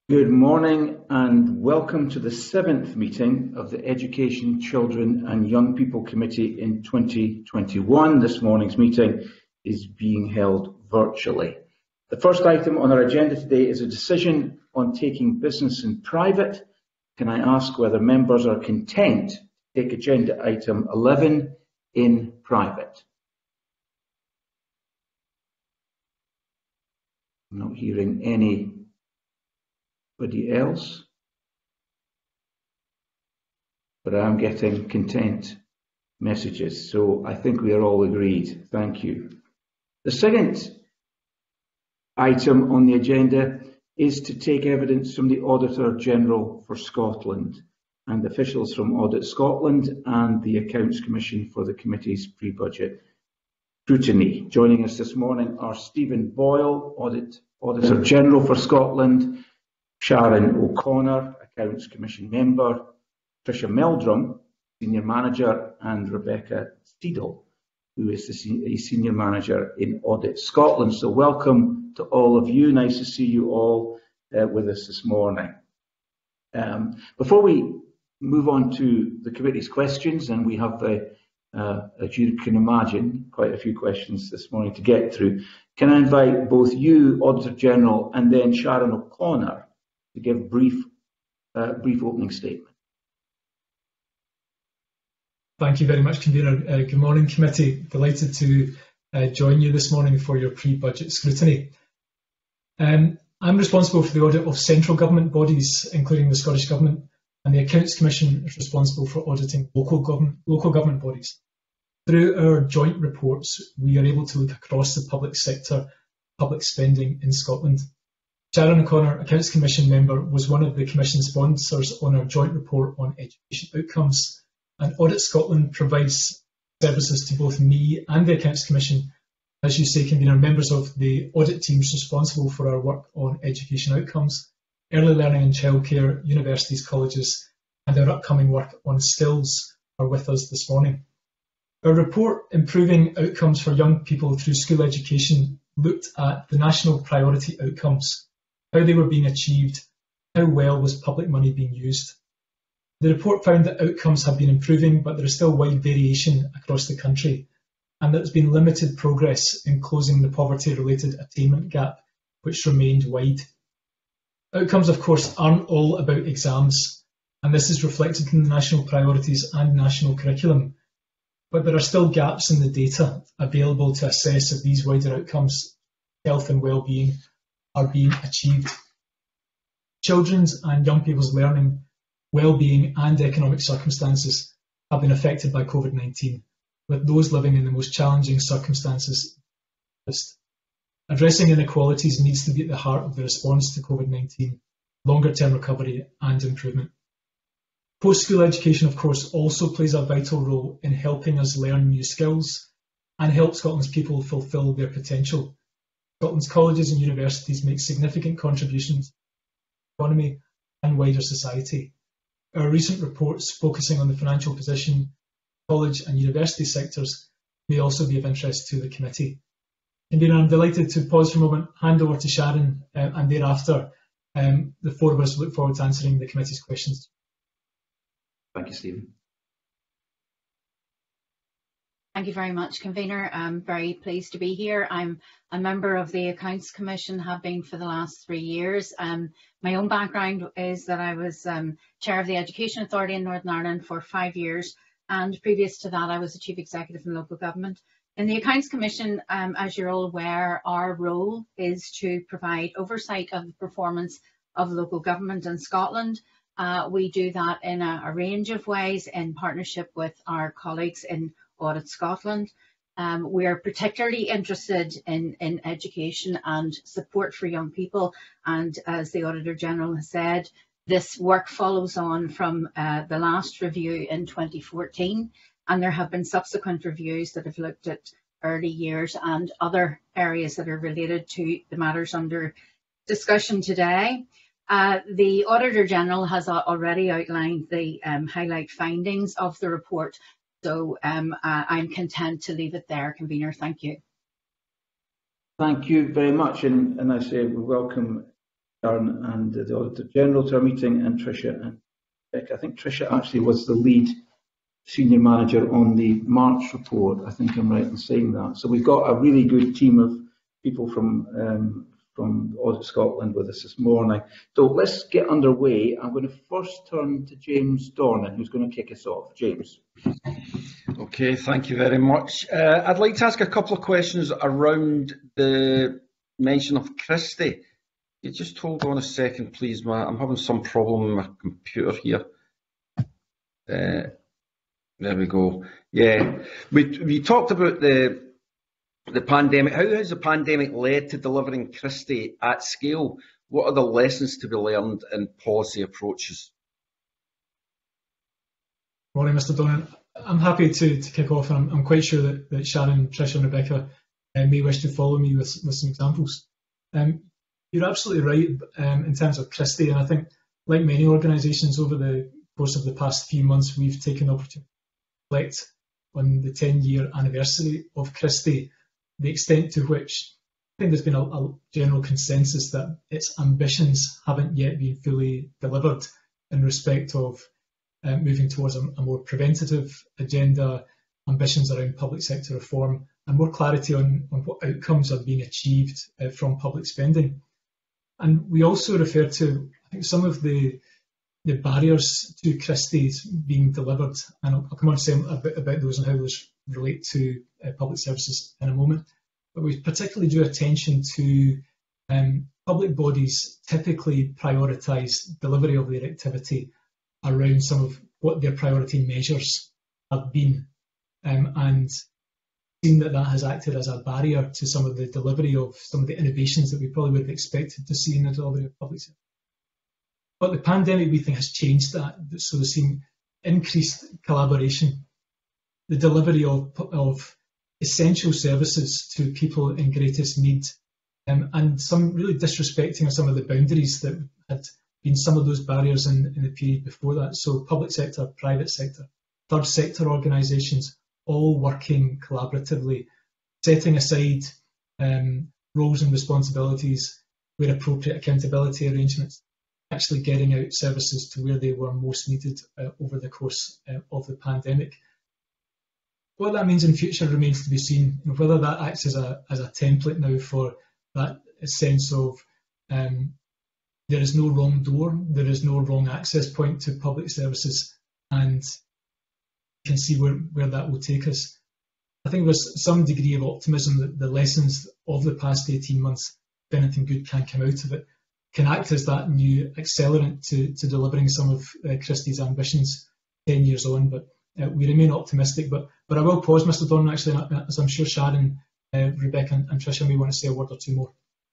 Good morning and welcome to the 7th meeting of the Education, Children and Young People Committee in 2021. This morning's meeting is being held virtually. The first item on our agenda today is a decision on taking business in private. Can I ask whether members are content to take agenda item 11 in private? I'm not hearing anybody else, but I'm getting content messages, so I think we are all agreed. Thank you. The second item on the agenda is to take evidence from the Auditor General for Scotland and officials from Audit Scotland and the Accounts Commission for the committee's pre-budget scrutiny. Joining us this morning are Stephen Boyle, Auditor General for Scotland, Sharon O'Connor, Accounts Commission Member, Tricia Meldrum, Senior Manager, and Rebecca Steedle, who is the Senior Manager in Audit Scotland. So welcome to all of you. Nice to see you all with us this morning. Before we move on to the committee's questions, and we have, as you can imagine, quite a few questions this morning to get through, can I invite both you, Auditor General, and then Sharon O'Connor to give brief opening statement. Thank you very much, Convener. Good morning, Committee. Delighted to join you this morning for your pre-budget scrutiny. I'm responsible for the audit of central government bodies, including the Scottish Government, and the Accounts Commission is responsible for auditing local government bodies. Through our joint reports, we are able to look across the public sector, public spending in Scotland. Sharon O'Connor, Accounts Commission Member, was one of the Commission sponsors on our joint report on education outcomes, and Audit Scotland provides services to both me and the Accounts Commission. As you say, Convener, members of the audit teams responsible for our work on education outcomes, early learning and childcare, universities, colleges, and our upcoming work on skills are with us this morning. Our report, Improving Outcomes for Young People Through School Education, looked at the national priority outcomes, how they were being achieved, how well was public money being used. The report found that outcomes have been improving, but there is still wide variation across the country, and there has been limited progress in closing the poverty-related attainment gap, which remained wide. Outcomes, of course, aren't all about exams, and this is reflected in the national priorities and national curriculum, but there are still gaps in the data available to assess if these wider outcomes, health and well-being, are being achieved. Children's and young people's learning, well-being and economic circumstances have been affected by COVID-19, with those living in the most challenging circumstances. Addressing inequalities needs to be at the heart of the response to COVID-19, longer-term recovery and improvement. Post-school education, of course, also plays a vital role in helping us learn new skills and help Scotland's people fulfil their potential. Scotland's colleges and universities make significant contributions to the economy and wider society. Our recent reports focusing on the financial position, college and university sectors may also be of interest to the committee. Indeed, I'm delighted to pause for a moment, hand over to Sharon, and thereafter the four of us look forward to answering the committee's questions. Thank you, Stephen. Thank you very much, Convener. I'm very pleased to be here. I'm a member of the Accounts Commission, have been for the last 3 years. My own background is that I was Chair of the Education Authority in Northern Ireland for 5 years, and previous to that I was the Chief Executive in local government. In the Accounts Commission, as you're all aware, our role is to provide oversight of the performance of local government in Scotland. We do that in a range of ways in partnership with our colleagues in Audit Scotland. We are particularly interested in education and support for young people, and as the Auditor General has said, this work follows on from the last review in 2014, and there have been subsequent reviews that have looked at early years and other areas that are related to the matters under discussion today. The Auditor General has already outlined the highlight findings of the report, so I'm content to leave it there, Convener. Thank you. Thank you very much, and I say we welcome Sharon and the Auditor General to our meeting, and Tricia and Becca. I think Tricia actually was the lead senior manager on the March report. I think I'm right in saying that. So we've got a really good team of people from Audit Scotland with us this morning. So let's get underway. I'm going to first turn to James Dornan, who's going to kick us off. James. Okay, thank you very much. I'd like to ask a couple of questions around the mention of Christie. You just hold on a second, please, Matt. I'm having some problem with my computer here. There we go. Yeah, we talked about the pandemic. How has the pandemic led to delivering Christie at scale? What are the lessons to be learned in policy approaches? Morning, Mr. Donnan. I'm happy to kick off, and I'm quite sure that Sharon, Tricia and Rebecca may wish to follow me with some examples. You're absolutely right in terms of Christie, and I think, like many organisations over the course of the past few months, we've taken the opportunity to reflect on the 10-year anniversary of Christie, the extent to which I think there's been a general consensus that its ambitions haven't yet been fully delivered in respect of moving towards a more preventative agenda, ambitions around public sector reform, and more clarity on what outcomes are being achieved from public spending. And we also refer to, I think, some of the barriers to Christie's being delivered, and I'll come on to say a bit about those and how those relate to public services in a moment. But we particularly drew attention to public bodies typically prioritise delivery of their activity around some of what their priority measures have been, and seen that has acted as a barrier to some of the delivery of some of the innovations that we probably would have expected to see in the delivery of public service. But the pandemic, we think, has changed that. So we're seeing increased collaboration, the delivery of essential services to people in greatest need, and some really disrespecting of some of the boundaries that had been some of those barriers in the period before that. So public sector, private sector, third sector organisations, all working collaboratively, setting aside roles and responsibilities, where appropriate accountability arrangements, actually getting out services to where they were most needed over the course of the pandemic. What that means in future remains to be seen, whether that acts as a template now for that sense of there is no wrong door, there is no wrong access point to public services, and you can see where that will take us. I think there's some degree of optimism that the lessons of the past 18 months, if anything good can come out of it, can act as that new accelerant to delivering some of Christie's ambitions 10 years on. But we remain optimistic. But I will pause, Mr. Donnan, actually, as I'm sure Sharon, Rebecca and Tricia may want to say a word or two more.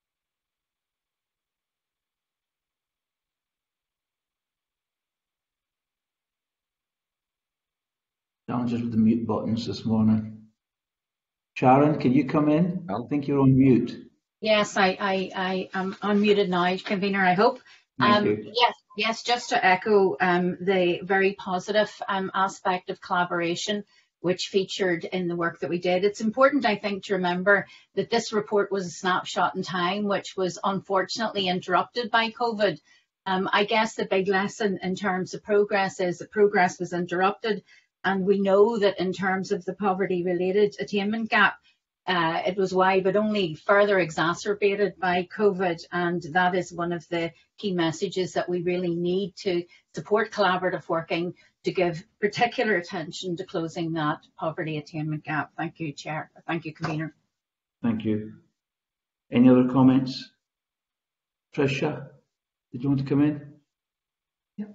Challenges with the mute buttons this morning. Sharon, can you come in? I think you're on mute. Yes, I am unmuted now, Convener, I hope. Yes, just to echo the very positive aspect of collaboration which featured in the work that we did. It's important, I think, to remember that this report was a snapshot in time, which was unfortunately interrupted by COVID. I guess the big lesson in terms of progress is that progress was interrupted, and we know that in terms of the poverty-related attainment gap, it was wide, but only further exacerbated by COVID, and that is one of the key messages that we really need to support collaborative working to give particular attention to closing that poverty attainment gap. Thank you, Chair. Thank you, Convener. Thank you. Any other comments? Tricia, did you want to come in? Yep.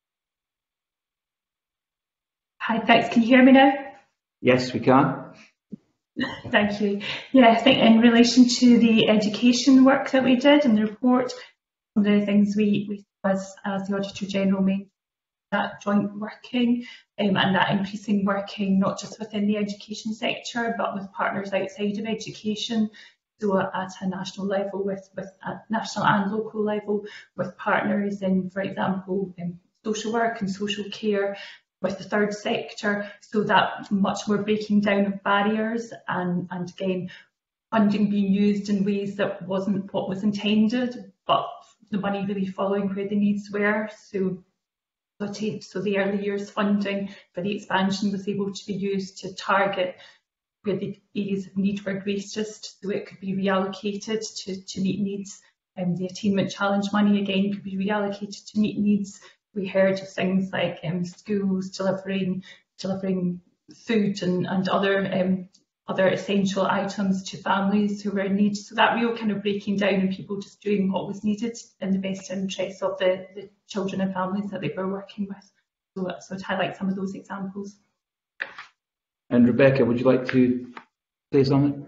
Hi, thanks. Can you hear me now? Yes, we can. Thank you. Yeah, I think in relation to the education work that we did in the report, one of the things we as the Auditor General made that joint working and that increasing working not just within the education sector but with partners outside of education, so at a national level with a national and local level with partners in, for example, in social work and social care, with the third sector, so that much more breaking down of barriers and again funding being used in ways that wasn't what was intended, but the money really following where the needs were. So the early years funding for the expansion was able to be used to target where the areas of need were greatest, so it could be reallocated to meet needs. The attainment challenge money again could be reallocated to meet needs. We heard of things like schools delivering food and other essential items to families who were in need. So that real kind of breaking down and people just doing what was needed in the best interest of the children and families that they were working with. So to highlight some of those examples. And Rebecca, would you like to say something?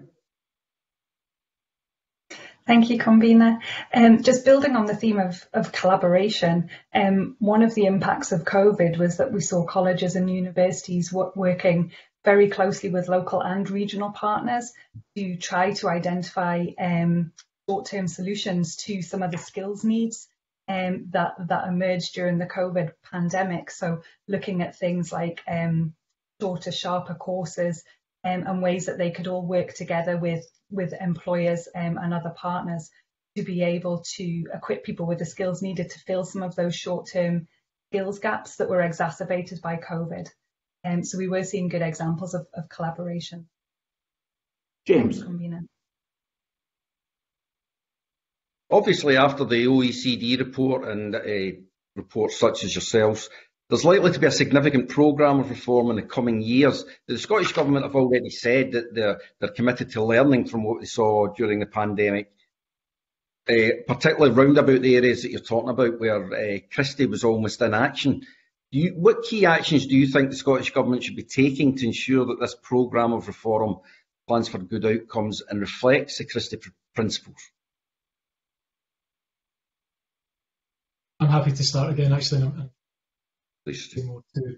Thank you, Convener. Just building on the theme of collaboration, one of the impacts of COVID was that we saw colleges and universities working very closely with local and regional partners to try to identify short-term solutions to some of the skills needs that emerged during the COVID pandemic. So looking at things like shorter, sharper courses and ways that they could all work together with employers and other partners to be able to equip people with the skills needed to fill some of those short-term skills gaps that were exacerbated by COVID. So we were seeing good examples of collaboration. James. Obviously, after the OECD report and reports such as yourselves, there's likely to be a significant programme of reform in the coming years. The Scottish Government have already said that they're committed to learning from what they saw during the pandemic, particularly round about the areas that you're talking about where Christie was almost in action. What key actions do you think the Scottish Government should be taking to ensure that this programme of reform plans for good outcomes and reflects the Christie principles? I'm happy to start again, actually. Please. More too.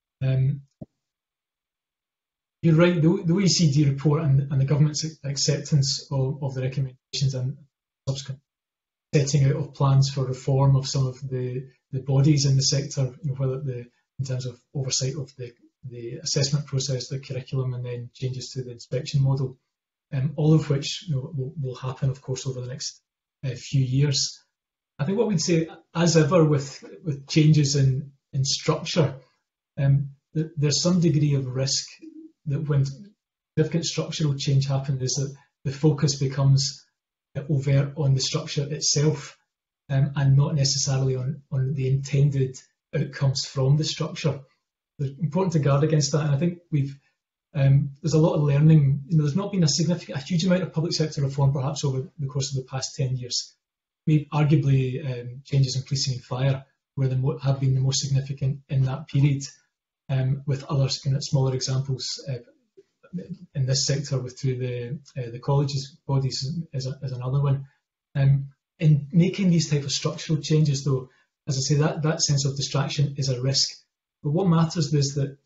You're right, the OECD report and the government's acceptance of the recommendations and subsequent setting out of plans for reform of some of the bodies in the sector, whether in terms of oversight of the assessment process, the curriculum, and then changes to the inspection model, all of which will happen, of course, over the next few years. I think what we'd say, as ever with changes in structure, there's some degree of risk that when significant structural change happens, is that the focus becomes overt on the structure itself and not necessarily on the intended outcomes from the structure. It's important to guard against that, and I think there's a lot of learning. There's not been a huge amount of public sector reform perhaps over the course of the past 10 years. Arguably, changes in policing and fire have been the most significant in that period, with other smaller examples in this sector through the colleges bodies as another one. In making these type of structural changes, though, as I say, that sense of distraction is a risk. But what matters is that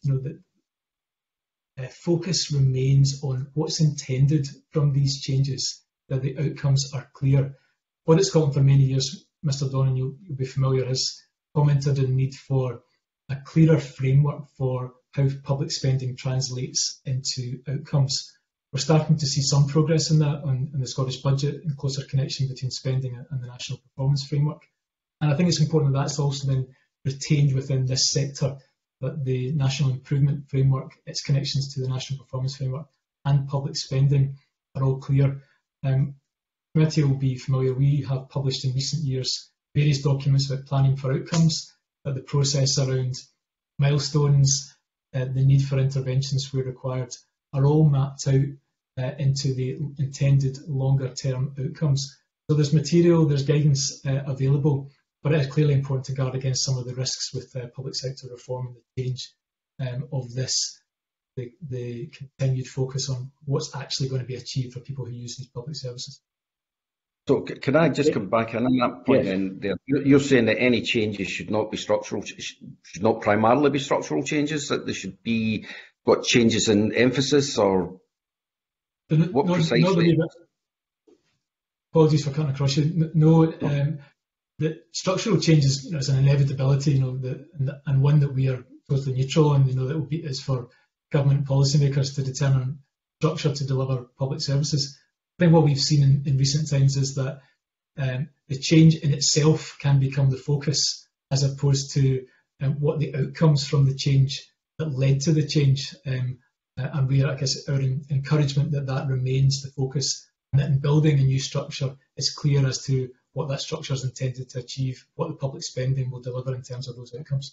focus remains on what's intended from these changes, that the outcomes are clear. Audit Scotland for many years, Mr. Donnan, you'll be familiar, has commented on the need for a clearer framework for how public spending translates into outcomes. We're starting to see some progress in that in the Scottish budget and closer connection between spending and the National Performance Framework. And I think it's important that that's also then retained within this sector, that the National Improvement Framework, its connections to the National Performance Framework and public spending are all clear. Committee will be familiar, we have published in recent years various documents about planning for outcomes, that the process around milestones, the need for interventions where required, are all mapped out into the intended longer term outcomes. So there's material, there's guidance available, but it is clearly important to guard against some of the risks with public sector reform and the change of this, the continued focus on what's actually going to be achieved for people who use these public services. So can I just come back in on that point? Yes. Then there? You're saying that any changes should not be structural, should not primarily be structural changes, that there should be changes in emphasis, or what precisely? Apologies for cutting across you. No, the structural changes is an inevitability, and one that we are totally neutral on. That is for government policymakers to determine structure to deliver public services. I think what we've seen in recent times is that the change in itself can become the focus, as opposed to what the outcomes from the change that led to the change. And where, I guess, our encouragement that remains the focus, and that in building a new structure, it's clear as to what that structure is intended to achieve, what the public spending will deliver in terms of those outcomes.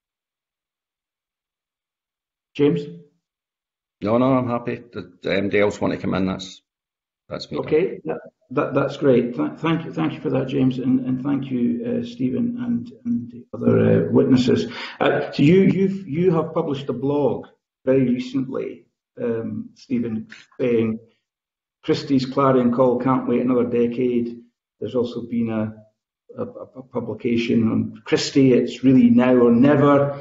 James? No, I'm happy. The MD else want to come in. That's me. Okay, that's great. Thank you for that, James, and thank you, Stephen, and the other witnesses. So you have published a blog very recently, Stephen, saying Christie's clarion call, can't wait another decade. There's also been a publication on Christie, it's really now or never.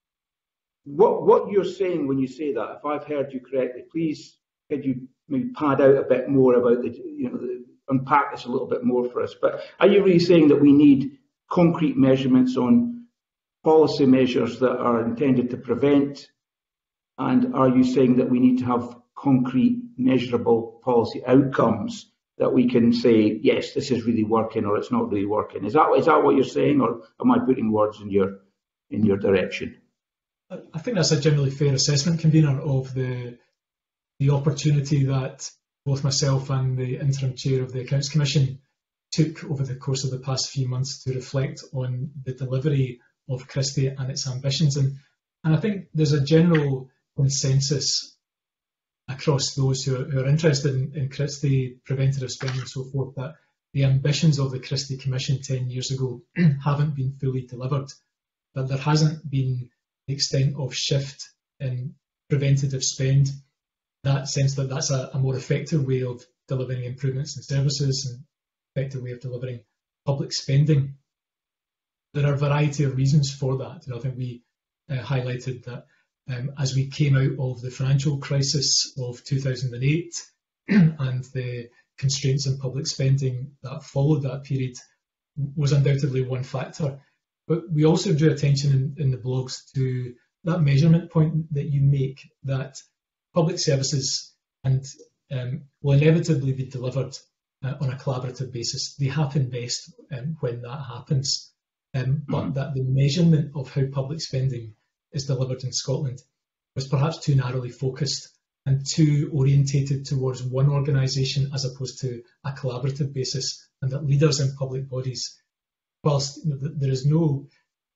What you're saying when you say that, if I've heard you correctly, please could you maybe pad out a bit more about unpack this a little bit more for us. But are you really saying that we need concrete measurements on policy measures that are intended to prevent? And are you saying that we need to have concrete, measurable policy outcomes that we can say, yes, this is really working, or it's not really working? Is that what you're saying, or am I putting words in your direction? I think that's a generally fair assessment, Convener, of the opportunity that both myself and the interim chair of the Accounts Commission took over the course of the past few months to reflect on the delivery of Christie and its ambitions. And I think there's a general consensus across those who are interested in Christie, preventative spending and so forth, that the ambitions of the Christie Commission 10 years ago haven't been fully delivered, that there hasn't been the extent of shift in preventative spend, that sense that that's a more effective way of delivering improvements in services and effective way of delivering public spending. There are a variety of reasons for that. I think we highlighted that as we came out of the financial crisis of 2008 and the constraints in public spending that followed that period was undoubtedly one factor. But we also drew attention in the blogs to that measurement point that you make, that public services will inevitably be delivered on a collaborative basis. They happen best when that happens, but that the measurement of how public spending is delivered in Scotland was perhaps too narrowly focused and too orientated towards one organisation as opposed to a collaborative basis, and that leaders in public bodies, whilst there is no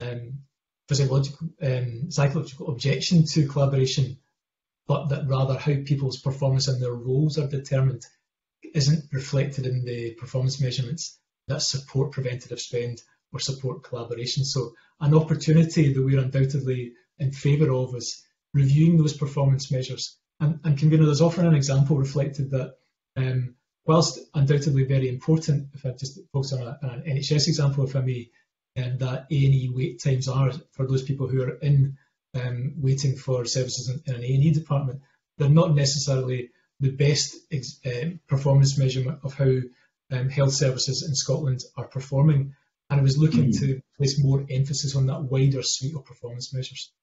psychological objection to collaboration, but that rather how people's performance and their roles are determined isn't reflected in the performance measurements that support preventative spend or support collaboration. So an opportunity that we're undoubtedly in favour of is reviewing those performance measures. And Convener, there's often an example reflected that whilst undoubtedly very important, if I just focus on an NHS example, if I may, that A&E wait times are, for those people who are in waiting for services in an A&E department, they're not necessarily the best performance measurement of how health services in Scotland are performing. And I was looking to place more emphasis on that wider suite of performance measures.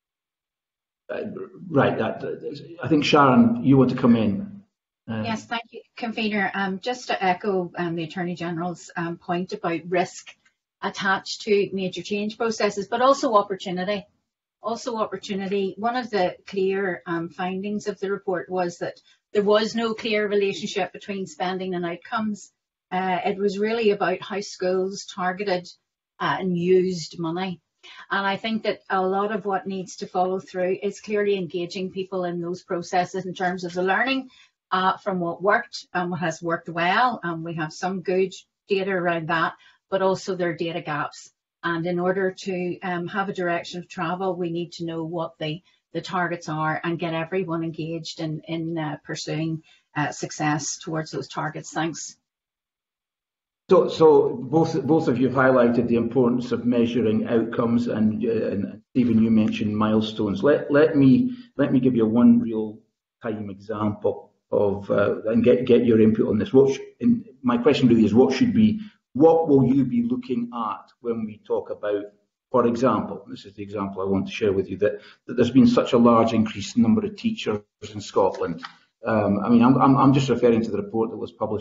Right. I think, Sharon, you want to come in. Yes, thank you, Convener. Just to echo the Attorney General's point about risk attached to major change processes, but also opportunity. One of the clear findings of the report was that there was no clear relationship between spending and outcomes. It was really about how schools targeted and used money. And I think that a lot of what needs to follow through is clearly engaging people in those processes in terms of the learning from what worked and what has worked well. We have some good data around that, but also there are data gaps. And in order to have a direction of travel, we need to know what the targets are and get everyone engaged in pursuing success towards those targets. Thanks. So both of you have highlighted the importance of measuring outcomes, and Stephen, you mentioned milestones. Let me give you one real time example of and get your input on this. My question really is, what will you be looking at when we talk about, for example, this is the example I want to share with you, that there's been such a large increased number of teachers in Scotland. I'm just referring to the report that was published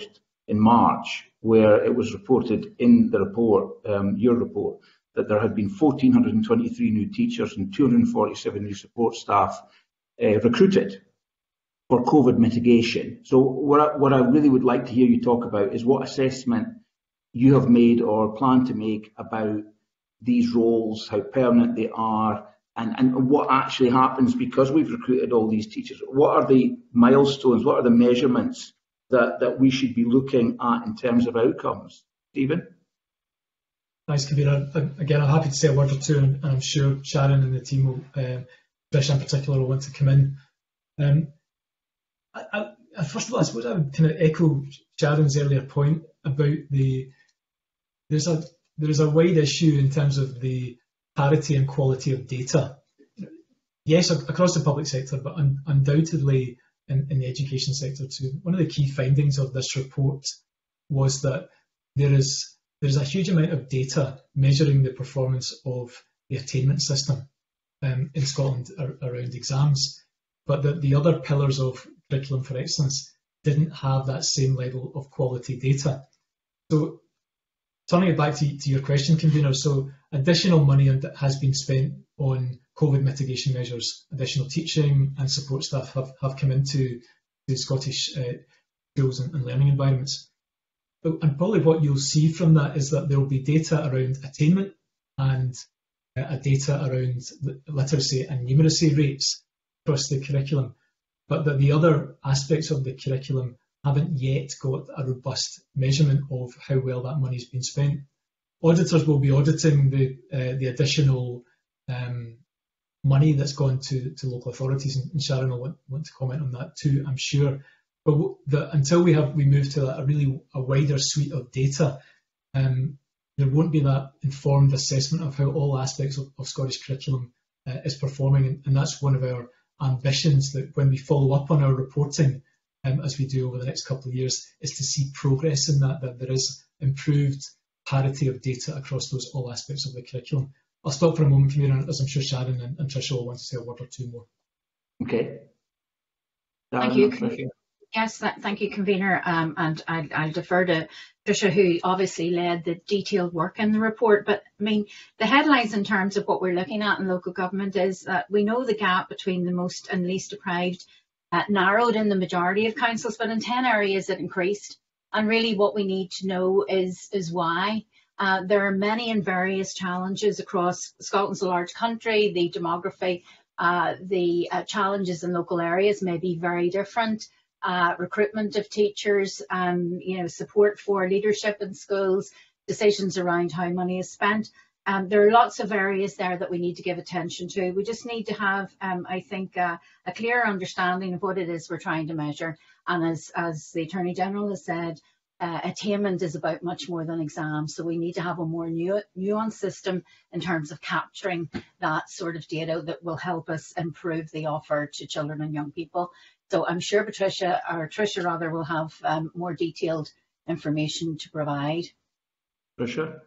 in March, where it was reported in the report, your report, that there had been 1,423 new teachers and 247 new support staff recruited for COVID mitigation. So what I really would like to hear you talk about is what assessment you have made or plan to make about these roles, how permanent they are, and what actually happens because we've recruited all these teachers. What are the milestones, what are the measurements that we should be looking at in terms of outcomes? Stephen? Thanks, Kabir. Again, I'm happy to say a word or two, and I'm sure Sharon and the team will, Tricia in particular, will want to come in. First of all, I suppose I would kind of echo Sharon's earlier point about there's a wide issue in terms of the parity and quality of data. Yes, across the public sector, but undoubtedly in the education sector too. One of the key findings of this report was that there's a huge amount of data measuring the performance of the attainment system in Scotland around exams, but that the other pillars of Curriculum for Excellence didn't have that same level of quality data. So turning it back to your question, Convener, so additional money has been spent on COVID mitigation measures. Additional teaching and support staff have come into the Scottish schools and learning environments. And probably what you'll see from that is that there will be data around attainment and data around literacy and numeracy rates across the curriculum, but that the other aspects of the curriculum haven't yet got a robust measurement of how well that money's been spent. Auditors will be auditing the additional money that's gone to local authorities, and Sharon will want to comment on that too, I'm sure. But until we move to a wider suite of data, there won't be that informed assessment of how all aspects of Scottish curriculum is performing, and that's one of our ambitions, that when we follow up on our reporting, as we do over the next couple of years, is to see progress in that there is improved parity of data across all aspects of the curriculum. I'll stop for a moment, Camille, as I'm sure Sharon and Tricia will want to say a word or two more. Okay. Thank you. Yes, thank you, Convener, and I'll defer to Tricia, who obviously led the detailed work in the report. But I mean, the headlines in terms of what we're looking at in local government is that we know the gap between the most and least deprived narrowed in the majority of councils, but in 10 areas it increased. And really what we need to know is why. There are many and various challenges across Scotland's a large country. The demography, the challenges in local areas may be very different. Recruitment of teachers, support for leadership in schools, decisions around how money is spent. There are lots of areas there that we need to give attention to. We just need to have, I think, a clear understanding of what it is we're trying to measure. And as the Attorney General has said, attainment is about much more than exams. So we need to have a more nuanced system in terms of capturing that sort of data that will help us improve the offer to children and young people. So I'm sure Tricia will have more detailed information to provide. Tricia?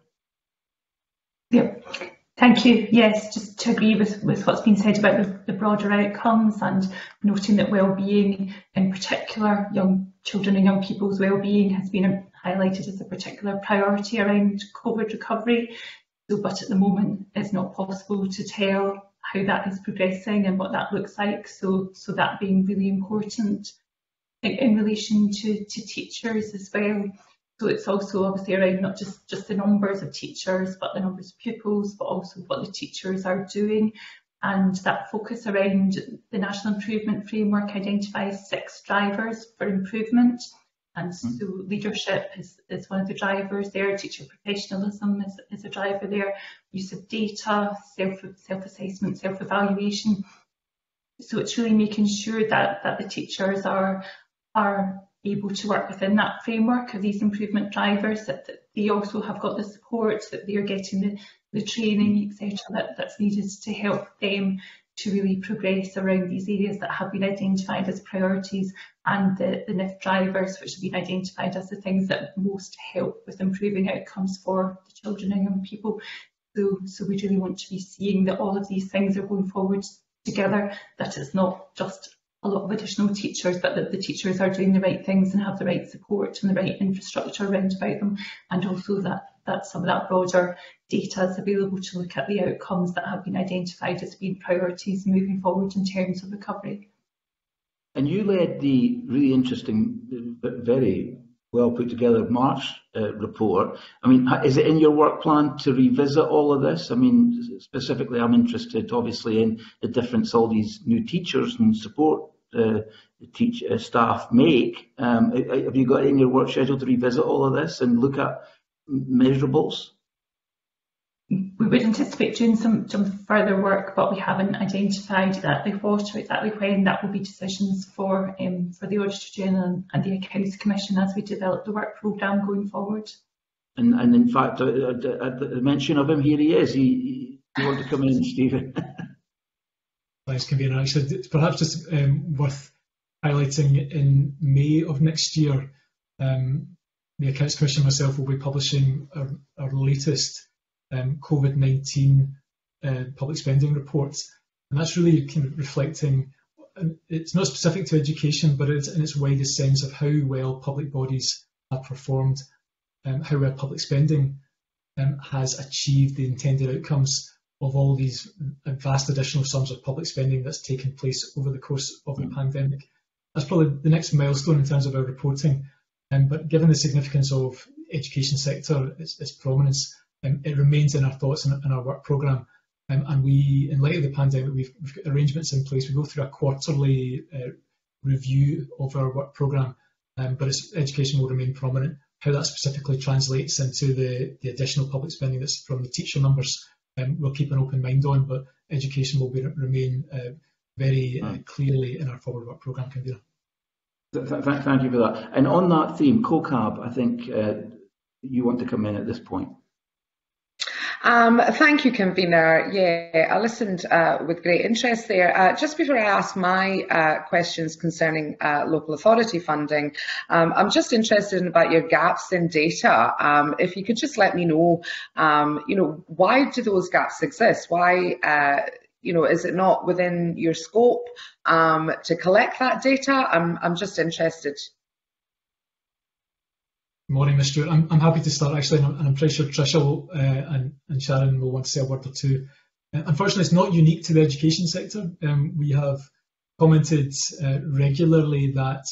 Yeah, thank you. Yes, just to agree with what's been said about the broader outcomes, and noting that well-being, in particular young children and young people's well-being, has been highlighted as a particular priority around COVID recovery. But at the moment it's not possible to tell how that is progressing and what that looks like, so that being really important. I think in relation to teachers as well, so it's also obviously around not just the numbers of teachers, but the numbers of pupils, but also what the teachers are doing. And that focus around the National Improvement Framework identifies 6 drivers for improvement. And so leadership is one of the drivers there, teacher professionalism is a driver there, use of data, self-assessment, self-evaluation. So it's really making sure that the teachers are able to work within that framework of these improvement drivers, that they also have got the support, that they are getting the training, etc., that's needed to help them to really progress around these areas that have been identified as priorities, and the NIF drivers, which have been identified as the things that most help with improving outcomes for the children and young people. So we really want to be seeing that all of these things are going forward together, that it's not just a lot of additional teachers, but that the teachers are doing the right things and have the right support and the right infrastructure around about them, and also that some of that broader data is available to look at the outcomes that have been identified as being priorities moving forward in terms of recovery. And you led the really interesting, but very well put together March report. I mean, is it in your work plan to revisit all of this? I mean, specifically, I'm interested, obviously, in the difference all these new teachers and support staff make. Have you got it in your work schedule to revisit all of this and look at measurables? We would anticipate doing some further work, but we haven't identified exactly what or exactly when. That will be decisions for the Auditor General and the Accounts Commission as we develop the work programme going forward. And in fact, at the mention of him, here he is. You want to come in, Stephen? Thanks, Convener. Actually, it's perhaps just worth highlighting in May of next year, the Accounts Commission and myself will be publishing our latest COVID-19 public spending reports, and that's really kind of reflecting, it's not specific to education, but it's in its widest sense of how well public bodies have performed, how well public spending has achieved the intended outcomes of all these vast additional sums of public spending that's taken place over the course of the pandemic. That's probably the next milestone in terms of our reporting, but given the significance of education sector, its prominence, it remains in our thoughts and in our work programme, and we, in light of the pandemic, we've got arrangements in place. We go through a quarterly review of our work programme, but education will remain prominent. How that specifically translates into the additional public spending that's from the teacher numbers, we'll keep an open mind on, but education will remain very clearly in our forward work programme, Convener. Thank you for that. And on that theme, COCAB, I think you want to come in at this point. Thank you, Convener. Yeah, I listened with great interest there. Just before I ask my questions concerning local authority funding, I'm just interested about your gaps in data. If you could just let me know, why do those gaps exist? Why, is it not within your scope to collect that data? I'm just interested. Morning, Ms. Stewart. I'm happy to start actually, and I'm pretty sure Tricia and Sharon will want to say a word or two. Unfortunately, it's not unique to the education sector. We have commented regularly that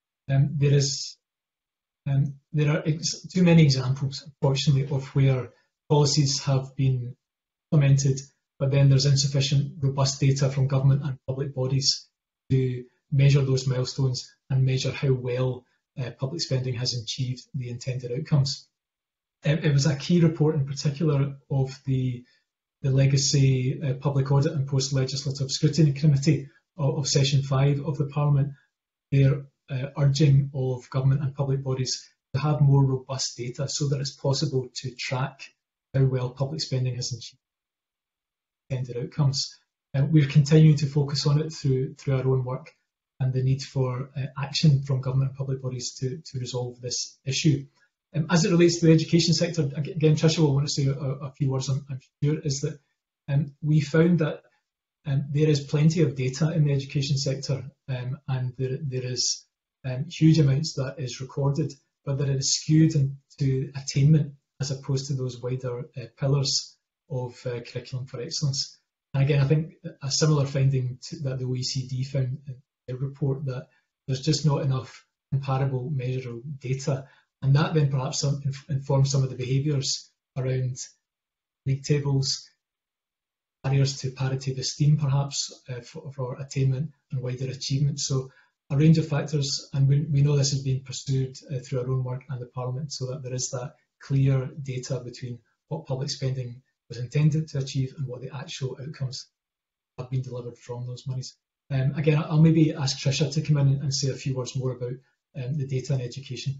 there are too many examples, unfortunately, of where policies have been implemented, but then there's insufficient robust data from government and public bodies to measure those milestones and measure how well public spending has achieved the intended outcomes. It was a key report in particular of the Legacy Public Audit and Post-Legislative Scrutiny Committee of Session 5 of the Parliament, their urging of government and public bodies to have more robust data so that it's possible to track how well public spending has achieved intended outcomes. We're continuing to focus on it through our own work, and the need for action from government and public bodies to resolve this issue. As it relates to the education sector, again, Tricia will want to say a few words, I'm sure, is that we found that there is plenty of data in the education sector, and there is huge amounts that is recorded, but that it is skewed into attainment as opposed to those wider pillars of curriculum for excellence. And again, I think a similar finding that the OECD found in their report, that there's just not enough comparable measurable data, and that then perhaps informs some of the behaviours around league tables, barriers to parity of esteem perhaps for attainment and wider achievement. So a range of factors, and we know this has been pursued through our own work and the Parliament, so that there is that clear data between what public spending was intended to achieve and what the actual outcomes have been delivered from those monies. Again, I'll maybe ask Tricia to come in and say a few words more about the data in education.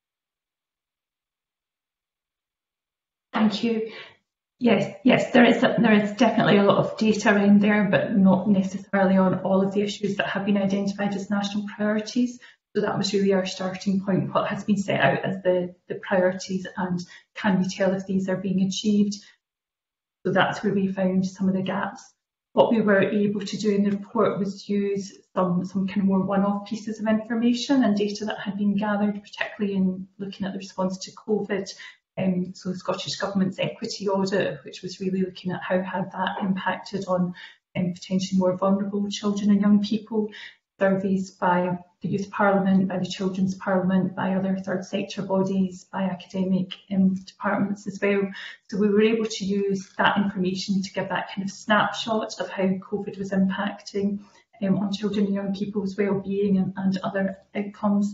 Thank you. Yes, there is definitely a lot of data around there, but not necessarily on all of the issues that have been identified as national priorities. So that was really our starting point, what has been set out as the priorities, and can we tell if these are being achieved? So that's where we found some of the gaps. what we were able to do in the report was use some kind of more one-off pieces of information and data that had been gathered, particularly in looking at the response to COVID. So the Scottish Government's equity audit, which was really looking at how had that impacted on potentially more vulnerable children and young people, surveys by the Youth Parliament, by the Children's Parliament, by other third sector bodies, by academic departments as well. So we were able to use that information to give that kind of snapshot of how COVID was impacting on children and young people's well-being and other outcomes.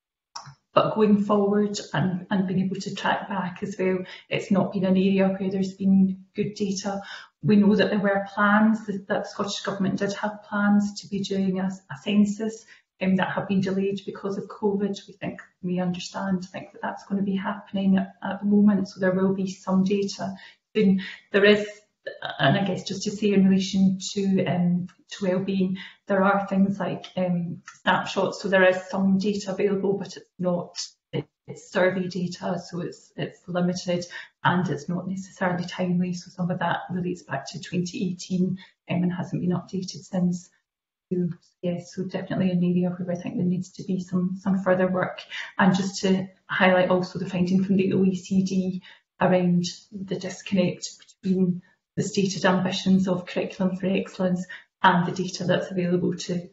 But going forward and being able to track back as well, it's not been an area where there's been good data. We know that there were plans, that the Scottish Government did have plans to be doing a census that have been delayed because of COVID. We understand that that's going to be happening at the moment, so there will be some data. Then there is, and I guess just to say in relation to wellbeing, there are things like snapshots, so there is some data available, but it's not, it's survey data, so it's limited and it's not necessarily timely, so some of that relates back to 2018 and hasn't been updated since. So, yes, so definitely an area where I think there needs to be some further work. And just to highlight also the finding from the OECD around the disconnect between the stated ambitions of Curriculum for Excellence and the data that's available to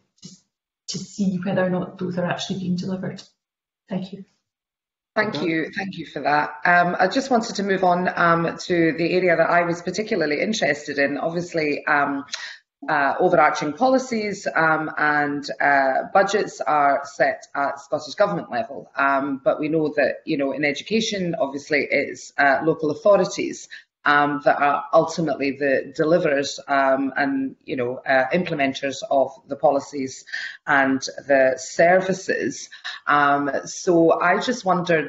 see whether or not those are actually being delivered. Thank you. Thank you for that. I just wanted to move on to the area that I was particularly interested in. Obviously, overarching policies and budgets are set at Scottish Government level, but we know that in education, obviously, it's local authorities that are ultimately the deliverers and implementers of the policies and the services. So I just wondered,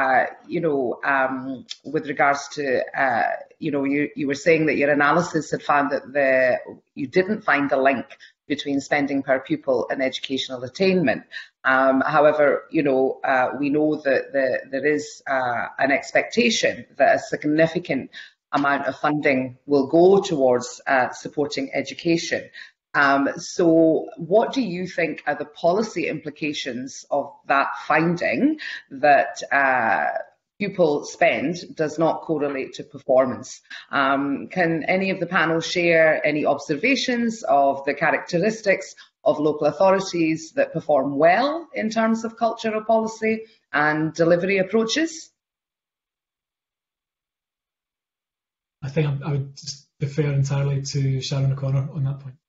with regards to, you were saying that your analysis had found that you didn't find the link between spending per pupil and educational attainment. However, we know that there is an expectation that a significant amount of funding will go towards supporting education. So what do you think are the policy implications of that finding, that pupil spend does not correlate to performance? Can any of the panel share any observations of the characteristics of local authorities that perform well in terms of cultural policy and delivery approaches? I think I would just defer entirely to Sharon O'Connor on that point.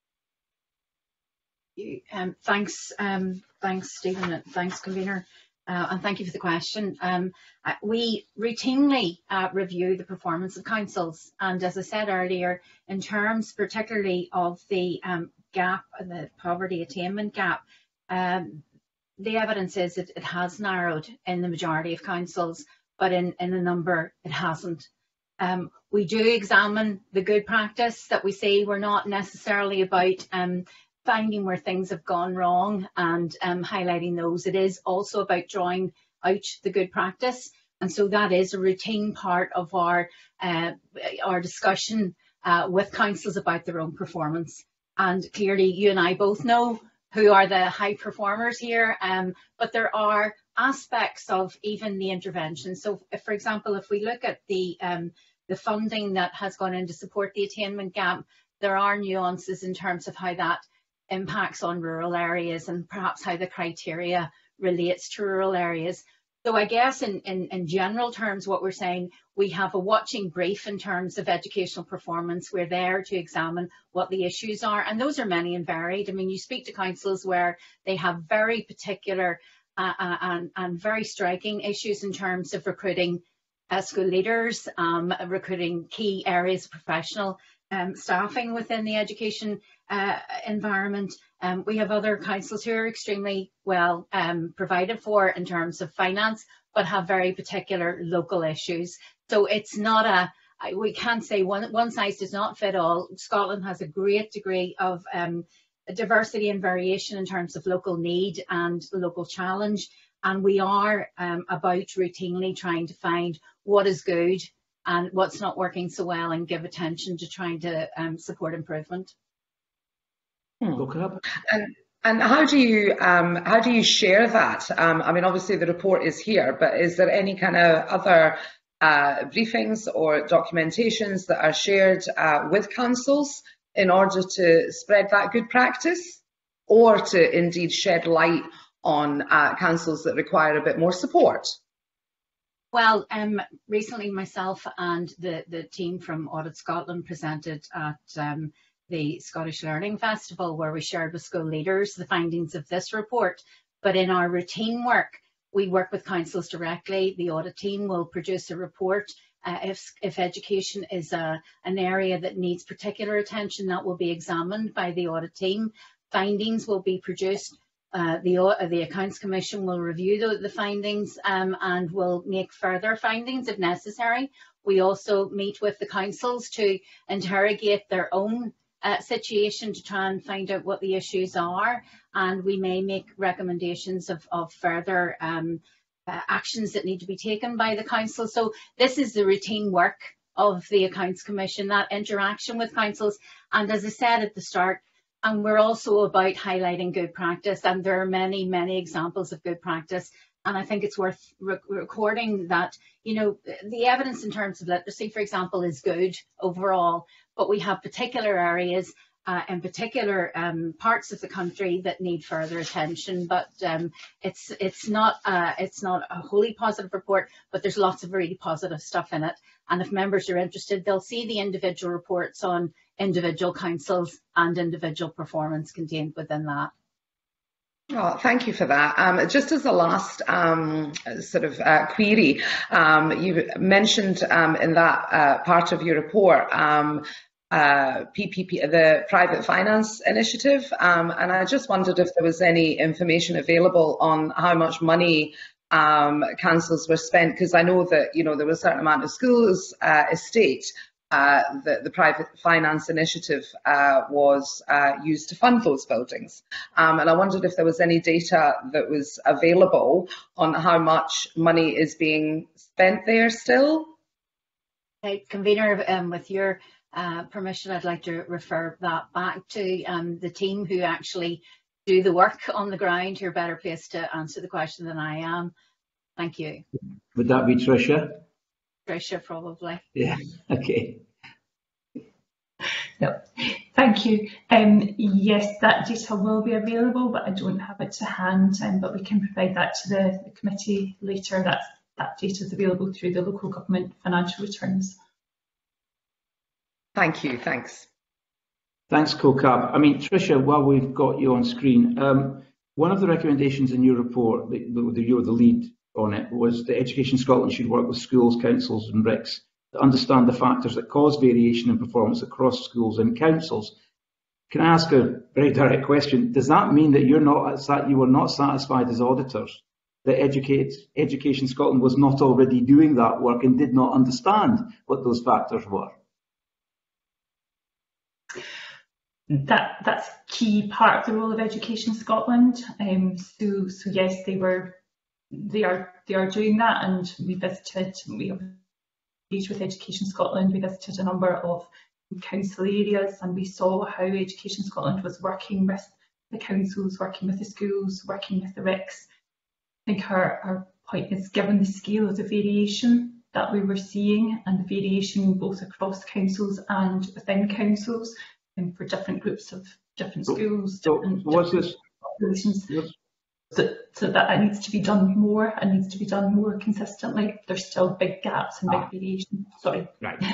Thanks, Stephen, and thanks, convener, and thank you for the question. We routinely review the performance of councils, and as I said earlier, in terms particularly of the gap, the poverty attainment gap, the evidence is that it has narrowed in the majority of councils, but in a number it hasn't. We do examine the good practice that we see. We're not necessarily about finding where things have gone wrong and highlighting those. It is also about drawing out the good practice, and so that is a routine part of our discussion with councils about their own performance. And clearly, you and I both know who are the high performers here, but there are aspects of even the intervention. So, for example, if we look at the funding that has gone in to support the attainment gap, there are nuances in terms of how that impacts on rural areas and perhaps how the criteria relates to rural areas. So I guess in general terms, what we're saying, we have a watching brief in terms of educational performance. We're there to examine what the issues are, and those are many and varied. I mean, you speak to councils where they have very particular and very striking issues in terms of recruiting school leaders, recruiting key areas of professional staffing within the education environment. We have other councils who are extremely well provided for in terms of finance, but have very particular local issues. So it's not we can't say one size does not fit all. Scotland has a great degree of diversity and variation in terms of local need and local challenge. And we are about routinely trying to find what is good and what's not working so well, and give attention to trying to support improvement. And how do you share that? I mean, obviously the report is here, but is there any kind of other briefings or documentations that are shared with councils in order to spread that good practice, or to indeed shed light on councils that require a bit more support? Well, recently myself and the team from Audit Scotland presented at the Scottish Learning Festival, where we shared with school leaders the findings of this report. But in our routine work, we work with councils directly. The audit team will produce a report. If education is an area that needs particular attention, that will be examined by the audit team. Findings will be produced. The Accounts Commission will review the findings and will make further findings if necessary. We also meet with the councils to interrogate their own situation to try and find out what the issues are, and we may make recommendations of further actions that need to be taken by the council. So this is the routine work of the Accounts Commission, that interaction with councils. And as I said at the start, and we're also about highlighting good practice, and there are many, many examples of good practice. And I think it's worth recording that, you know, the evidence in terms of literacy, for example, is good overall, but we have particular areas in particular parts of the country that need further attention. But it's not a wholly positive report, but there's lots of really positive stuff in it. And if members are interested, they'll see the individual reports on individual councils and individual performance contained within that. Oh, thank you for that. Just as a last query, you mentioned in that part of your report PPP, the Private Finance Initiative, and I just wondered if there was any information available on how much money councils were spent, because I know that, you know, there was a certain amount of schools estate the Private Finance Initiative was used to fund those buildings. And I wondered if there was any data that was available on how much money is being spent there still. Okay, Convener, with your permission, I'd like to refer that back to the team who actually do the work on the ground, who are better placed to answer the question than I am. Thank you. Would that be Tricia? Tricia, probably. Yeah, okay. No, thank you. Yes, that data will be available, but I don't have it to hand, but we can provide that to the committee later. That data is available through the local government financial returns. Thank you, thanks. Thanks, CoCab. I mean, Tricia, while we've got you on screen, one of the recommendations in your report, you're the lead on it, was that Education Scotland should work with schools, councils and RICS to understand the factors that cause variation in performance across schools and councils. Can I ask a very direct question? Does that mean that you were not satisfied as auditors that Education Scotland was not already doing that work and did not understand what those factors were? That's a key part of the role of Education Scotland. So yes, they are doing that, and we have engaged with Education Scotland. We visited a number of council areas, and we saw how Education Scotland was working with the councils, working with the schools, working with the RICS. I think our point is, given the scale of the variation that we were seeing, and the variation both across councils and within councils, and for different groups of different schools, different populations. So that it needs to be done more, and needs to be done more consistently. There's still big gaps and big variation. Sorry. Right.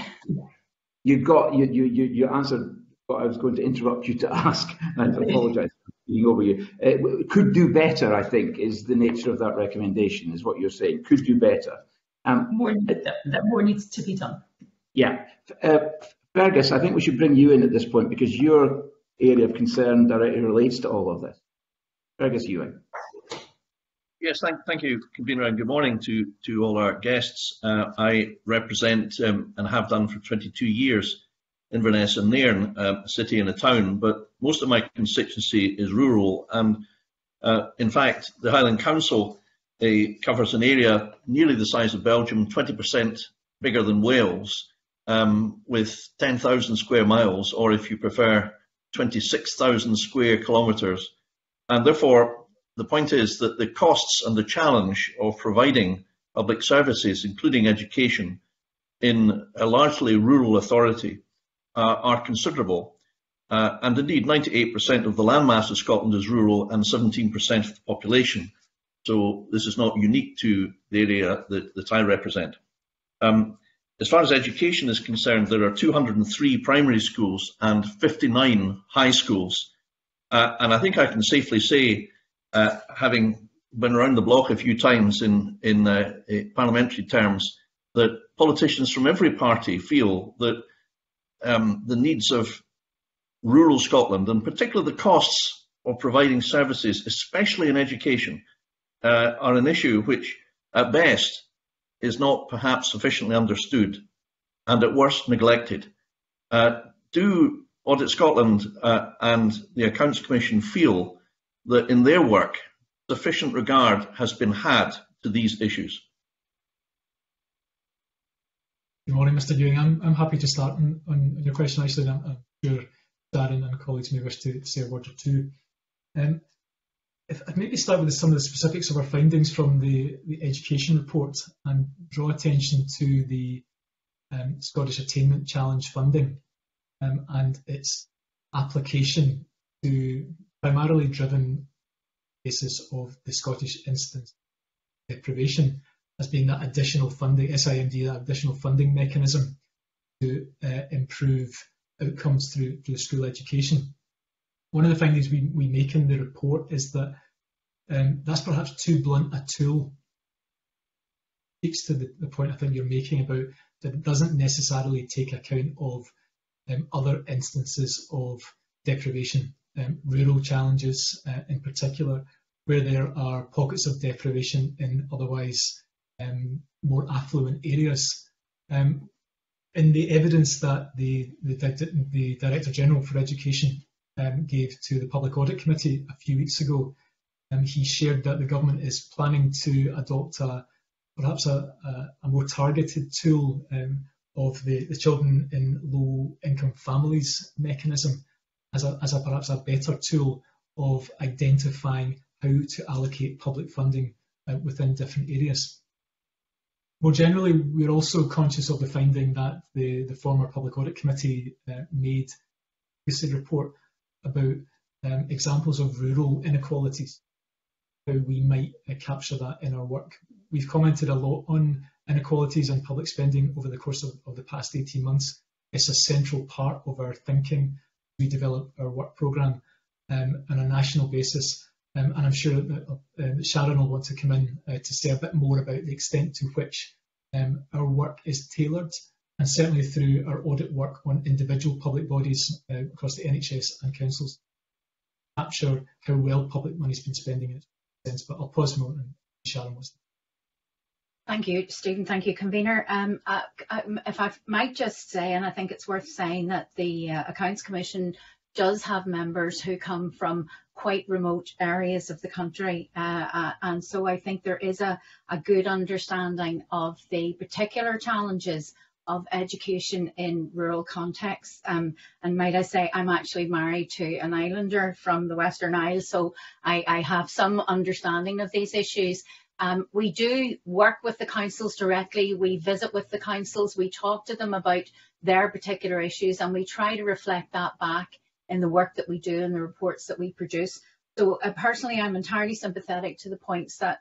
You answered what I was going to interrupt you to ask, and I apologise for being over you. Could do better, I think, is the nature of that recommendation, is what you're saying. Could do better. More needs to be done. Yeah. Fergus, I think we should bring you in at this point, because your area of concern directly relates to all of this. Fergus Ewing. Yes, thank you, Convener, and good morning to all our guests. I represent and have done for 22 years Inverness and Nairn, a city and a town, but most of my constituency is rural, and in fact the Highland Council covers an area nearly the size of Belgium, 20% bigger than Wales, with 10,000 square miles, or if you prefer, 26,000 square kilometres. And therefore, the point is that the costs and the challenge of providing public services, including education, in a largely rural authority are considerable. And indeed, 98% of the landmass of Scotland is rural and 17% of the population. So this is not unique to the area that I represent. As far as education is concerned, there are 203 primary schools and 59 high schools. And I think I can safely say, having been around the block a few times in parliamentary terms, that politicians from every party feel that the needs of rural Scotland, and particularly the costs of providing services, especially in education, are an issue which, at best, is not perhaps sufficiently understood, and at worst neglected. Do Audit Scotland and the Accounts Commission feel that in their work sufficient regard has been had to these issues? Good morning, Mr. Ewing. I'm happy to start on your question, actually, and I'm sure Darren and colleagues may wish to say a word or two. If I'd maybe start with some of the specifics of our findings from the education report and draw attention to the Scottish Attainment Challenge funding and its application to primarily driven basis of the Scottish instance deprivation as being that additional funding, SIMD, that additional funding mechanism to improve outcomes through school education. One of the findings we make in the report is that that's perhaps too blunt a tool. It speaks to the point I think you're making about that it doesn't necessarily take account of other instances of deprivation, rural challenges in particular, where there are pockets of deprivation in otherwise more affluent areas. In the evidence that the Director General for Education gave to the Public Audit Committee a few weeks ago, he shared that the government is planning to adopt perhaps a more targeted tool of the Children in Low Income Families mechanism as perhaps a better tool of identifying how to allocate public funding within different areas. More generally, we're also conscious of the finding that the former Public Audit Committee made a report about examples of rural inequalities, how we might capture that in our work. We've commented a lot on inequalities and public spending over the course of the past 18 months. It's a central part of our thinking. We develop our work programme on a national basis, and I'm sure that Sharon will want to come in to say a bit more about the extent to which our work is tailored, and certainly through our audit work on individual public bodies across the NHS and councils, capture how well public money's been spending in its sense. But I'll pause a moment and Sharon wants to. Thank you, Stephen. Thank you, Convener. If I might just say, and I think it's worth saying, that the Accounts Commission does have members who come from quite remote areas of the country, and so I think there is a good understanding of the particular challenges of education in rural contexts. And might I say, I'm actually married to an islander from the Western Isles, so I have some understanding of these issues. We do work with the councils directly, we visit with the councils, we talk to them about their particular issues, and we try to reflect that back in the work that we do and the reports that we produce. So personally, I'm entirely sympathetic to the points that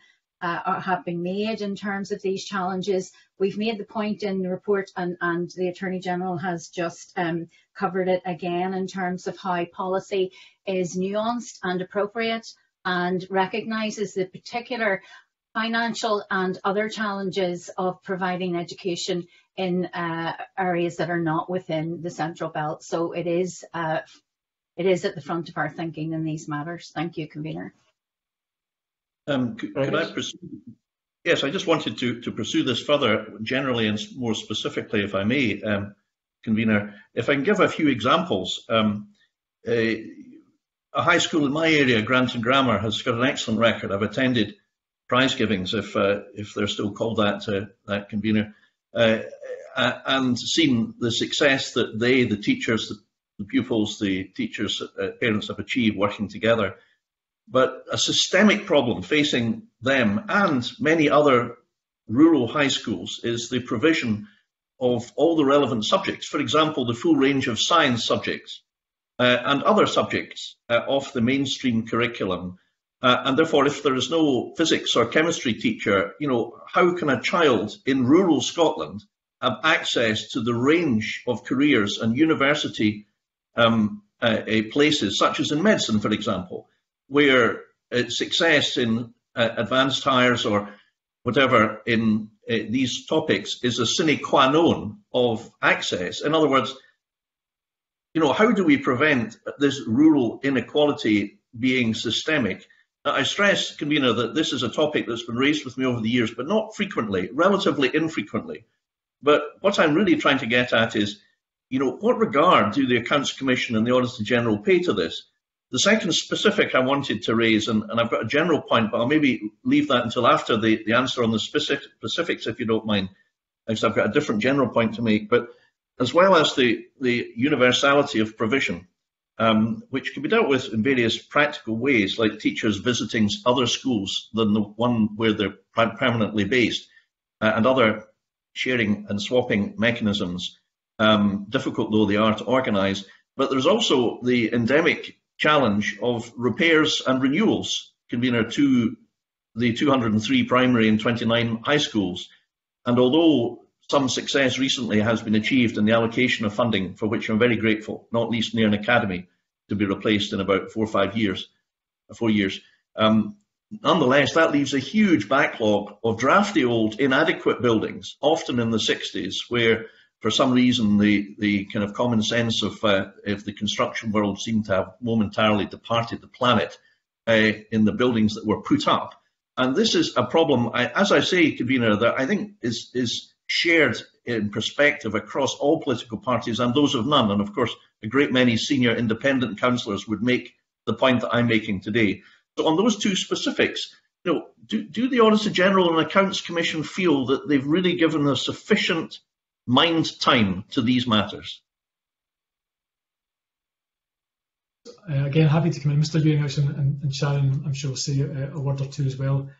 have been made in terms of these challenges. We've made the point in the report, and the Attorney General has just covered it again in terms of how policy is nuanced and appropriate and recognises the particular financial and other challenges of providing education in areas that are not within the Central Belt. So it is at the front of our thinking in these matters. Thank you, Convener. Could I pursue? Yes, I just wanted to pursue this further generally and more specifically, if I may, Convener. If I can give a few examples. A high school in my area, Granton Grammar, has got an excellent record. I've attended prize givings, if they're still called that, Convener. and seen the success that they, the teachers, the pupils, the teachers, parents have achieved working together. But a systemic problem facing them and many other rural high schools is the provision of all the relevant subjects. For example, the full range of science subjects and other subjects off the mainstream curriculum. And therefore, if there is no physics or chemistry teacher, how can a child in rural Scotland have access to the range of careers and university places, such as in medicine, for example, where success in advanced hires or whatever in these topics is a sine qua non of access? In other words, how do we prevent this rural inequality being systemic? I stress, Convener, that this is a topic that's been raised with me over the years, but not frequently, relatively infrequently. But what I'm really trying to get at is, what regard do the Accounts Commission and the Auditor General pay to this? The second specific I wanted to raise, and I've got a general point, but I'll maybe leave that until after the answer on the specifics, if you don't mind, because I've got a different general point to make. But as well as the universality of provision, which can be dealt with in various practical ways, like teachers visiting other schools than the one where they're permanently based, and other sharing and swapping mechanisms, difficult though they are to organise. But there's also the endemic challenge of repairs and renewals, Convener, to the 203 primary and 29 high schools. And although some success recently has been achieved in the allocation of funding, for which I'm very grateful, not least Nairn Academy, to be replaced in about 4 years. Nonetheless, that leaves a huge backlog of drafty old inadequate buildings, often in the 60s, where for some reason the kind of common sense of the construction world seemed to have momentarily departed the planet in the buildings that were put up. And this is a problem, as I say, Convener, that I think is shared in perspective across all political parties and those of none. And of course, a great many senior independent councillors would make the point that I'm making today. So on those two specifics, do the Auditor General and Accounts Commission feel that they've really given a sufficient mind time to these matters? Again, happy to come in. Mr. Ewing and Sharon, I'm sure, will say a word or two as well.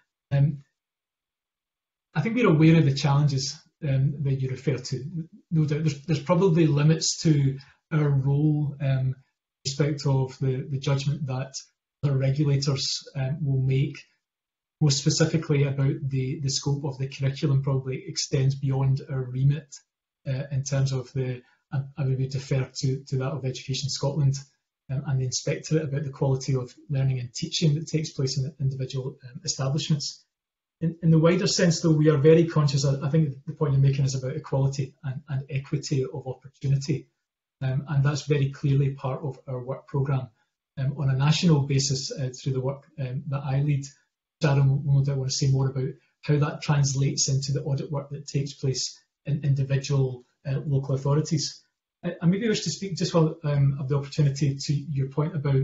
I think we're aware of the challenges that you refer to. No doubt there's probably limits to our role in respect of the judgment that the regulators will make, more specifically about the scope of the curriculum probably extends beyond our remit in terms of I would defer to that of Education Scotland and the Inspectorate about the quality of learning and teaching that takes place in individual establishments. In the wider sense, though, we are very conscious. I think the point you're making is about equality and equity of opportunity, and that's very clearly part of our work programme. On a national basis, through the work that I lead, Sharon will no doubt want to say more about how that translates into the audit work that takes place in individual local authorities. I maybe wish to speak just while of the opportunity to your point about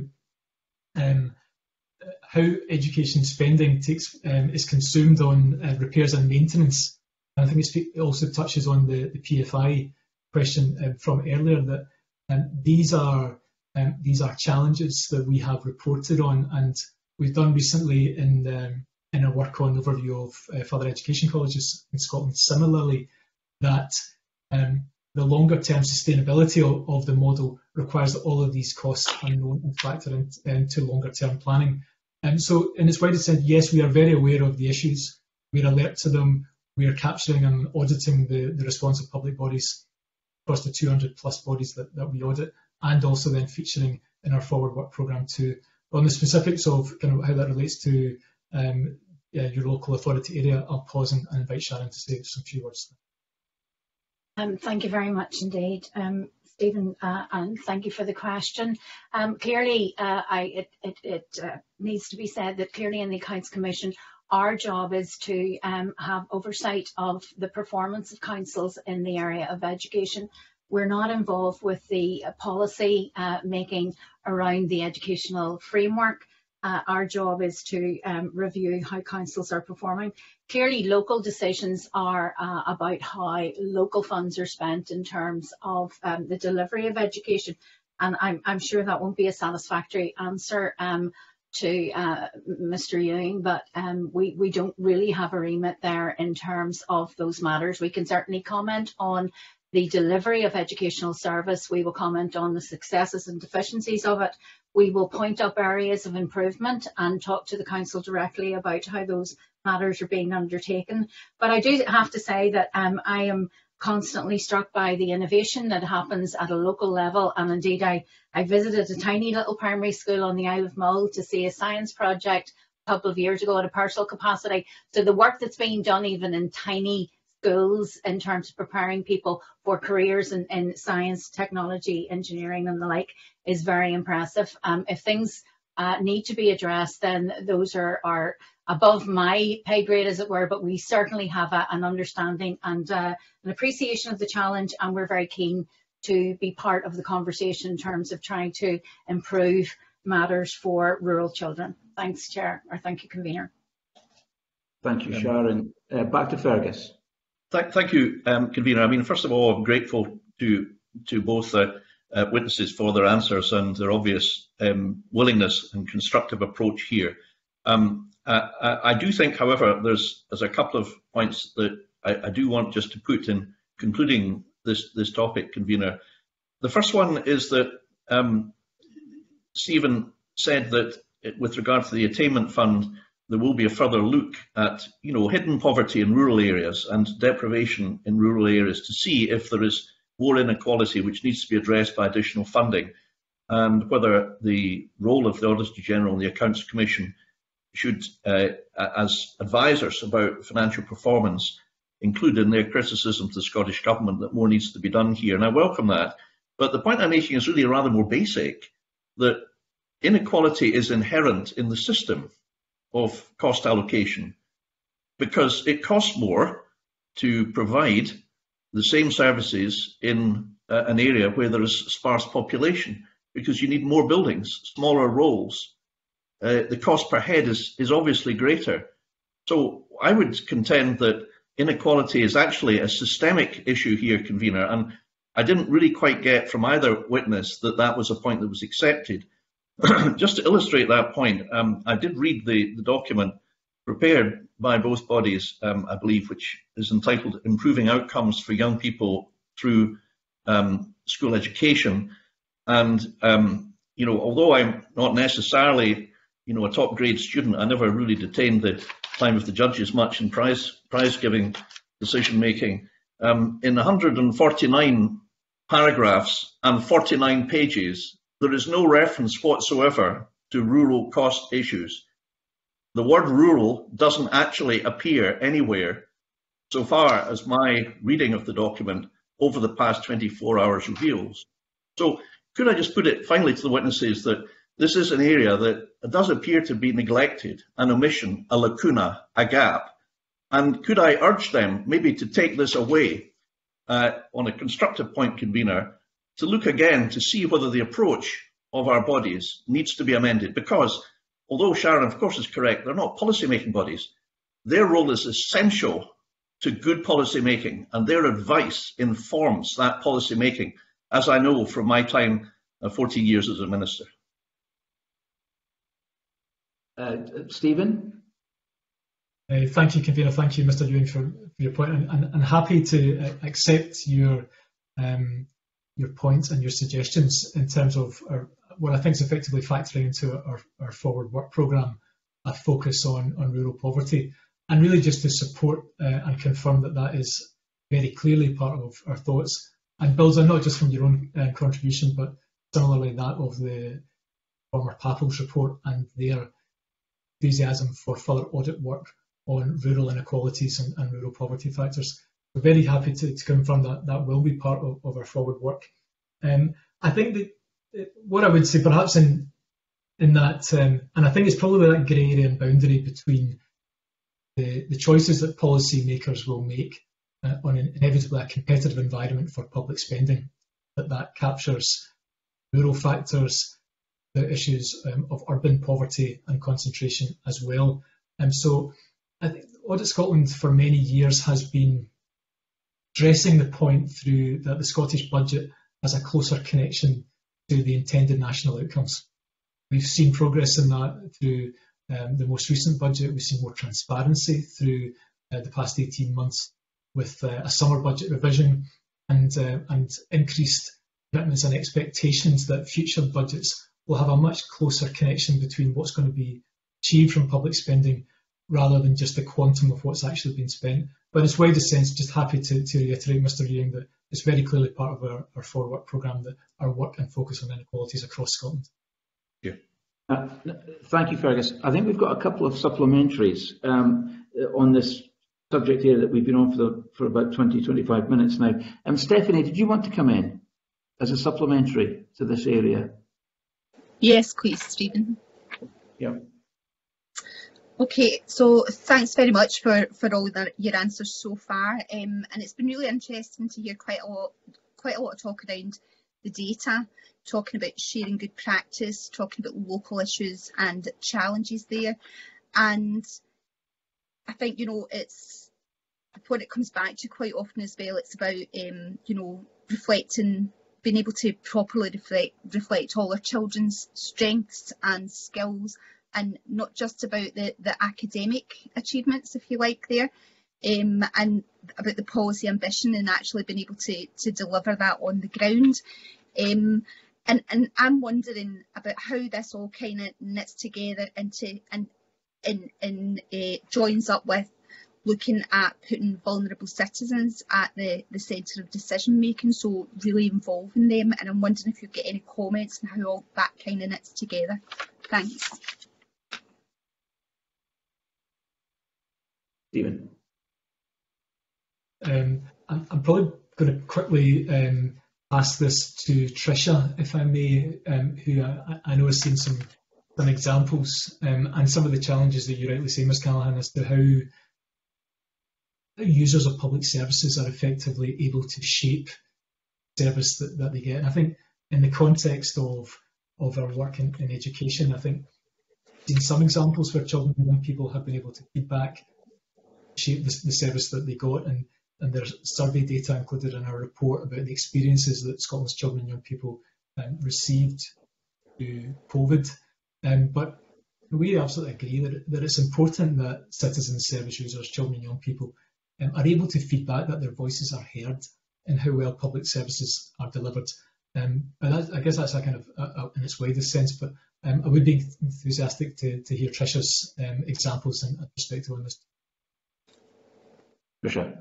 how education spending is consumed on repairs and maintenance. And I think it also touches on the PFI question from earlier, that these are challenges that we have reported on, and we've done recently in our work on overview of further education colleges in Scotland. Similarly, that the longer term sustainability of the model requires that all of these costs are known and factored into longer term planning. So in its widest sense, yes, we are very aware of the issues. We're alert to them. We are capturing and auditing the response of public bodies across the 200 plus bodies that we audit, and also then featuring in our forward work programme too. On the specifics of kind of how that relates to your local authority area, I'll pause and invite Sharon to say some few words. Thank you very much indeed, Stephen, and thank you for the question. Clearly, it needs to be said that clearly in the Accounts Commission, our job is to have oversight of the performance of councils in the area of education. We're not involved with the policy making around the educational framework. Our job is to review how councils are performing. clearly local decisions are about how local funds are spent in terms of the delivery of education. And I'm sure that won't be a satisfactory answer to Mr. Ewing, but we don't really have a remit there in terms of those matters. We can certainly comment on the delivery of educational service. We will comment on the successes and deficiencies of it. We will point up areas of improvement and talk to the Council directly about how those matters are being undertaken. But I do have to say that I am constantly struck by the innovation that happens at a local level, and indeed I visited a tiny little primary school on the Isle of Mull to see a science project a couple of years ago at a partial capacity. So the work that's being done even in tiny schools in terms of preparing people for careers in science, technology, engineering and the like is very impressive. If things need to be addressed, then those are above my pay grade, as it were, but we certainly have an understanding and an appreciation of the challenge, and we're very keen to be part of the conversation in terms of trying to improve matters for rural children. Thanks, Chair, or thank you, Convener. Thank you, Sharon. Back to Fergus. Thank you, Convener. I mean, first of all, I'm grateful to both witnesses for their answers and their obvious willingness and constructive approach here. I do think, however, there's a couple of points that I do want just to put in concluding this topic, Convener. The first one is that Stephen said that with regard to the attainment fund, there will be a further look at, hidden poverty in rural areas and deprivation in rural areas to see if there is more inequality which needs to be addressed by additional funding, and whether the role of the Auditor General and the Accounts Commission should, as advisors about financial performance, include in their criticism to the Scottish Government that more needs to be done here. And I welcome that. But the point I'm making is really rather more basic, that inequality is inherent in the system of cost allocation, because it costs more to provide the same services in an area where there is sparse population, because you need more buildings, smaller roles. The cost per head is obviously greater. So I would contend that inequality is actually a systemic issue here, Convener, and I didn't really quite get from either witness that that was a point that was accepted. Just to illustrate that point, I did read the document prepared by both bodies, I believe, which is entitled Improving Outcomes for Young People Through School Education. And, although I'm not necessarily, a top grade student, I never really detained the time of the judges much in prize giving decision making. In 149 paragraphs and 49 pages, there is no reference whatsoever to rural cost issues. The word rural doesn't actually appear anywhere, so far as my reading of the document over the past 24 hours reveals. So could I just put it finally to the witnesses that this is an area that does appear to be neglected, an omission, a lacuna, a gap, and could I urge them maybe to take this away on a constructive point, Convener, to look again to see whether the approach of our bodies needs to be amended, because although Sharon of course is correct, they're not policy making bodies. Their role is essential to good policy making, and their advice informs that policy making, as I know from my time 14 years as a minister. Stephen? Thank you, Convener. Thank you, Mr. Ewing, for your point, and happy to accept your points and your suggestions in terms of what I think is effectively factoring into our forward work programme, a focus on rural poverty, and really just to support and confirm that is very clearly part of our thoughts, and builds on not just from your own contribution, but similarly that of the former Papples report and their enthusiasm for further audit work on rural inequalities and rural poverty factors. We're very happy to confirm that will be part of our forward work. I think that what I would say perhaps in that, and I think it's probably that grey area and boundary between the choices that policymakers will make on inevitably a competitive environment for public spending, that captures rural factors, the issues of urban poverty and concentration as well. So I think Audit Scotland for many years has been stressing the point through that the Scottish budget has a closer connection to the intended national outcomes. We've seen progress in that through the most recent budget. We've seen more transparency through the past 18 months with a summer budget revision and increased commitments and expectations that future budgets will have a much closer connection between what's going to be achieved from public spending rather than just the quantum of what's actually been spent. But in its widest sense, just happy to reiterate, Mr. Ewing, that it's very clearly part of our forward work programme that our work and focus on inequalities across Scotland. Yeah. Thank you, Fergus. I think we've got a couple of supplementaries on this subject here that we've been on for about 20-25 minutes now. Stephanie, did you want to come in as a supplementary to this area? Yes, please, Stephen. Yeah. Okay, so thanks very much for all your answers so far, and it's been really interesting to hear quite a lot of talk around the data, talking about sharing good practice, talking about local issues and challenges there, and I think it's what it comes back to quite often as well. It's about reflecting, being able to properly reflect all our children's strengths and skills, and not just about the academic achievements, if you like, there, and about the policy ambition and actually being able to deliver that on the ground. And I'm wondering about how this all kind of knits together and joins up with looking at putting vulnerable citizens at the centre of decision making, so really involving them. And I'm wondering if you've got any comments on how all that kind of knits together. Thanks. Stephen. I'm probably going to quickly pass this to Tricia, if I may, who I know has seen some examples and some of the challenges that you rightly say, Ms Callaghan, as to how users of public services are effectively able to shape service that they get. And I think in the context of our work in education, I think I've seen some examples where children and young people have been able to feedback, shape the service that they got, and there's survey data included in our report about the experiences that Scotland's children and young people received through COVID. But we absolutely agree that it's important that citizens, service users, children and young people are able to feedback that their voices are heard and how well public services are delivered. But I guess that's a kind of in its widest sense, but I would be enthusiastic to hear Tricia's examples and perspective on this. Tricia.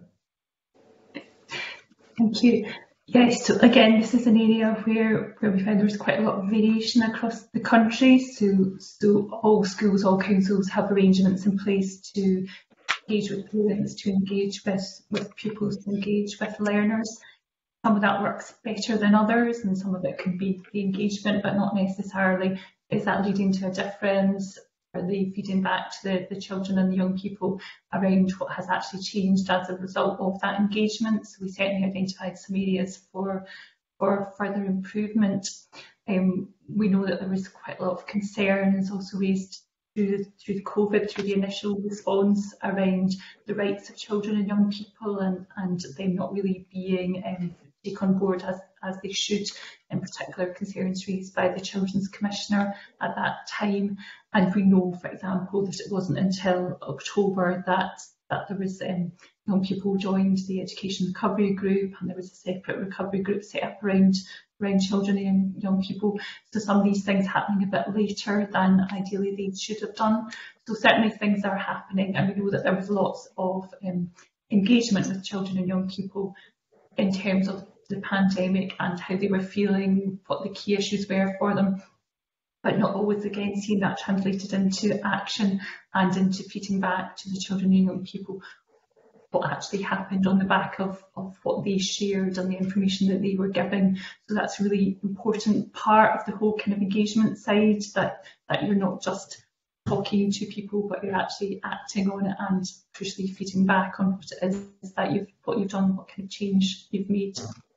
Thank you. Yes, so again, this is an area where we found there's quite a lot of variation across the country. So all schools, all councils have arrangements in place to engage with parents, to engage with pupils, to engage with learners. Some of that works better than others, and some of it can be the engagement, but not necessarily is that leading to a difference. Are they feeding back to the children and the young people around what has actually changed as a result of that engagement? So we certainly identified some areas for further improvement. We know that there was quite a lot of concerns also raised through COVID, through the initial response around the rights of children and young people and them not really being taken on board as they should, in particular concerns raised by the Children's Commissioner at that time. And we know, for example, that it wasn't until October that there was young people joined the Education Recovery Group, and there was a separate recovery group set up around children and young people. So some of these things happening a bit later than ideally they should have done. So certainly things are happening, and we know that there was lots of engagement with children and young people in terms of the pandemic and how they were feeling, what the key issues were for them, but not always again seeing that translated into action and into feeding back to the children and young people what actually happened on the back of what they shared and the information that they were given. So that's a really important part of the whole kind of engagement side, that you're not just talking to people, but you're actually acting on it and crucially feeding back on what it is that what you've done, what kind of change you've made.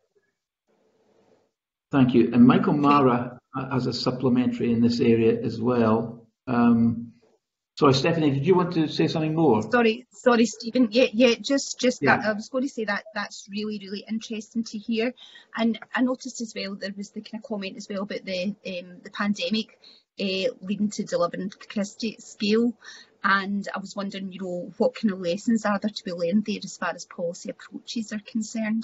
Thank you. And Michael Mara has a supplementary in this area as well. Sorry, Stephanie, did you want to say something more? Sorry, Stephen. Just that. I was going to say that that's really interesting to hear. And I noticed as well there was the kind of comment as well about the pandemic leading to delivering Christie scale. And I was wondering, what kind of lessons are there to be learned there as far as policy approaches are concerned?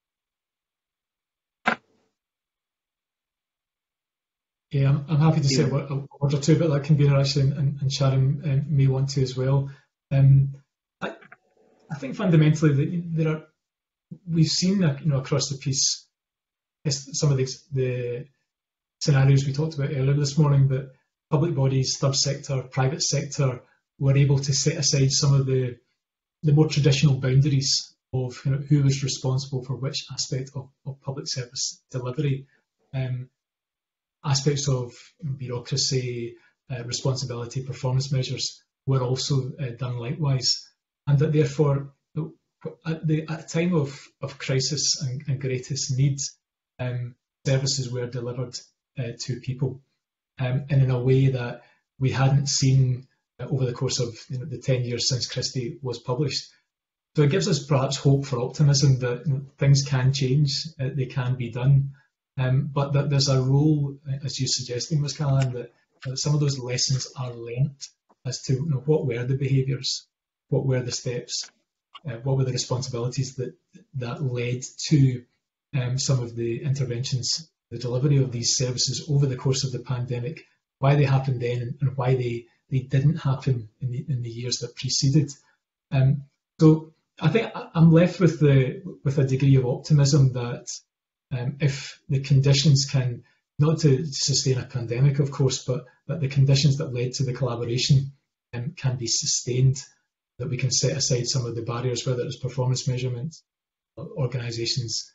Yeah, I'm happy to say a word or two about that, Convener, actually, and Sharon may want to as well. I think fundamentally that we've seen across the piece some of the scenarios we talked about earlier this morning, that public bodies, third sector, private sector were able to set aside some of the more traditional boundaries of who was responsible for which aspect of public service delivery. Aspects of bureaucracy, responsibility, performance measures were also done likewise, and that therefore at a time of crisis and greatest need, services were delivered to people, and in a way that we hadn't seen over the course of the 10 years since Christie was published. So it gives us perhaps hope for optimism that things can change, they can be done. But that there's a role, as you're suggesting, Ms. Callahan, that some of those lessons are learnt as to what were the behaviours, what were the steps, what were the responsibilities that led to some of the interventions, the delivery of these services over the course of the pandemic, why they happened then and why they didn't happen in the years that preceded. So I think I'm left with a degree of optimism that if the conditions can, not to sustain a pandemic, of course, but the conditions that led to the collaboration can be sustained, that we can set aside some of the barriers, whether it's performance measurements, organisations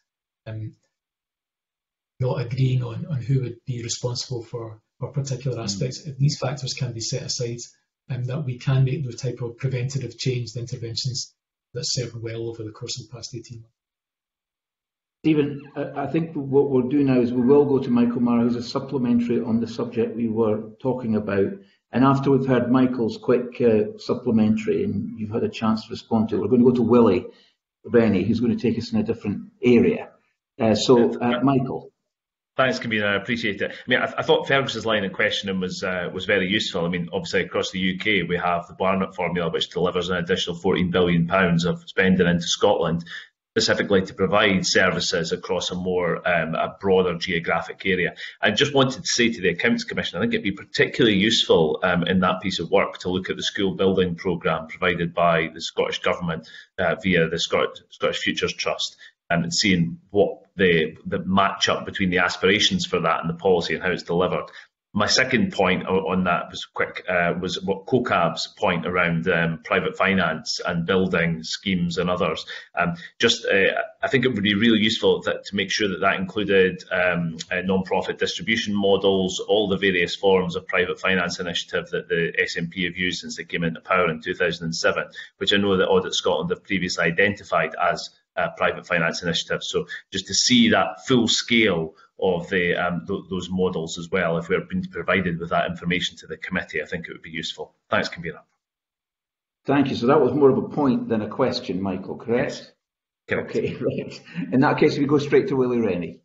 not agreeing on who would be responsible for particular aspects. If these factors can be set aside, that we can make the type of preventative change, the interventions that served well over the course of the past 18 months. Stephen, I think what we'll do now is we will go to Michael Maher, who's a supplementary on the subject we were talking about. And after we've heard Michael's quick supplementary and you've had a chance to respond to it, we're going to go to Willie Rennie, who's going to take us in a different area. Michael. Thanks, Convener. I appreciate it. I mean, I thought Fergus's line of questioning was very useful. I mean, obviously across the UK we have the Barnett formula, which delivers an additional £14 billion of spending into Scotland, specifically to provide services across a broader geographic area. I just wanted to say to the Accounts Commission, I think it'd be particularly useful in that piece of work to look at the school building programme provided by the Scottish Government via the Scottish Futures Trust, and seeing what the match up between the aspirations for that and the policy and how it's delivered. My second point on that was what COCAB's point around private finance and building schemes and others. I think it would be really useful to make sure that included non-profit distribution models, all the various forms of private finance initiative that the SNP have used since they came into power in 2007, which I know that Audit Scotland have previously identified as private finance initiatives. So just to see that full scale of those models as well, if we're being provided with that information to the committee, I think it would be useful. Thanks, Convener. Thank you. So that was more of a point than a question, Michael, correct? Yes. Correct. Okay, right. In that case, we go straight to Willie Rennie.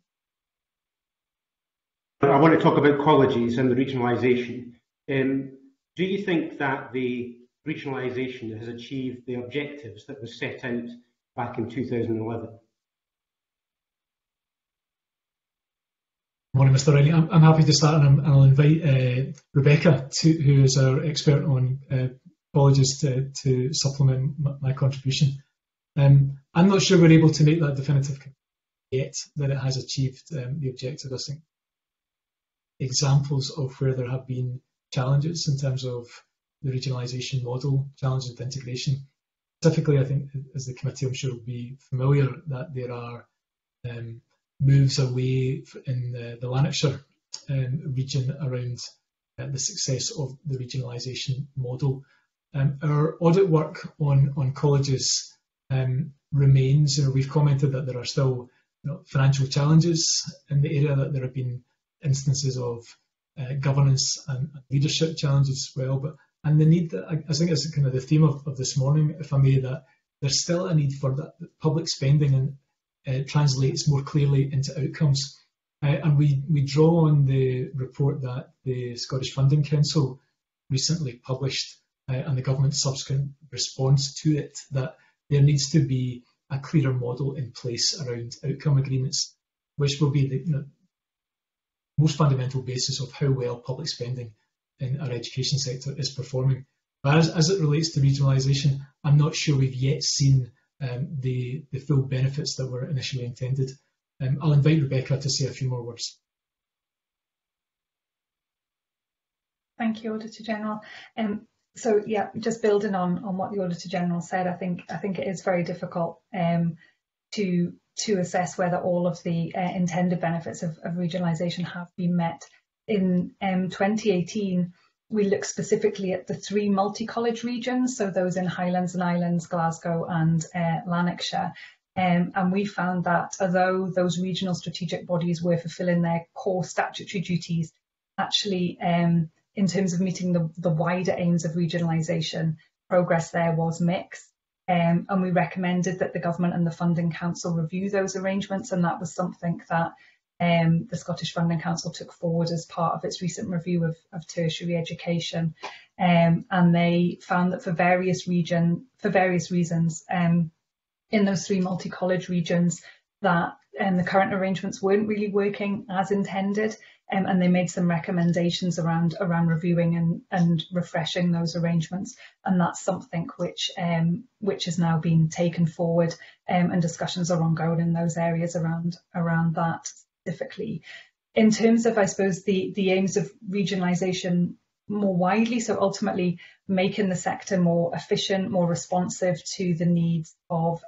I want to talk about colleges and the regionalisation. Do you think that the regionalisation has achieved the objectives that were set out back in 2011? Morning, Mr. Rennie. I'm happy to start, and I'll invite Rebecca, who is our expert on colleges, to supplement my contribution. I'm not sure we're able to make that definitive yet, that it has achieved the objective. I think examples of where there have been challenges in terms of the regionalisation model, challenges with integration. Specifically, I think, as the committee I'm sure will be familiar, that there are moves away in the Lanarkshire region around the success of the regionalisation model. Our audit work on colleges remains. We've commented that there are still financial challenges in the area, that there have been instances of governance and leadership challenges as well, but And the need that I think is kind of the theme of this morning, if I may, that there's still a need for that public spending and translates more clearly into outcomes. And we draw on the report that the Scottish Funding Council recently published and the government's subsequent response to it, that there needs to be a clearer model in place around outcome agreements, which will be the most fundamental basis of how well public spending in our education sector is performing. But as it relates to regionalisation, I'm not sure we've yet seen the full benefits that were initially intended. I'll invite Rebecca to say a few more words. Thank you, Auditor General. So yeah, just building on what the Auditor General said, I think it is very difficult to assess whether all of the intended benefits of regionalisation have been met. In 2018, we looked specifically at the 3 multi-college regions, so those in Highlands and Islands, Glasgow and Lanarkshire. And we found that although those regional strategic bodies were fulfilling their core statutory duties, actually in terms of meeting the wider aims of regionalisation, progress there was mixed. And we recommended that the Government and the Funding Council review those arrangements, and that was something that the Scottish Funding Council took forward as part of its recent review of tertiary education. And they found that for various reasons, in those 3 multi-college regions, that the current arrangements weren't really working as intended, and they made some recommendations around reviewing and refreshing those arrangements, and that's something which has now been taken forward, and discussions are ongoing in those areas around that specifically. In terms of, I suppose, the aims of regionalisation more widely, so ultimately making the sector more efficient, more responsive to the needs of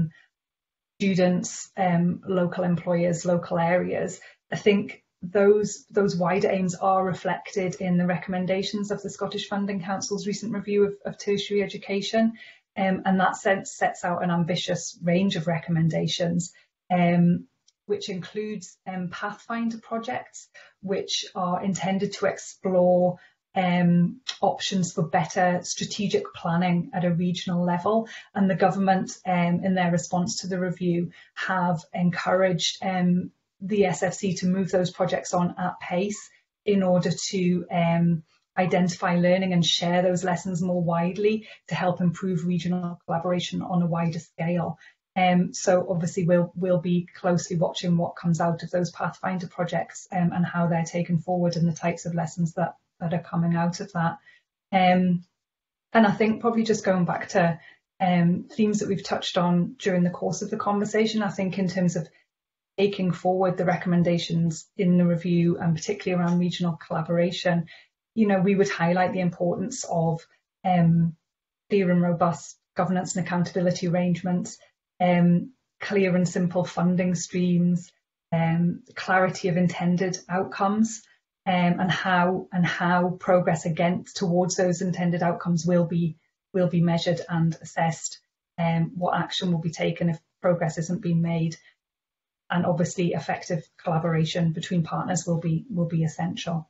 students, local employers, local areas, I think those wider aims are reflected in the recommendations of the Scottish Funding Council's recent review of tertiary education, and that sets out an ambitious range of recommendations, which includes Pathfinder projects, which are intended to explore options for better strategic planning at a regional level. And the government, in their response to the review, have encouraged the SFC to move those projects on at pace in order to identify learning and share those lessons more widely to help improve regional collaboration on a wider scale. So obviously we'll be closely watching what comes out of those Pathfinder projects and how they're taken forward and the types of lessons that are coming out of that. And I think probably just going back to themes that we've touched on during the course of the conversation, I think in terms of taking forward the recommendations in the review and particularly around regional collaboration, we would highlight the importance of clear and robust governance and accountability arrangements, clear and simple funding streams, clarity of intended outcomes, and how progress towards those intended outcomes will be measured and assessed, what action will be taken if progress isn't being made, and obviously effective collaboration between partners will be essential.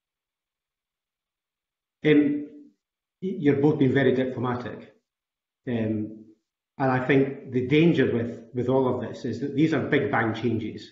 You're both being very diplomatic, and I think the danger with all of this is that these are big bang changes.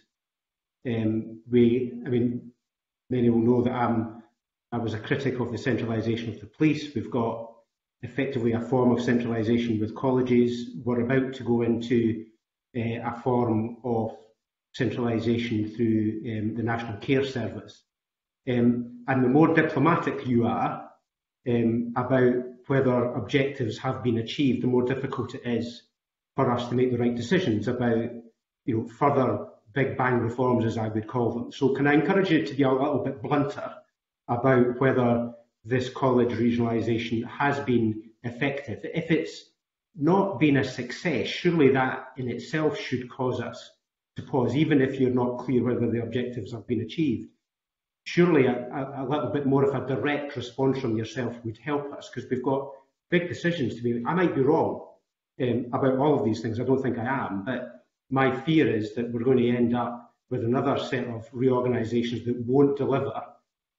Many will know that I was a critic of the centralisation of the police. We've got effectively a form of centralisation with colleges. We're about to go into a form of centralisation through the National Care Service. And the more diplomatic you are about whether objectives have been achieved, the more difficult it is for us to make the right decisions about further big bang reforms, as I would call them. So can I encourage you to be a little bit blunter about whether this college regionalisation has been effective? If it's not been a success, surely that in itself should cause us to pause, even if you're not clear whether the objectives have been achieved. Surely a little bit more of a direct response from yourself would help us, because we've got big decisions to be. I might be wrong about all of these things. I don't think I am, but my fear is that we're going to end up with another set of reorganisations that won't deliver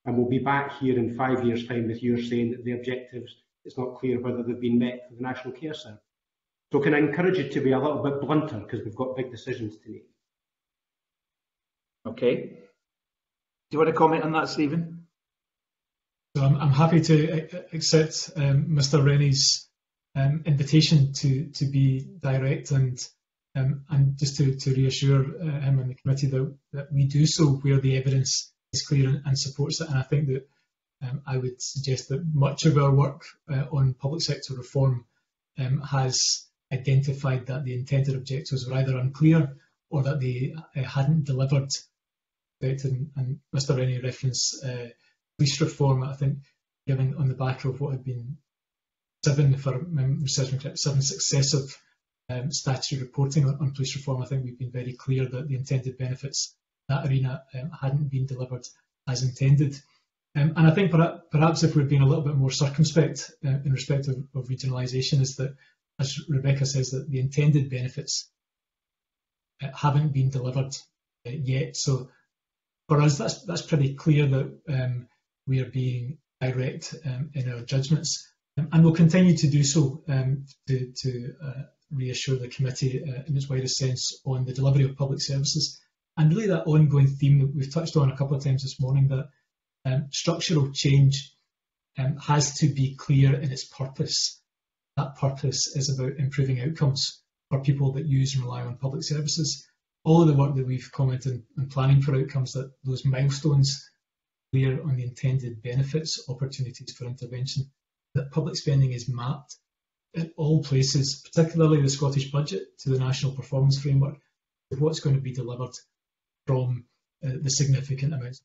and we'll be back here in 5 years' time with you saying that the objectives, it's not clear whether they've been met for the National Care Service. So can I encourage you to be a little bit blunter, because we've got big decisions to make. Okay. Do you want to comment on that, Stephen? So I'm happy to accept Mr. Rennie's invitation to be direct and just to reassure him and the committee that we do so where the evidence is clear and supports it. And I think that I would suggest that much of our work on public sector reform has identified that the intended objectives were either unclear or that they hadn't delivered. And Mr. Rennie referenced police reform, I think, given on the back of what had been seven successive statutory reporting on police reform. I think we've been very clear that the intended benefits in that arena hadn't been delivered as intended. And I think perhaps if we're being a little bit more circumspect in respect of regionalisation, is that, as Rebecca says, that the intended benefits haven't been delivered yet. So for us, that's pretty clear that we are being direct in our judgments, and we'll continue to do so to reassure the committee in its widest sense on the delivery of public services. And really that ongoing theme that we've touched on a couple of times this morning, that structural change has to be clear in its purpose. That purpose is about improving outcomes for people that use and rely on public services. All of the work that we've commented on planning for outcomes, that those milestones clear on the intended benefits, opportunities for intervention, that public spending is mapped at all places, particularly the Scottish budget, to the national performance framework, of what's going to be delivered from the significant amounts.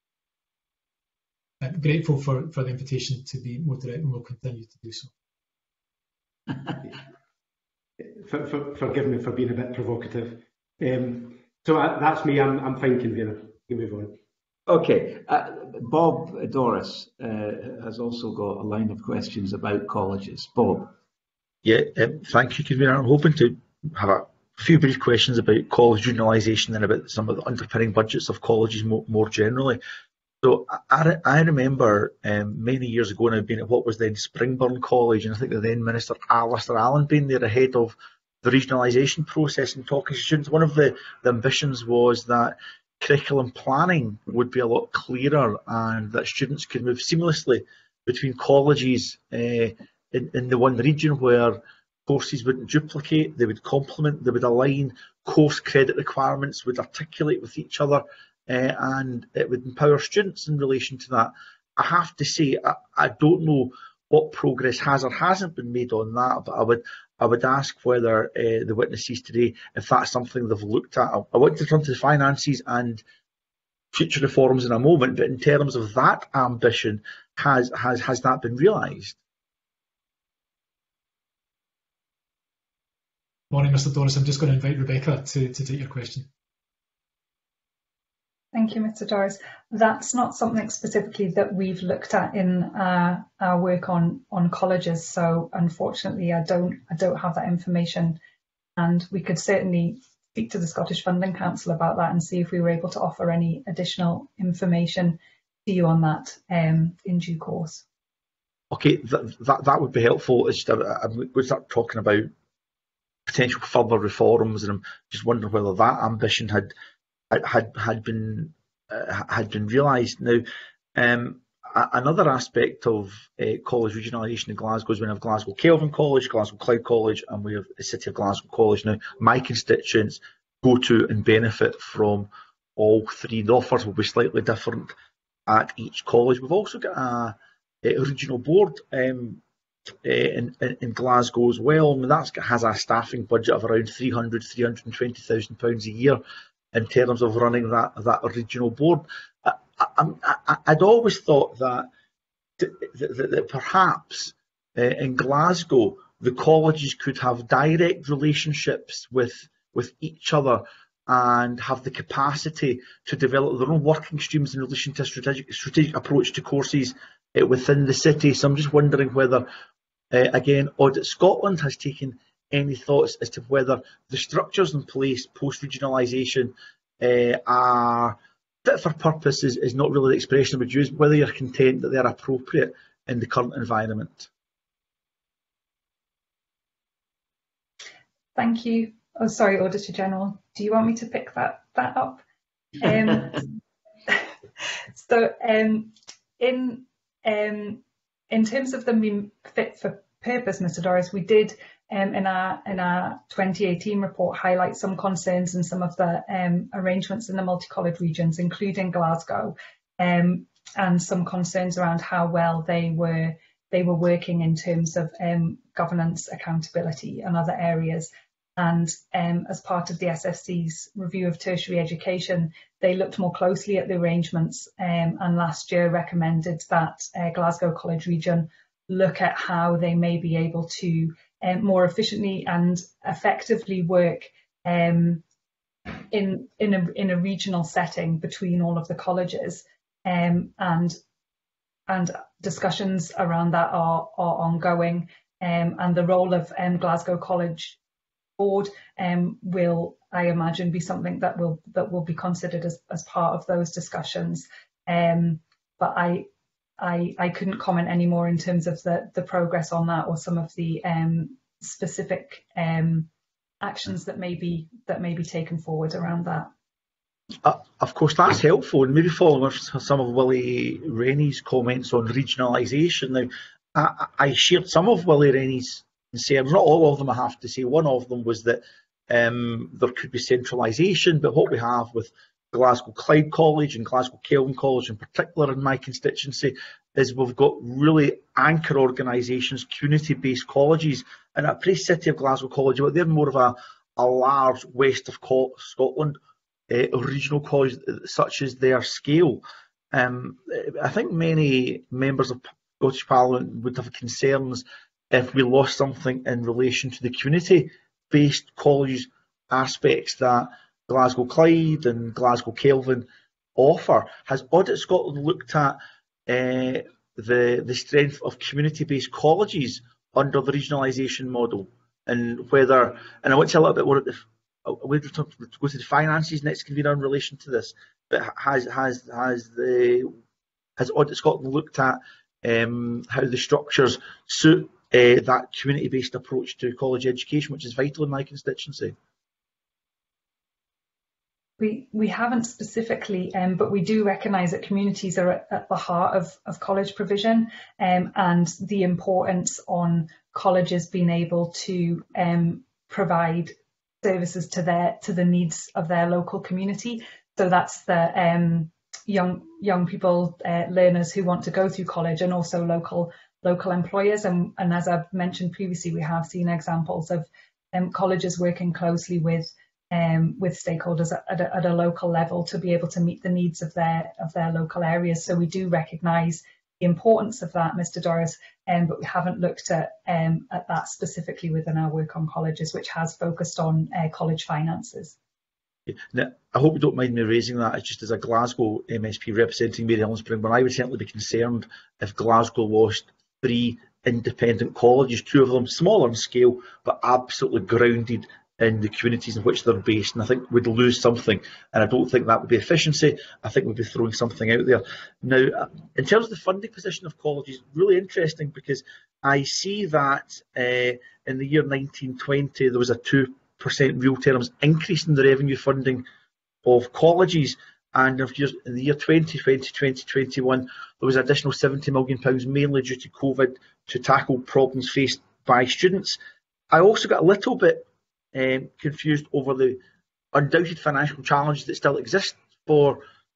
I'm grateful for the invitation to be more direct, and we'll continue to do so. Forgive me for being a bit provocative. So that's me. I'm fine, convener. You move on. Okay. Bob Doris has also got a line of questions about colleges. Bob. Yeah, thank you, convener. I'm hoping to have a few brief questions about college regionalisation and about some of the underpinning budgets of colleges more generally. So I remember many years ago now being at what was then Springburn College, and I think the then Minister Alistair Allen being there ahead of the regionalisation process and talking to students. One of the ambitions was that curriculum planning would be a lot clearer and that students could move seamlessly between colleges in the one region, where courses wouldn't duplicate, they would complement, they would align, course credit requirements would articulate with each other, and it would empower students in relation to that. I have to say, I don't know what progress has or hasn't been made on that, but I would ask whether the witnesses today, if that's something they've looked at. I want to turn to the finances and future reforms in a moment, but in terms of that ambition, has that been realised? Morning, Mr. Doris. I'm just going to invite Rebecca to take your question. Thank you, Mr. Doris. That's not something specifically that we've looked at in our work on colleges. So unfortunately, I don't have that information, and we could certainly speak to the Scottish Funding Council about that and see if we were able to offer any additional information to you on that in due course. Okay, that would be helpful. I'm going to start talking about potential further reforms, and I'm just wondering whether that ambition had been realised. Now, another aspect of college regionalisation in Glasgow is we have Glasgow Kelvin College, Glasgow Clyde College, and we have the City of Glasgow College. Now, my constituents go to and benefit from all three. The offers will be slightly different at each college. We've also got a regional board in Glasgow as well. I mean, that has a staffing budget of around £320,000 a year in terms of running that regional board. I'd always thought that perhaps in Glasgow the colleges could have direct relationships with each other and have the capacity to develop their own working streams in relation to a strategic approach to courses within the city. So I'm just wondering whether, again, Audit Scotland has taken any thoughts as to whether the structures in place post-regionalisation are fit for purpose is not really the expression I would use, whether you're content that they're appropriate in the current environment. Thank you. Oh, sorry, Auditor General. Do you want me to pick that up? So, in terms of the fit for purpose, Mr. Dorris, we did in our 2018 report highlight some concerns in some of the arrangements in the multi-college regions, including Glasgow, and some concerns around how well they were working in terms of governance, accountability and other areas. And as part of the SFC's review of tertiary education, they looked more closely at the arrangements and last year recommended that Glasgow College region look at how they may be able to more efficiently and effectively work in a regional setting between all of the colleges, and discussions around that are ongoing, and the role of Glasgow College Board will, I imagine, be something that will be considered as part of those discussions. But I couldn't comment any more in terms of the progress on that or some of the specific actions that may be taken forward around that. Of course, that's helpful, and maybe following up some of Willie Rennie's comments on regionalisation. Now, I shared some of Willie Rennie's concerns, not all of them, I have to say. One of them was that there could be centralisation, but what we have with Glasgow Clyde College and Glasgow Kelvin College in particular in my constituency is we've got really anchor organisations, community-based colleges, and at Praise City of Glasgow College, but they're more of a large west of Scotland regional college, such as their scale. I think many members of Scottish Parliament would have concerns if we lost something in relation to the community-based college aspects that Glasgow Clyde and Glasgow Kelvin offer. Has Audit Scotland looked at the strength of community-based colleges under the regionalisation model, and whether, and I want to a little bit more at we'll go to the finances next, convener, in relation to this, but has Audit Scotland looked at how the structures suit that community-based approach to college education, which is vital in my constituency? We haven't specifically, but we do recognise that communities are at the heart of college provision, and the importance on colleges being able to provide services to the needs of their local community. So that's the young people, learners who want to go through college, and also local employers. And as I've mentioned previously, we have seen examples of colleges working closely with stakeholders at a local level to be able to meet the needs of their local areas. So we do recognise the importance of that, Mr. Dorris, but we haven't looked at that specifically within our work on colleges, which has focused on college finances. Now, I hope you don't mind me raising that. It's just as a Glasgow MSP representing Mary Ellen Springburn, I would certainly be concerned if Glasgow lost 3 independent colleges, 2 of them smaller in scale, but absolutely grounded in the communities in which they're based, and I think we'd lose something, and I don't think that would be efficiency. I think we'd be throwing something out there. Now, in terms of the funding position of colleges, really interesting, because I see that in the year 1920 there was a 2% real terms increase in the revenue funding of colleges, and in the year 2020-2021 there was an additional £70 million, mainly due to COVID, to tackle problems faced by students. I also got a little bit confused over the undoubted financial challenges that still exist for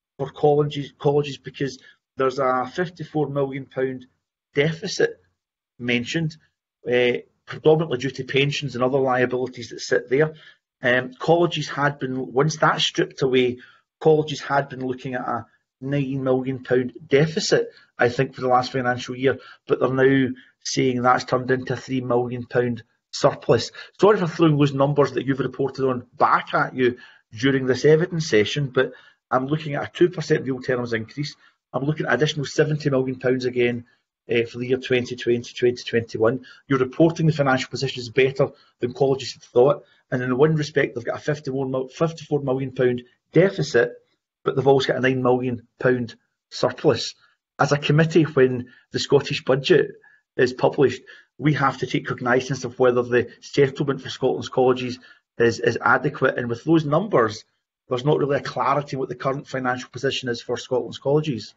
colleges, because there's a £54 million deficit mentioned, predominantly due to pensions and other liabilities that sit there. Colleges had been, once that's stripped away, colleges had been looking at a £9 million deficit, I think, for the last financial year, but they're now saying that's turned into a £3 million surplus. Sorry for throwing those numbers that you've reported on back at you during this evidence session, but I'm looking at a 2% real terms increase. I'm looking at additional £70 million again for the year 2020-2021. You're reporting the financial position is better than colleges had thought, and in one respect they've got a £54 million deficit, but they've also got a £9 million surplus. As a committee, when the Scottish budget is published, we have to take cognizance of whether the settlement for Scotland's colleges is adequate. And with those numbers, there's not really a clarity what the current financial position is for Scotland's colleges.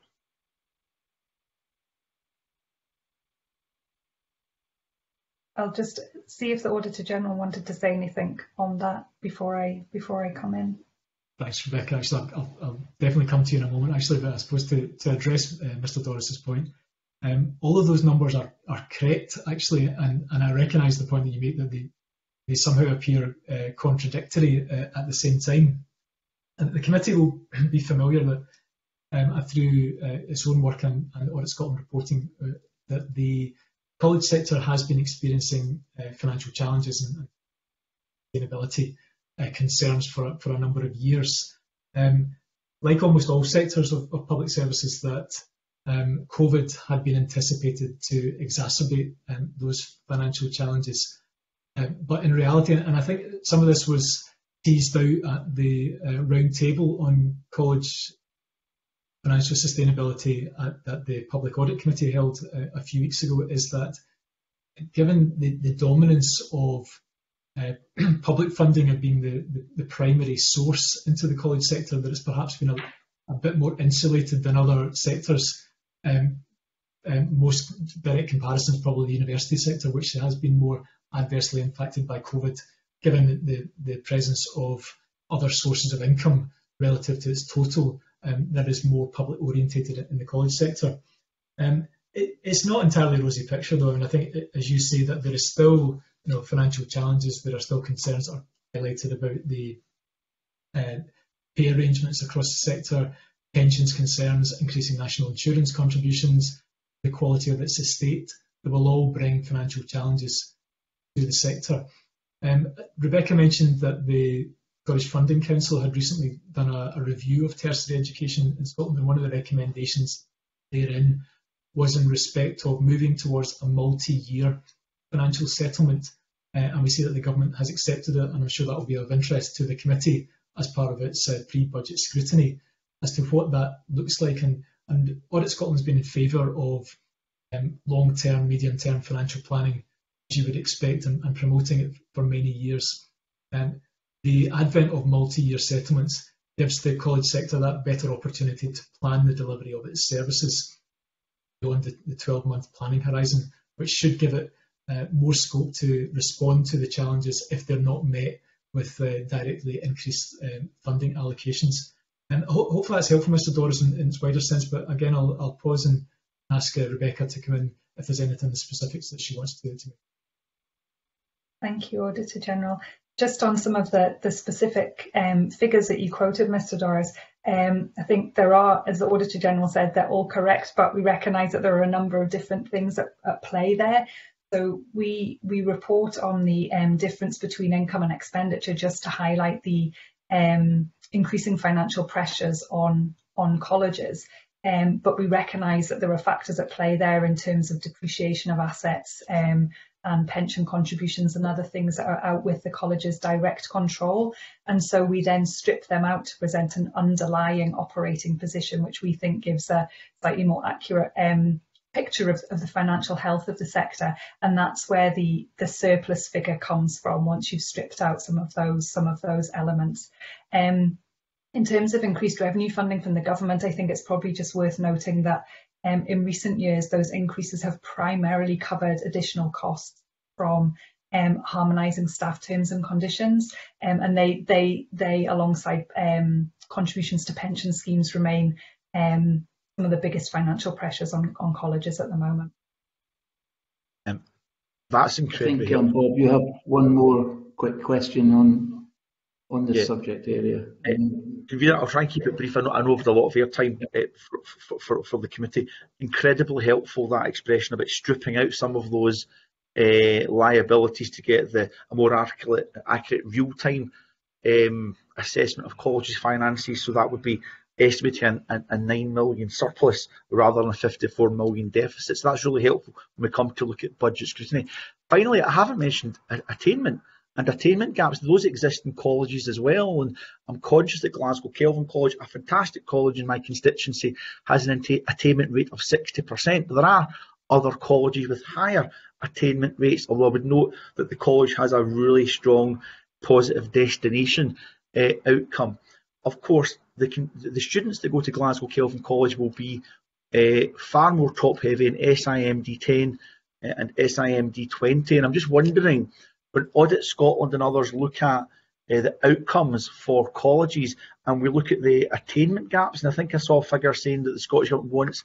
I'll just see if the Auditor General wanted to say anything on that before I come in. Thanks, Rebecca. Actually, I'll definitely come to you in a moment, actually, but I suppose to address Mr. Doris's point, all of those numbers are correct, actually, and I recognise the point that you make that they somehow appear contradictory at the same time. And the committee will be familiar that through its own work and Audit Scotland reporting that the college sector has been experiencing financial challenges and sustainability concerns for a number of years. Like almost all sectors of public services, that COVID had been anticipated to exacerbate those financial challenges. But in reality, and I think some of this was teased out at the round table on college financial sustainability that the Public Audit Committee held a few weeks ago, is that given the dominance of public funding of being the primary source into the college sector, that it's perhaps been a bit more insulated than other sectors. Most direct comparisons probably the university sector, which has been more adversely impacted by COVID, given the presence of other sources of income relative to its total that is more public orientated in the college sector. It's not entirely a rosy picture though, and I think, as you say, that there is still financial challenges. There are still concerns that are highlighted about the pay arrangements across the sector, pensions concerns, increasing national insurance contributions, the quality of its estate. They will all bring financial challenges to the sector. Rebecca mentioned that the Scottish Funding Council had recently done a review of tertiary education in Scotland, and one of the recommendations therein was in respect of moving towards a multi-year financial settlement, and we see that the government has accepted it, and I'm sure that will be of interest to the committee as part of its pre-budget scrutiny as to what that looks like. And Audit Scotland's been in favour of long-term, medium-term financial planning, as you would expect, and promoting it for many years. The advent of multi-year settlements gives the college sector that better opportunity to plan the delivery of its services beyond the 12-month planning horizon, which should give it more scope to respond to the challenges if they're not met with directly increased funding allocations. Hopefully that's helpful, Mr. Doris, in its wider sense, but again, I'll pause and ask Rebecca to come in if there's anything in the specifics that she wants to make. Thank you, Auditor General. Just on some of the specific figures that you quoted, Mr. Doris, I think there are, as the Auditor General said, they're all correct, but we recognise that there are a number of different things at play there. So we report on the difference between income and expenditure just to highlight the increasing financial pressures on colleges. But we recognise that there are factors at play there in terms of depreciation of assets and pension contributions and other things that are out with the college's direct control. And so we then strip them out to present an underlying operating position, which we think gives a slightly more accurate picture of the financial health of the sector. And that's where the surplus figure comes from once you've stripped out some of those elements. In terms of increased revenue funding from the government, I think it's probably just worth noting that in recent years, those increases have primarily covered additional costs from harmonising staff terms and conditions, and they alongside contributions to pension schemes remain some of the biggest financial pressures on colleges at the moment. That's incredibly I think, Bob, you have one more quick question on this subject area. I'll try and keep it brief. I know we've had a lot of airtime for the committee. Incredibly helpful, that expression about stripping out some of those liabilities to get a more accurate real-time assessment of colleges' finances. So that would be estimating a 9 million surplus rather than a 54 million deficit. So that's really helpful when we come to look at budget scrutiny. Finally, I haven't mentioned attainment. and attainment gaps, those exist in colleges as well. And I'm conscious that Glasgow Kelvin College, a fantastic college in my constituency, has an attainment rate of 60%. There are other colleges with higher attainment rates, although I would note that the college has a really strong positive destination outcome. Of course, the students that go to Glasgow Kelvin College will be far more top heavy in SIMD 10 and SIMD 20, and I'm just wondering, when Audit Scotland and others look at the outcomes for colleges and we look at the attainment gaps, and I think I saw a figure saying that the Scottish Government wants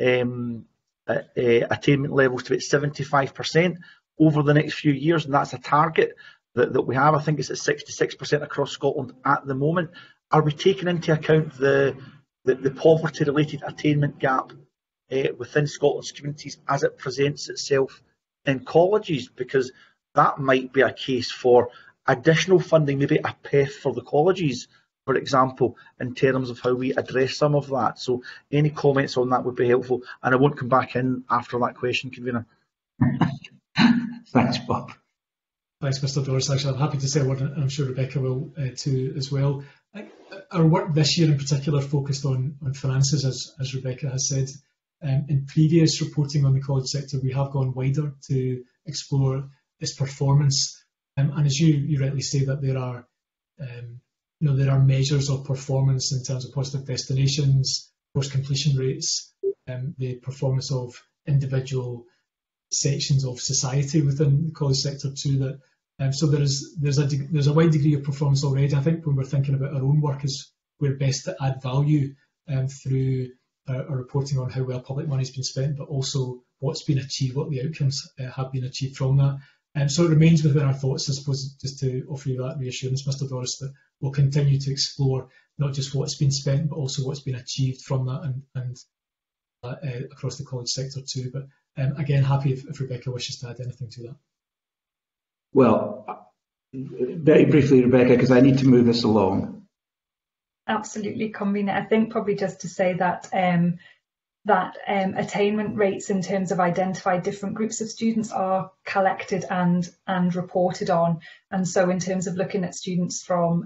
attainment levels to be at 75% over the next few years, and that's a target that we have. I think it's at 66% across Scotland at the moment. Are we taking into account the poverty-related attainment gap within Scotland's communities as it presents itself in colleges? Because that might be a case for additional funding, maybe a PEF for the colleges, for example, in terms of how we address some of that. So any comments on that would be helpful, and I won't come back in after that question, Convener. Thanks, Bob. Thanks, Mr. Doris. Actually, I'm happy to say a word, and I'm sure Rebecca will too as well. Our work this year in particular focused on finances, as Rebecca has said. In previous reporting on the college sector, we have gone wider to explore its performance. And as you rightly say, that there are measures of performance in terms of positive destinations, course completion rates, the performance of individual sections of society within the college sector too. That so there's a wide degree of performance already. I think when we're thinking about our own work, is we're best to add value through our reporting on how well public money has been spent, but also what's been achieved, what the outcomes have been achieved from that. So it remains within our thoughts, I suppose, just to offer you that reassurance, Mr. Doris, that we'll continue to explore not just what's been spent, but also what's been achieved from that and across the college sector too. But again, happy if Rebecca wishes to add anything to that. Well, very briefly, Rebecca, because I need to move this along. Absolutely, Convener. I think probably just to say that attainment rates in terms of identified different groups of students are collected and reported on, and so in terms of looking at students from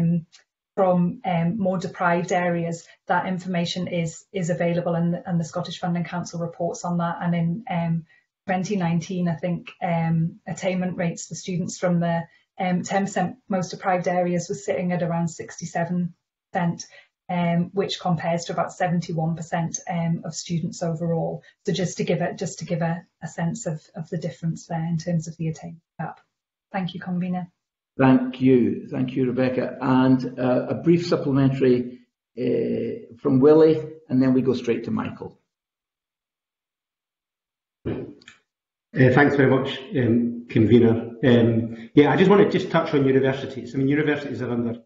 more deprived areas, that information is available, and the Scottish Funding Council reports on that. And in 2019, I think attainment rates for students from the 10% most deprived areas was sitting at around 67%, which compares to about 71% of students overall. So just to give a sense of the difference there in terms of the attainment gap. Thank you, Convener. Thank you, Rebecca. And a brief supplementary from Willie, and then we go straight to Michael. Thanks very much, Convener. I just want to touch on universities. I mean, universities are under,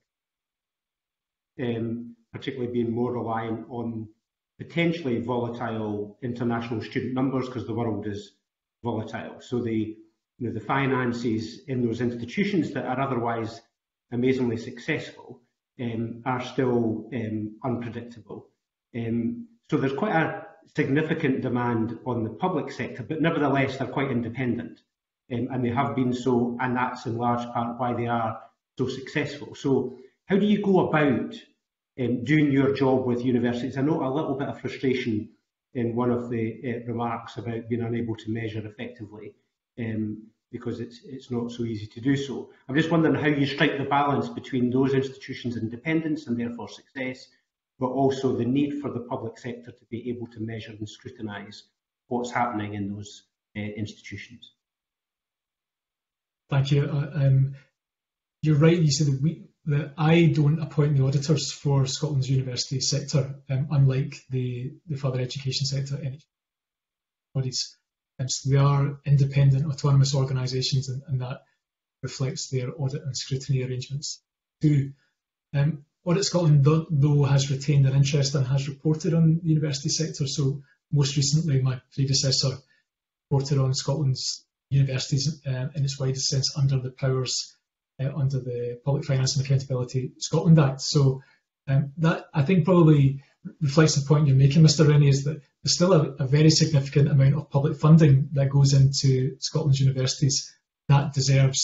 particularly being more reliant on potentially volatile international student numbers because the world is volatile. So the finances in those institutions that are otherwise amazingly successful are still unpredictable. So there's quite a significant demand on the public sector, but nevertheless they're quite independent, and they have been so, and that's in large part why they are so successful. So how do you go about doing your job with universities? I know a little bit of frustration in one of the remarks about being unable to measure effectively, because it's not so easy to do so. I'm just wondering how you strike the balance between those institutions' independence and therefore success, but also the need for the public sector to be able to measure and scrutinise what's happening in those institutions. Thank you. You're right, you said that I don't appoint the auditors for Scotland's university sector, unlike the further education sector bodies. So they are independent, autonomous organisations, and that reflects their audit and scrutiny arrangements too. Audit Scotland, though, has retained an interest and has reported on the university sector. So most recently, my predecessor reported on Scotland's universities in its widest sense under the powers under the Public Finance and Accountability Scotland Act. So that, I think, probably reflects the point you're making, Mr. Rennie, is that there's still a very significant amount of public funding that goes into Scotland's universities that deserves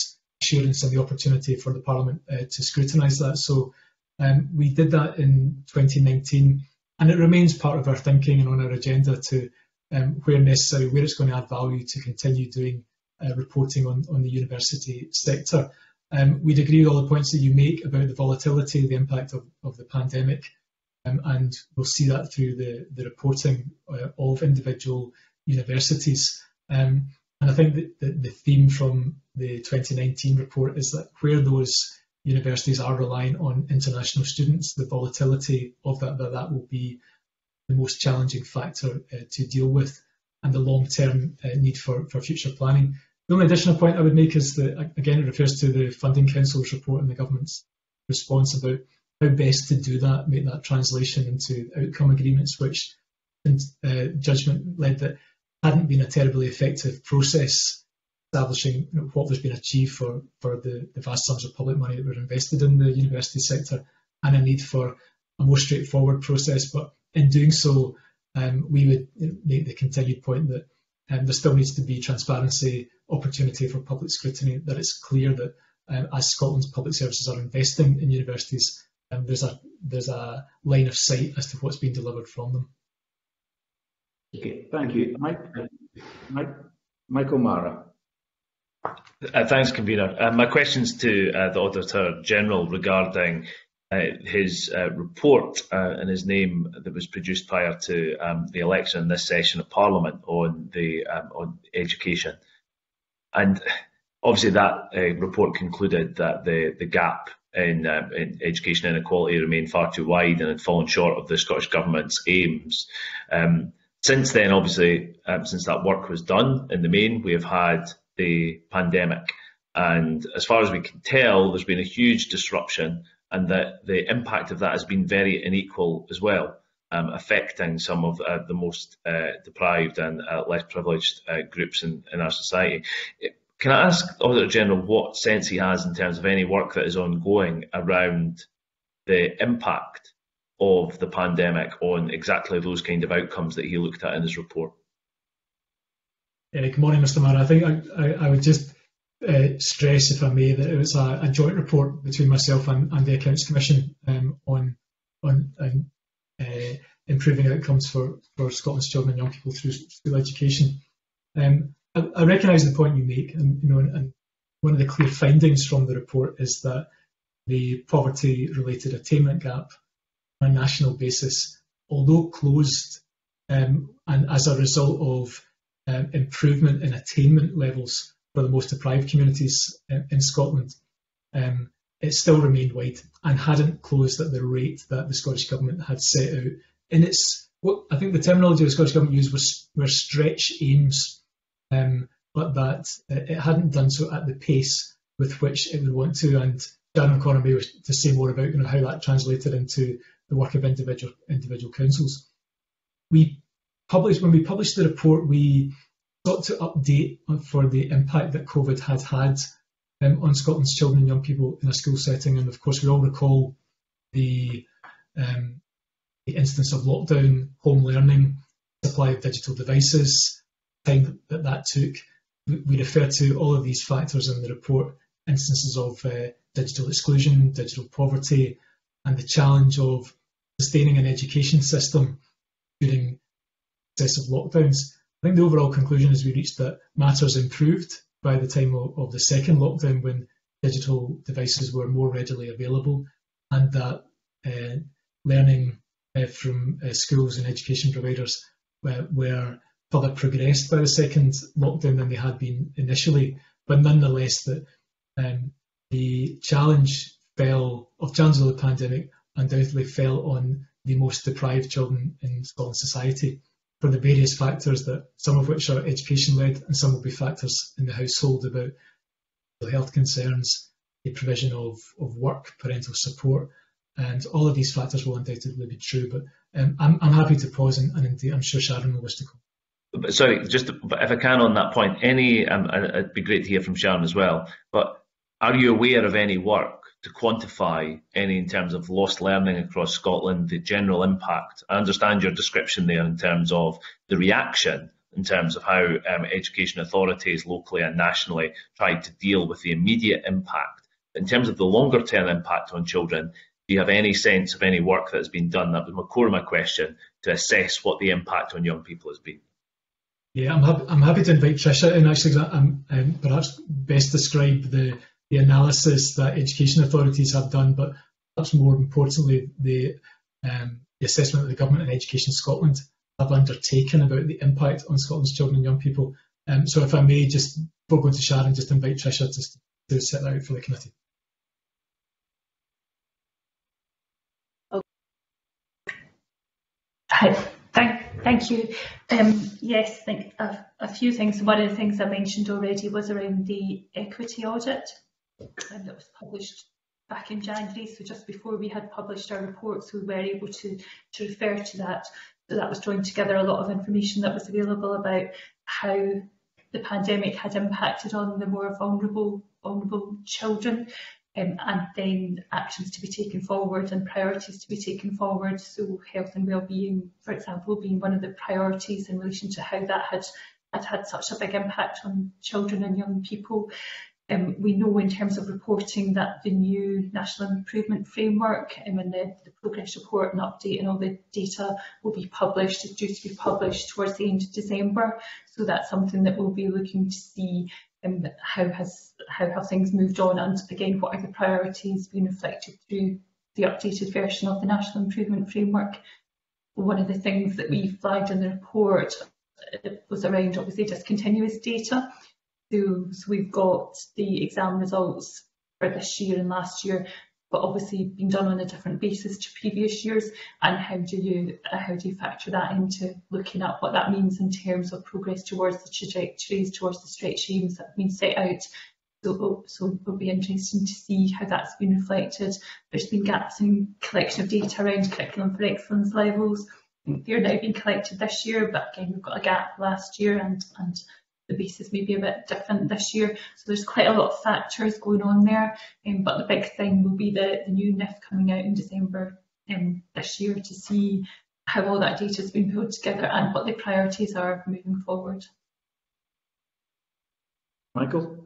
assurance and the opportunity for the Parliament to scrutinise that. So we did that in 2019, and it remains part of our thinking and on our agenda to, where necessary, where it's going to add value, to continue doing reporting on the university sector. We'd agree with all the points that you make about the volatility, the impact of the pandemic, and we'll see that through the reporting of individual universities. And I think that the theme from the 2019 report is that where those universities are relying on international students, the volatility of that will be the most challenging factor to deal with, and the long-term need for future planning. The only additional point I would make is that, again, it refers to the Funding Council's report and the government's response about how best to do that, make that translation into outcome agreements, which judgment led that hadn't been a terribly effective process establishing what was being achieved for the vast sums of public money that were invested in the university sector, and a need for a more straightforward process. But in doing so, we would make the continued point that there still needs to be transparency, opportunity for public scrutiny, that it's clear that as Scotland's public services are investing in universities, there's a line of sight as to what's being delivered from them. Okay, thank you. Michael Mara. Thanks, Convener. My question's to the Auditor General regarding his report in his name that was produced prior to the election in this session of Parliament on education. And obviously that report concluded that the gap in education inequality remained far too wide and had fallen short of the Scottish Government's aims. Since then, obviously, since that work was done, in the main, we have had the pandemic. And as far as we can tell, there's been a huge disruption, and that the impact of that has been very unequal as well, affecting some of the most deprived and less privileged groups in our society. Can I ask Auditor General what sense he has in terms of any work that is ongoing around the impact of the pandemic on exactly those kind of outcomes that he looked at in his report? Good morning, Mr. Mara. I think I would just stress, if I may, that it was a joint report between myself and the Accounts Commission on improving outcomes for Scotland's children and young people through school education. I recognise the point you make, and one of the clear findings from the report is that the poverty-related attainment gap on a national basis, although closed, and as a result of improvement in attainment levels for the most deprived communities in Scotland, it still remained wide and hadn't closed at the rate that the Scottish Government had set out in its, what I think the terminology the Scottish Government used were stretch aims, but that it hadn't done so at the pace with which it would want to. And Sharon O'Connor may wish to say more about how that translated into the work of individual councils. When we published the report, we sought to update for the impact that COVID had on Scotland's children and young people in a school setting. And of course, we all recall the instance of lockdown, home learning, supply of digital devices, time that took. We refer to all of these factors in the report, instances of digital exclusion, digital poverty, and the challenge of sustaining an education system during successive lockdowns. I think the overall conclusion is we reached that matters improved by the time of the second lockdown, when digital devices were more readily available, and that learning from schools and education providers were further progressed by the second lockdown than they had been initially. But nonetheless, that the challenges of the pandemic undoubtedly fell on the most deprived children in Scotland's society, for the various factors, that some of which are education-led and some will be factors in the household about health concerns, the provision of work, parental support, and all of these factors will undoubtedly be true. But I'm happy to pause, and indeed I'm sure Sharon will wish to comment. Sorry, but if I can on that point, it'd be great to hear from Sharon as well, but are you aware of any work to quantify any in terms of lost learning across Scotland, the general impact? I understand your description there in terms of the reaction in terms of how education authorities locally and nationally tried to deal with the immediate impact. In terms of the longer term impact on children, do you have any sense of any work that has been done? That was my core of my question, to assess what the impact on young people has been. Yeah, I'm happy to invite Tricia in, actually, perhaps best describe the analysis that education authorities have done, but perhaps more importantly, the assessment that the Government and Education Scotland have undertaken about the impact on Scotland's children and young people. So if I may, just before going to Sharon, just invite Tricia to set that out for the committee. Thank you. Yes, I think a few things. One of the things I mentioned already was around the equity audit that was published back in January, so just before we had published our reports, we were able to refer to that. So that was drawing together a lot of information that was available about how the pandemic had impacted on the more vulnerable children, and then actions to be taken forward and priorities to be taken forward. So health and wellbeing, for example, being one of the priorities in relation to how that had such a big impact on children and young people. We know in terms of reporting that the new National Improvement Framework and the progress report and update and all the data will be published, is due to be published towards the end of December. So that's something that we'll be looking to see how have things moved on, and again, what are the priorities being reflected through the updated version of the National Improvement Framework. One of the things that we flagged in the report was around obviously discontinuous data. So we've got the exam results for this year and last year, but obviously being done on a different basis to previous years. And how do you factor that into looking at what that means in terms of progress towards the trajectories, towards the stretch aims that have been set out? So it'll be interesting to see how that's been reflected. There's been gaps in collection of data around curriculum for excellence levels. They're now being collected this year, but again, we've got a gap last year and the basis may be a bit different this year. So there's quite a lot of factors going on there. But the big thing will be the new NIF coming out in December this year, to see how all that data has been pulled together and what the priorities are moving forward. Michael?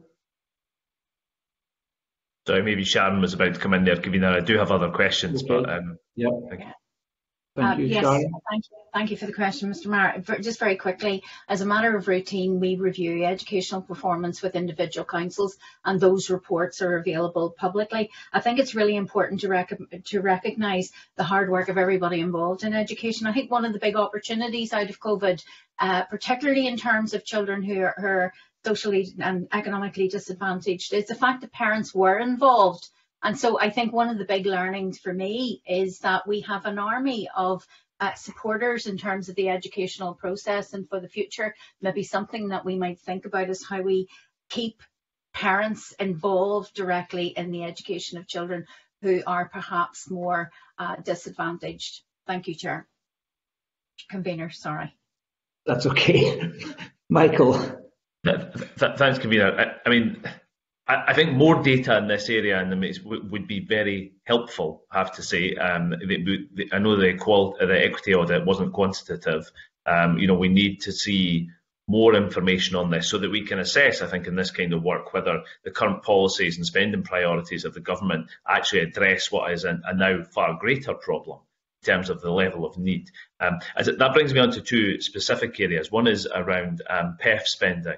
Sorry, maybe Sharon was about to come in there, Convener. I do have other questions, okay. But yep. Thank you. Thank you, yes, Sharon. thank you for the question, Mr. Mayor. Just very quickly, as a matter of routine, we review educational performance with individual councils, and those reports are available publicly. I think it's really important to recognise the hard work of everybody involved in education. I think one of the big opportunities out of COVID, particularly in terms of children who are socially and economically disadvantaged, is the fact that parents were involved. And so I think one of the big learnings for me is that we have an army of supporters in terms of the educational process, and for the future, maybe something that we might think about is how we keep parents involved directly in the education of children who are perhaps more disadvantaged. Thank you, Chair. Convener, sorry. That's okay. Michael. Thanks, Convener. I mean, I think more data in this area in the mix would be very helpful, I have to say. I know the equity audit wasn't quantitative. We need to see more information on this so that we can assess, I think, in this kind of work, whether the current policies and spending priorities of the government actually address what is a now far greater problem in terms of the level of need. That brings me on to two specific areas. One is around PEF spending.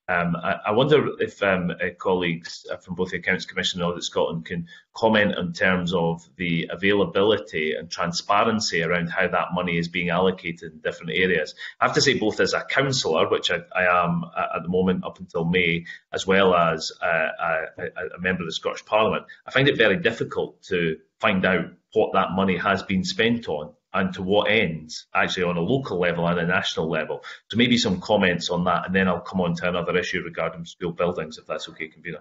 I wonder if colleagues from both the Accounts Commission and Audit Scotland can comment in terms of the availability and transparency around how that money is being allocated in different areas. I have to say, both as a councillor, which I am at the moment up until May, as well as a member of the Scottish Parliament, I find it very difficult to find out what that money has been spent on and to what ends, actually on a local level and a national level. So maybe some comments on that, and then I'll come on to another issue regarding school buildings, if that's okay, Convener.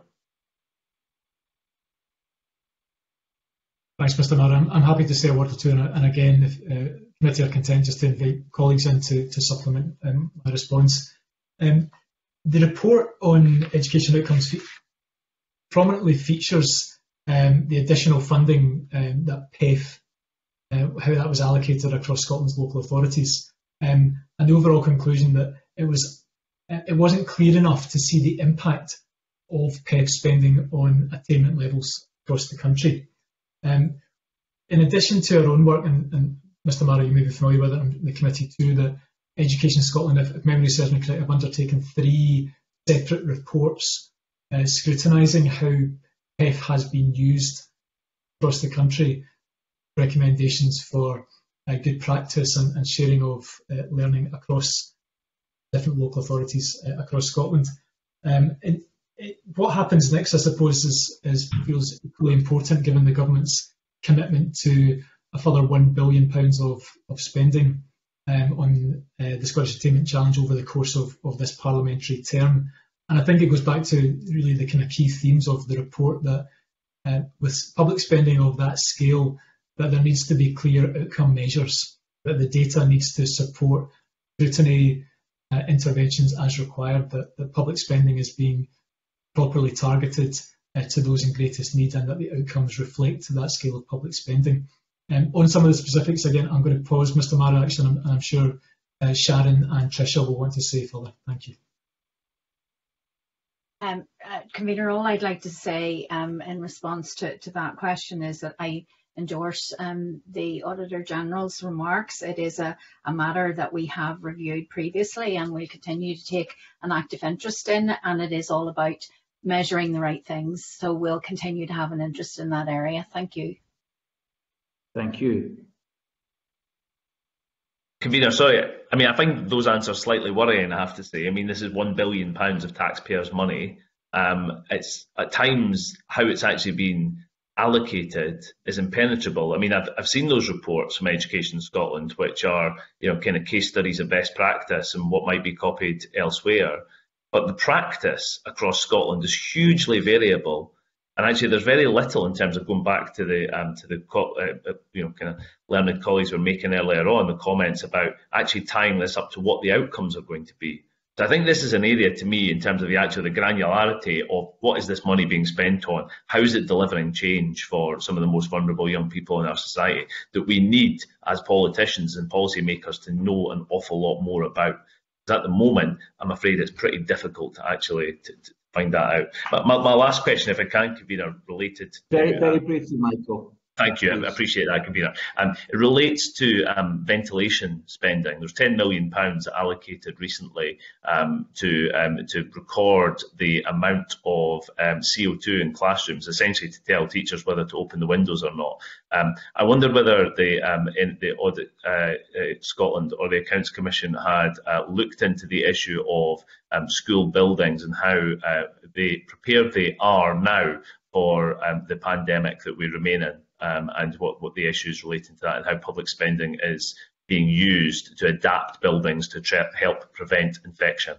Thanks, Mr. Mayor. I'm happy to say a word or two, and again, if committee are content, just to invite colleagues in to supplement my response. The report on education outcomes prominently features the additional funding that PEF, how that was allocated across Scotland's local authorities, and the overall conclusion that it wasn't clear enough to see the impact of PEF spending on attainment levels across the country. In addition to our own work, and Mr. Mara, you may be familiar with it, and the committee too, that Education Scotland, if memory serves me correct, have undertaken 3 separate reports scrutinising how PEF has been used across the country, recommendations for good practice and sharing of learning across different local authorities across Scotland. What happens next, I suppose, feels equally important given the government's commitment to a further £1 billion of spending on the Scottish Attainment Challenge over the course of this parliamentary term. And I think it goes back to really the kind of key themes of the report, that with public spending of that scale, that there needs to be clear outcome measures, that the data needs to support scrutiny interventions as required, that public spending is being properly targeted to those in greatest need, and that the outcomes reflect that scale of public spending. On some of the specifics, again, I'm going to pause, Mr. Mara, actually, and I'm sure Sharon and Tricia will want to say further. Thank you. Convener, all I'd like to say in response to that question is that I endorse the Auditor General's remarks. It is a matter that we have reviewed previously and we continue to take an active interest in, and it is all about measuring the right things. So we'll continue to have an interest in that area. Thank you. Thank you. Convener, sorry, I mean, I find those answers slightly worrying, I have to say. I mean, this is £1 billion of taxpayers' money. It's at times how it's actually been allocated is impenetrable. I mean, I've seen those reports from Education Scotland, which are, you know, kind of case studies of best practice and what might be copied elsewhere. But the practice across Scotland is hugely variable. And actually, there's very little in terms of going back to the you know, kind of learned colleagues were making earlier on, the comments about actually tying this up to what the outcomes are going to be. So I think this is an area to me in terms of the granularity of what is this money being spent on, how is it delivering change for some of the most vulnerable young people in our society that we need as politicians and policymakers to know an awful lot more about. Because at the moment, I'm afraid it's pretty difficult to actually to find that out. But my last question, if I can, Convener, related to... Very briefly, Michael. Thank you, I appreciate that, Convener. It relates to ventilation spending. There's £10 million allocated recently to record the amount of CO2 in classrooms, essentially to tell teachers whether to open the windows or not. I wondered whether in the Audit Scotland or the Accounts Commission had looked into the issue of school buildings and how prepared they are now for the pandemic that we remain in. And what the issues relating to that, and how public spending is being used to adapt buildings to help prevent infection.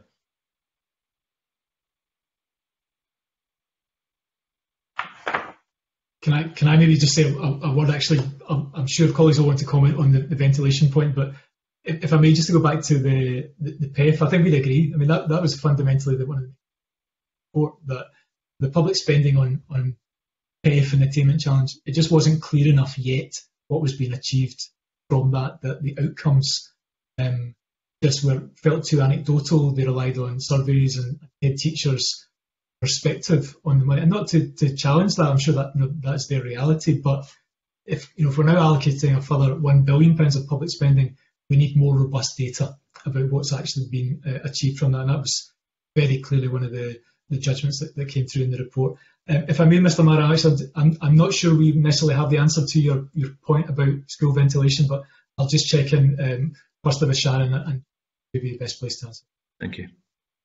Can I maybe just say a word? Actually, I'm sure colleagues will want to comment on the ventilation point, but if I may, just to go back to the PEF, I think we'd agree. I mean, that was fundamentally one of the report, that the public spending on PEF and the Attainment Challenge, it just wasn't clear enough yet what was being achieved from that the outcomes just felt too anecdotal. They relied on surveys and head teachers' perspective on the money. And not to challenge that, I'm sure that that's their reality, but if we're now allocating a further £1 billion of public spending, we need more robust data about what's actually been achieved from that. And that was very clearly one of the judgments that came through in the report. If I may, Mr. Mara, actually, I'm not sure we necessarily have the answer to your point about school ventilation, but I'll just check in first with Sharon and maybe the best place to answer. Thank you.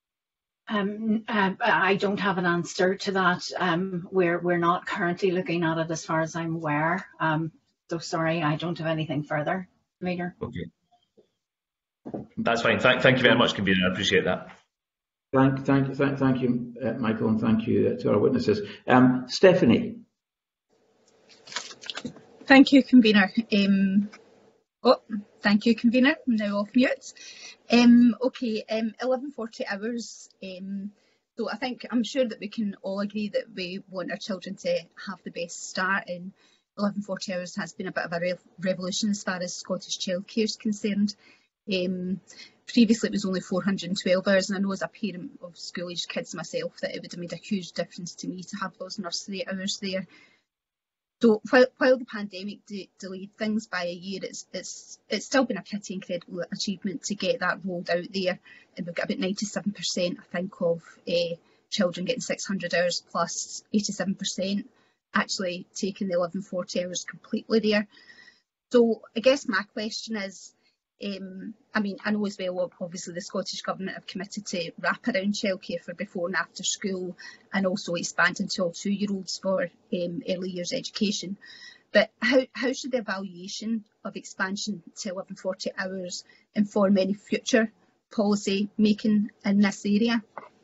I don't have an answer to that. We're not currently looking at it as far as I'm aware. So sorry, I don't have anything further. Later. Okay. That's fine. Thank you very much, Convener. I appreciate that. Thank you, Michael, and thank you to our witnesses. Stephanie. Thank you, Convener. Thank you, Convener. I'm now off mute. 1140 hours. So I'm sure that we can all agree that we want our children to have the best start, and 1140 hours has been a bit of a revolution as far as Scottish childcare is concerned. previously it was only 412 hours, and I know as a parent of school-aged kids myself that it would have made a huge difference to me to have those nursery hours there. So while the pandemic delayed things by a year, it's still been a pretty incredible achievement to get that rolled out there. And we've got about 97%, I think, of children getting 600 hours plus 87% actually taking the 1140 hours completely there. So I guess my question is, I mean, I know as well, obviously the Scottish Government have committed to wraparound childcare for before and after school, and also expanding to all 2-year-olds for early years education. But how should the evaluation of expansion to 1140 hours inform any future policy making in this area?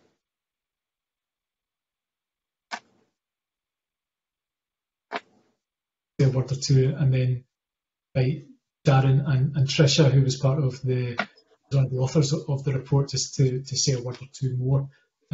A word or two, and then by Darren and Tricia, who was part of one of the authors of the report, just to say a word or two more.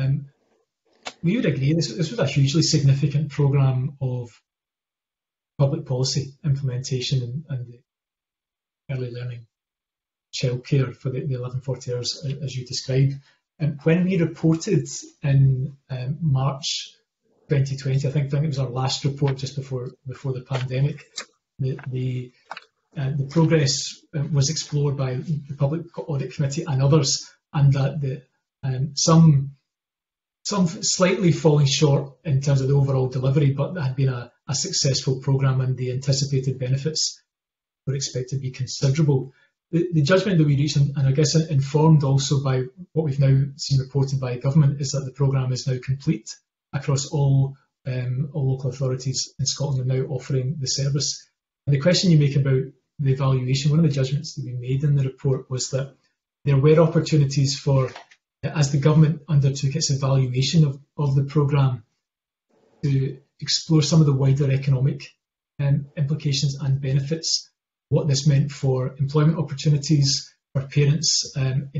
We would agree this was a hugely significant programme of public policy implementation and the early learning childcare for the 1140 hours, as you described. When we reported in March 2020, I think it was our last report just before the pandemic, the progress was explored by the Public Audit Committee and others, and that some slightly falling short in terms of the overall delivery, but there had been a successful programme and the anticipated benefits were expected to be considerable. The judgment that we reached, and I guess informed also by what we've now seen reported by government, is that the programme is now complete across all local authorities in Scotland are now offering the service. And the question you make about the evaluation, one of the judgments that we made in the report was that there were opportunities for, as the government undertook its evaluation of the programme, to explore some of the wider economic implications and benefits, what this meant for employment opportunities for parents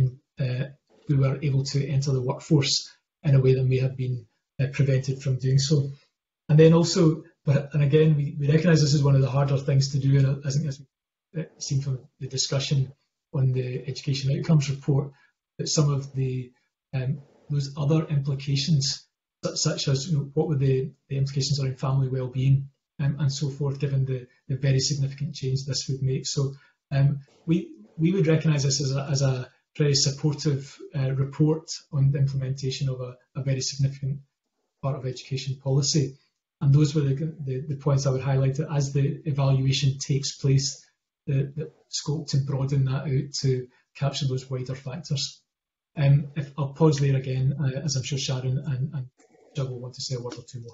who were able to enter the workforce in a way that may have been prevented from doing so. And then also, and again, we recognise this is one of the harder things to do, and I think as we've seen from the discussion on the Education Outcomes report, that some of those other implications, such as what were the implications around family well-being and so forth, given the very significant change this would make. So we would recognise this as a very supportive report on the implementation of a very significant part of education policy. And those were the points I would highlight as the evaluation takes place, the scope to broaden that out to capture those wider factors. If I'll pause there again, as I'm sure Sharon and Jill will want to say a word or two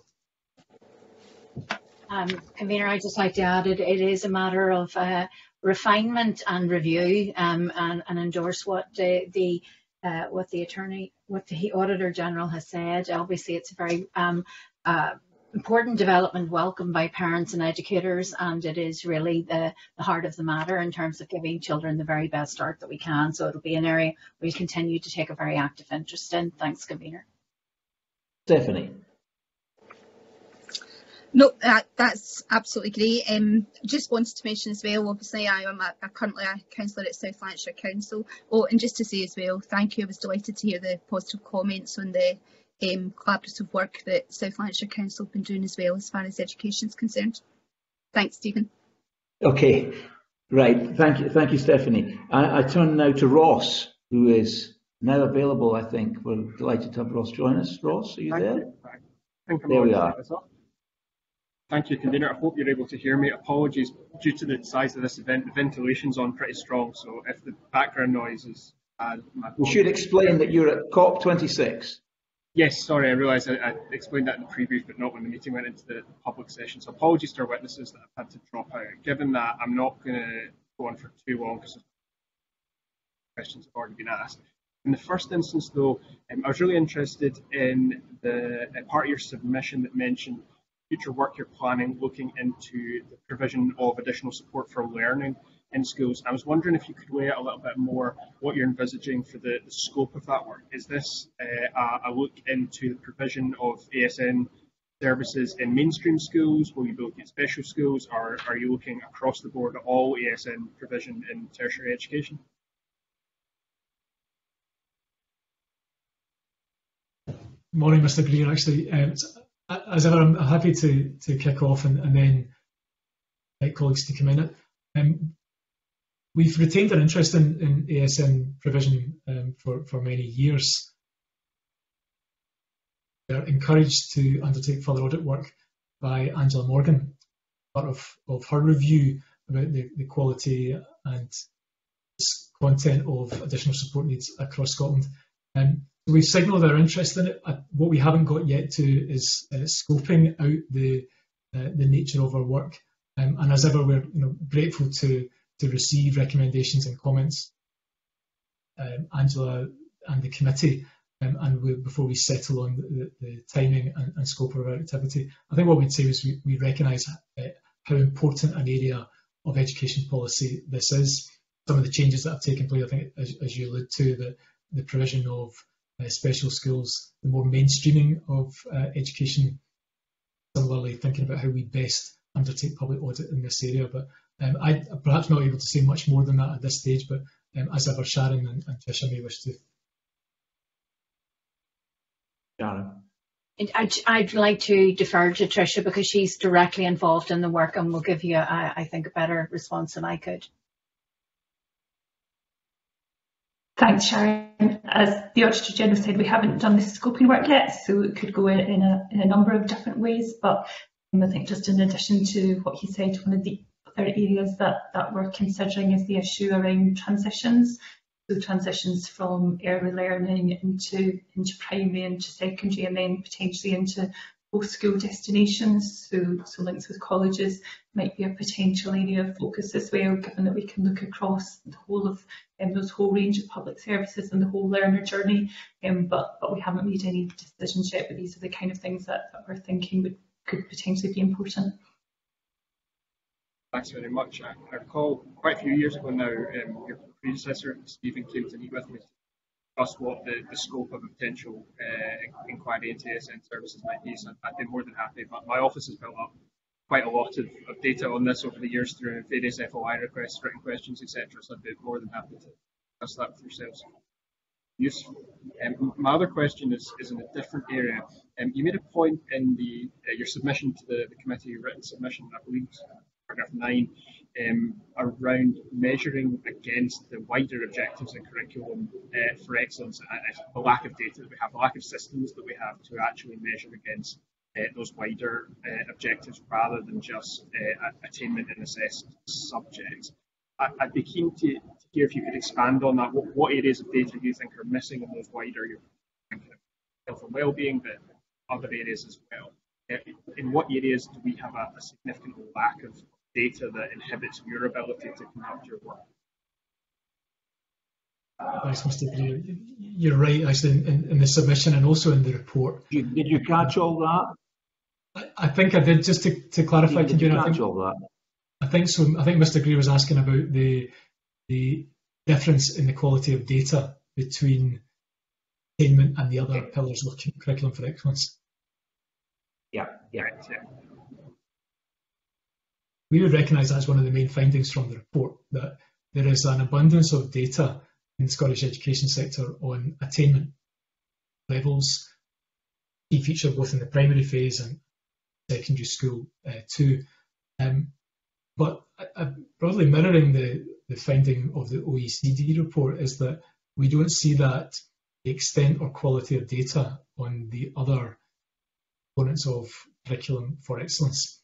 more. Convener, I'd just like to add it is a matter of refinement and review, and endorse what the Auditor General has said. Obviously, it's a very important development welcomed by parents and educators, and it is really the heart of the matter in terms of giving children the very best start that we can. So it'll be an area we'll continue to take a very active interest in. Thanks, Convener. Stephanie. No, that's absolutely great. Just wanted to mention as well, obviously I am currently a councillor at South Lanarkshire Council. Oh, and just to say as well, thank you. I was delighted to hear the positive comments on the collaborative work that South Lanarkshire Council have been doing as well as far as education is concerned. Thanks, Stephen. Okay, right. Thank you, Stephanie. I turn now to Ross, who is now available, I think. We're delighted to have Ross join us. Ross, are you there? There we are. Thank you, Convener. I hope you're able to hear me. Apologies, due to the size of this event, the ventilation's on pretty strong, so if the background noise is bad, we should explain that you're at COP26. Yes, sorry, I realised I explained that in the pre-brief, but not when the meeting went into the public session. So apologies to our witnesses that I've had to drop out. Given that, I'm not going to go on for too long because questions have already been asked. In the first instance, though, I was really interested in the part of your submission that mentioned future work you're planning looking into the provision of additional support for learning in schools. I was wondering if you could weigh out a little bit more what you're envisaging for the scope of that work. Is this a look into the provision of ASN services in mainstream schools? Will you be looking at special schools, or are you looking across the board at all ASN provision in tertiary education? Morning, Mr. Greer. Actually, as ever, I'm happy to kick off and then invite colleagues to come in. We've retained an interest in ASN provision for many years. We are encouraged to undertake further audit work by Angela Morgan, part of her review about the quality and content of additional support needs across Scotland. We've signalled our interest in it. What we haven't got yet to is scoping out the nature of our work. And as ever, we're grateful to receive recommendations and comments, Angela and the committee, before we settle on the timing and scope of our activity. I think what we'd say is we recognise how important an area of education policy this is. Some of the changes that have taken place, I think, as you allude to, the provision of special schools, the more mainstreaming of education, similarly thinking about how we best undertake public audit in this area. But I'm perhaps not able to say much more than that at this stage, but as ever, Sharon and Tricia may wish to. Sharon. I'd like to defer to Tricia because she's directly involved in the work and will give you, I think, a better response than I could. Thanks, Sharon. As the Auditor General said, we haven't done the scoping work yet, so it could go in a number of different ways. But I think just in addition to what he said, one of the other areas that we're considering is the issue around transitions. So transitions from early learning into primary, into secondary, and then potentially into post-school destinations. So links with colleges might be a potential area of focus as well, given that we can look across the whole of those whole range of public services and the whole learner journey. But we haven't made any decisions yet, but these are the kind of things that we're thinking could potentially be important. Thanks very much. I recall quite a few years ago now, your predecessor, Stephen, came to meet with me to discuss what the scope of a potential inquiry into ASN services might be. So I'd be more than happy. But my office has built up quite a lot of data on this over the years through various FOI requests, written questions, etc. So I'd be more than happy to discuss that with yourselves. Useful. My other question is in a different area. You made a point in your submission to the committee, written submission, I believe, paragraph 9, around measuring against the wider objectives and curriculum for excellence, the lack of data that we have, the lack of systems that we have to actually measure against those wider objectives rather than just attainment and assessed subjects. I'd be keen to hear if you could expand on that. What areas of data you think are missing in those wider, you're thinking of health and well-being, but other areas as well. In what areas do we have a significant lack of data that inhibits your ability to conduct your work? Thanks, Mr. Greer. You're right, actually, in the submission and also in the report. Did you catch all that? I think I did. Just to clarify, did you catch all that? I think so. I think Mr. Greer was asking about the difference in the quality of data between attainment and the other pillars of curriculum for excellence. Yeah. We would recognise that as one of the main findings from the report, that there is an abundance of data in the Scottish education sector on attainment levels, key feature both in the primary phase and secondary school too. But broadly mirroring the finding of the OECD report is that we don't see that the extent or quality of data on the other components of curriculum for excellence.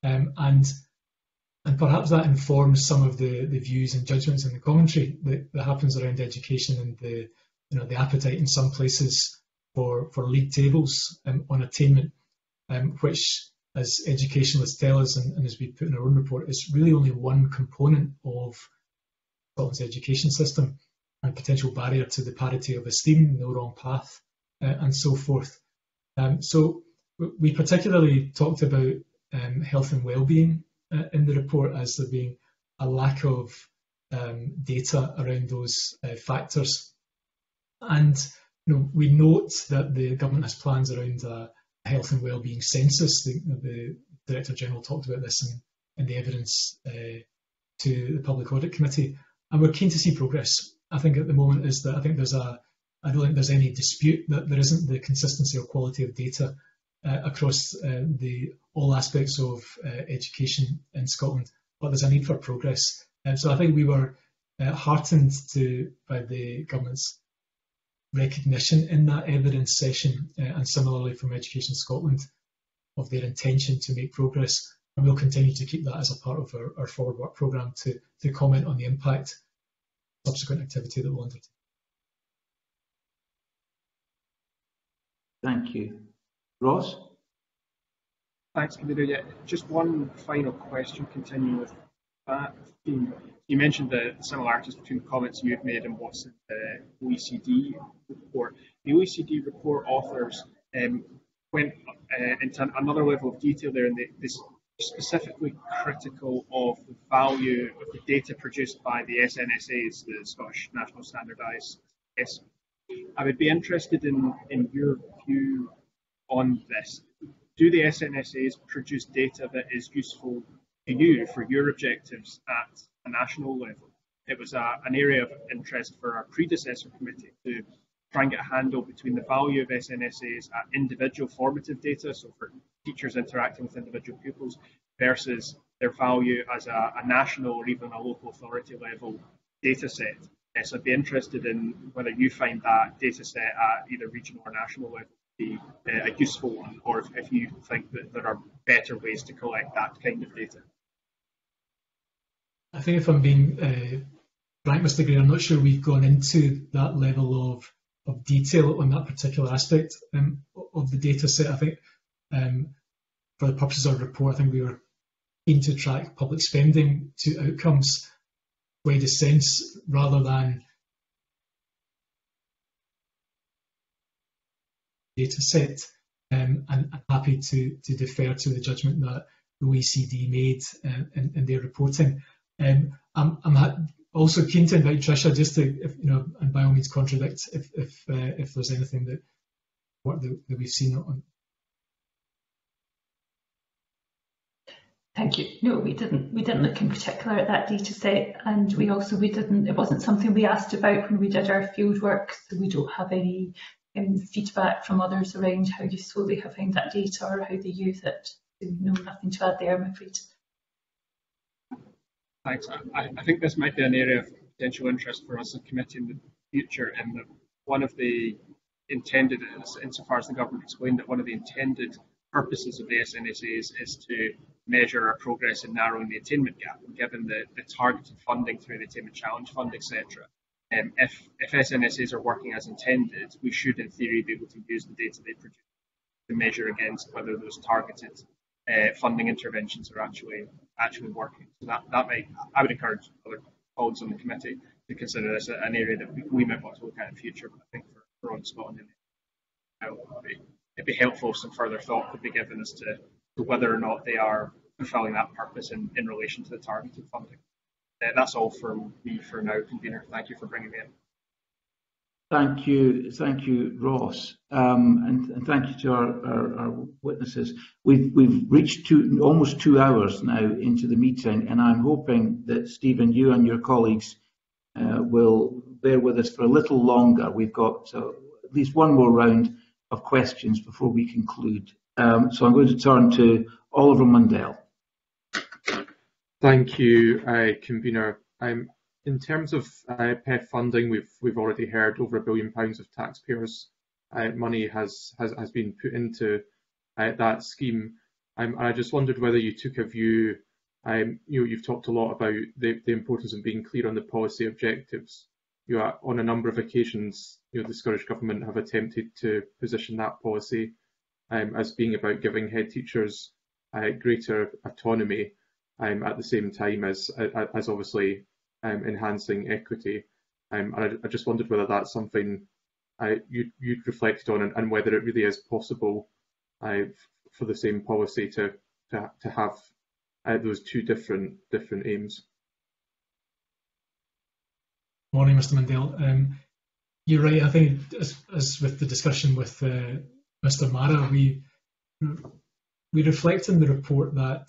And perhaps that informs some of the views and judgments in the commentary that happens around education and the appetite in some places for league tables on attainment, which, as educationalists tell us and as we put in our own report, is really only one component of Scotland's education system and a potential barrier to the parity of esteem, no wrong path, and so forth. So we particularly talked about health and well-being in the report as there being a lack of data around those factors. And we note that the government has plans around a health and wellbeing census. The Director General talked about this in the evidence to the Public Audit Committee, and we're keen to see progress. I think at the moment is that I think there's a I don't think there's any dispute that there isn't the consistency or quality of data across all aspects of education in Scotland, but there's a need for progress. So I think we were heartened by the government's recognition in that evidence session, and similarly from Education Scotland, of their intention to make progress. And we'll continue to keep that as a part of our forward work programme to comment on the impact of subsequent activity that we'll undertake. Thank you. Ross? Thanks, Convener. Yeah, just one final question continuing with that theme. You mentioned the similarities between the comments you've made and what's in the OECD report. The OECD report authors went into another level of detail there, and they specifically critical of the value of the data produced by the SNSAs, the Scottish National Standardised Tests. I would be interested in your view on this. Do the SNSAs produce data that is useful to you for your objectives at a national level? It was an area of interest for our predecessor committee to try and get a handle between the value of SNSAs at individual formative data, so for teachers interacting with individual pupils, versus their value as a national or even a local authority level data set. So I'd be interested in whether you find that data set at either regional or national level to be a useful one, or if you think that there are better ways to collect that kind of data. I think if I'm being frank, Mr. Gray, I'm not sure we've gone into that level of detail on that particular aspect of the data set. I think for the purposes of the report, I think we were keen to track public spending to outcomes wider sense rather than data set. And I'm happy to defer to the judgment that the OECD made in their reporting. I'm also keen to invite Tricia just to, and by all means contradict if there's anything that we've seen on. Thank you. No, we didn't look in particular at that data set, and it wasn't something we asked about when we did our field work, so we don't have any feedback from others around how useful they have found that data or how they use it. So no, nothing to add there, I'm afraid. Thanks. I think this might be an area of potential interest for us as a committee in the future, and that one of the intended, insofar as the government explained that one of the intended purposes of the SNSAs is to measure our progress in narrowing the attainment gap, and given the targeted funding through the Attainment Challenge Fund, etc. If SNSAs are working as intended, we should in theory be able to use the data they produce to measure against whether those targeted funding interventions are actually working. So that might, I would encourage other colleagues on the committee to consider this an area that we might want to look at in the future, but I think for on Scotland, it'd be helpful if some further thought could be given as to whether or not they are fulfilling that purpose in relation to the targeted funding. That's all from me for now, Convener. Thank you for bringing me in. Thank you, Ross, and thank you to our witnesses. We've reached almost 2 hours now into the meeting, and I'm hoping that Stephen, you and your colleagues will bear with us for a little longer. We've got at least one more round of questions before we conclude. So I'm going to turn to Oliver Mundell. Thank you, Convener. In terms of PEF funding, we've already heard over £1 billion of taxpayers' money has been put into that scheme. And I just wondered whether you took a view. You've talked a lot about the importance of being clear on the policy objectives. On a number of occasions, the Scottish Government have attempted to position that policy as being about giving head teachers greater autonomy at the same time as obviously enhancing equity. And I just wondered whether that's something you'd reflected on, and whether it really is possible for the same policy to have those two different aims. Morning, Mr. Mundell. You're right. I think as with the discussion with Mr. Mara, we reflect in the report that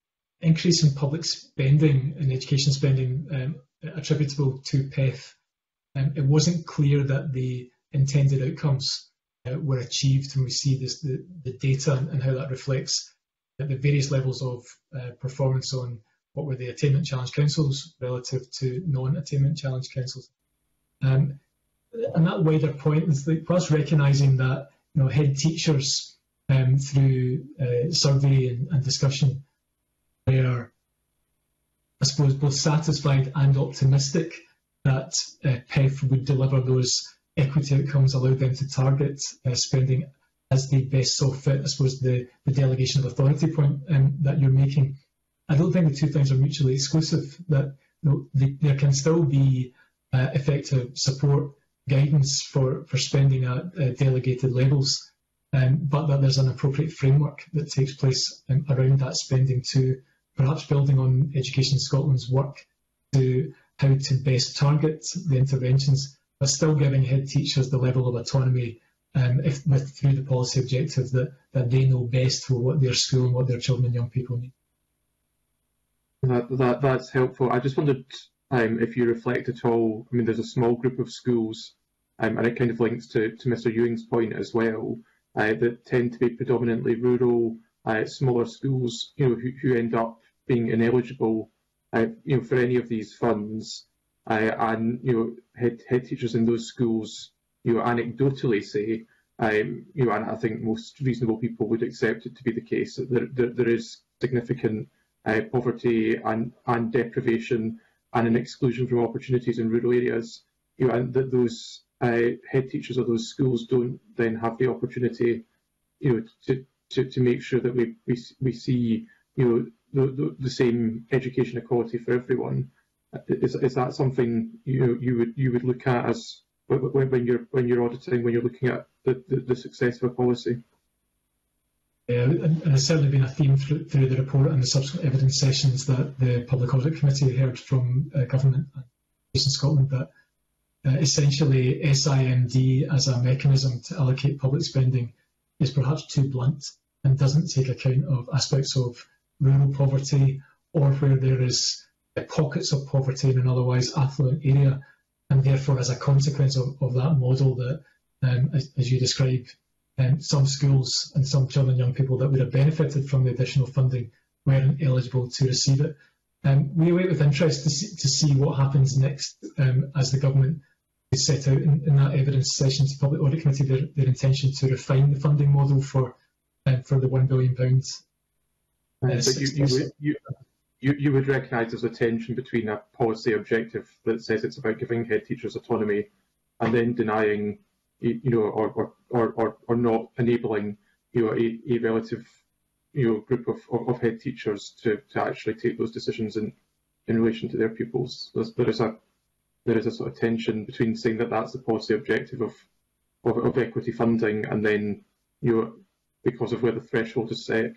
increase in public spending and education spending attributable to PEF it wasn't clear that the intended outcomes were achieved, and we see this, the data and how that reflects at the various levels of performance on what were the attainment challenge councils relative to non-attainment challenge councils. And that wider point is that whilst recognising that head teachers through survey and discussion were, I suppose, both satisfied and optimistic that PEF would deliver those equity outcomes, allow them to target spending as they best saw fit. I suppose the delegation of authority point that you're making, I don't think the two things are mutually exclusive, that there can still be effective support guidance for spending at delegated levels, but that there's an appropriate framework that takes place around that spending, to perhaps building on Education Scotland's work to how to best target the interventions, but still giving head teachers the level of autonomy through the policy objective that they know best for what their school and what their children and young people need. That's helpful. I just wondered if you reflect at all, I mean, there's a small group of schools, and it kind of links to Mr. Ewing's point as well, that tend to be predominantly rural, smaller schools, who end up being ineligible, for any of these funds, and head teachers in those schools, anecdotally say, and I think most reasonable people would accept it to be the case that there is significant poverty and deprivation and an exclusion from opportunities in rural areas, and that those head teachers of those schools don't then have the opportunity, to make sure that we see, the same education equality for everyone. Is that something you would look at as when you're auditing, when you're looking at the success of a policy? Yeah, and it's certainly been a theme through the report and the subsequent evidence sessions that the Public Audit Committee heard from Government and Education Scotland, that essentially SIMD as a mechanism to allocate public spending is perhaps too blunt and doesn't take account of aspects of rural poverty, or where there is pockets of poverty in an otherwise affluent area, and therefore as a consequence of that model that, as you described, some schools and some children and young people that would have benefited from the additional funding weren't eligible to receive it. We await with interest to see what happens next, as the government is set out in that evidence session to Public Audit Committee their intention to refine the funding model for the £1 billion. But you would recognise there's a tension between a policy objective that says it's about giving head teachers autonomy and then denying, or not enabling, a relative, group of head teachers to actually take those decisions in relation to their pupils. There is a sort of tension between saying that that's the policy objective of equity funding, and then, because of where the threshold is set,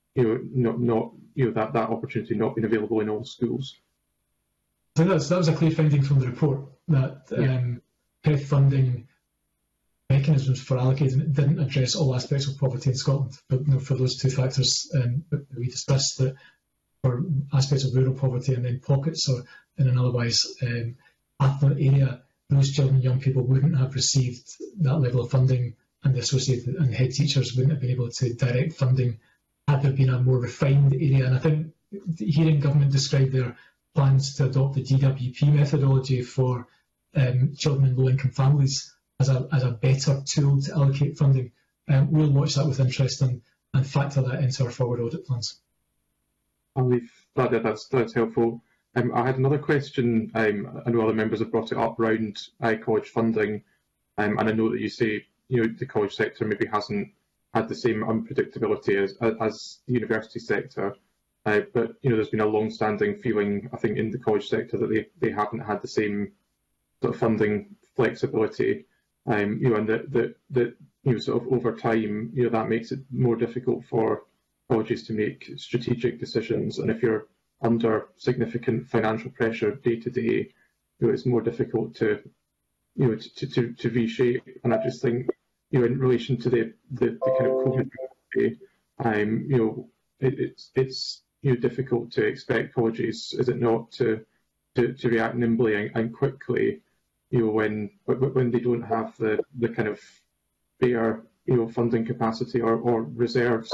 that opportunity not being available in all schools. So that was a clear finding from the report, that PEF funding mechanisms for allocating it didn't address all aspects of poverty in Scotland. But for those two factors that we discussed, that for aspects of rural poverty and then pockets or in an otherwise affluent area, those children and young people wouldn't have received that level of funding, and the associated and head teachers wouldn't have been able to direct funding had there been a more refined area. And I think hearing government describe their plans to adopt the DWP methodology for children in low-income families as a better tool to allocate funding, we'll watch that with interest and factor that into our forward audit plans. I'll leave that. That's helpful. I had another question. I know other members have brought it up around college funding, and I know that you say the college sector maybe hasn't had the same unpredictability as the university sector, but there's been a long-standing feeling, I think, in the college sector that they haven't had the same sort of funding flexibility, and that sort of over time, that makes it more difficult for colleges to make strategic decisions, and if you're under significant financial pressure day to day, it's more difficult to reshape. And I just think, in relation to the kind of COVID, it's difficult to expect colleges, is it not, to react nimbly and quickly when they don't have the kind of fair funding capacity or reserves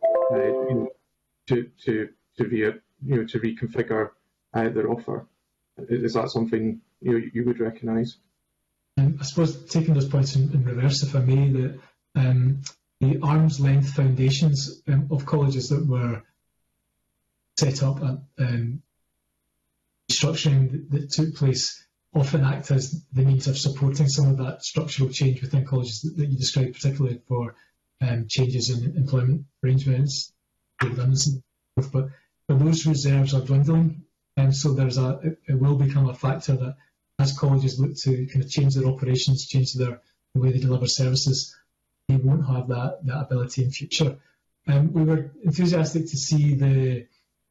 to reconfigure their offer. Is that something you would recognise? I suppose taking those points in reverse, if I may, that the arm's length foundations of colleges that were set up at restructuring that took place often act as the means of supporting some of that structural change within colleges that you described, particularly for changes in employment arrangements, redundancy, but those reserves are dwindling, and so it will become a factor that as colleges look to kind of change their operations, change the way they deliver services, they won't have that ability in future. We were enthusiastic to see the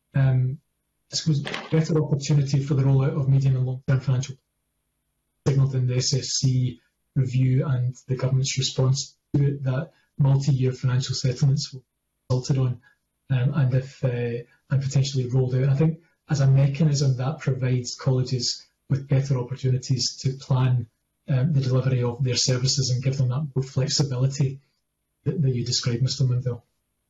better opportunity for the rollout of medium and long-term financial signalled in the SSC review and the government's response to it, that multi-year financial settlements will be consulted on and potentially rolled out. I think as a mechanism that provides colleges with better opportunities to plan the delivery of their services and give them that more flexibility that you described, Mr. Linville.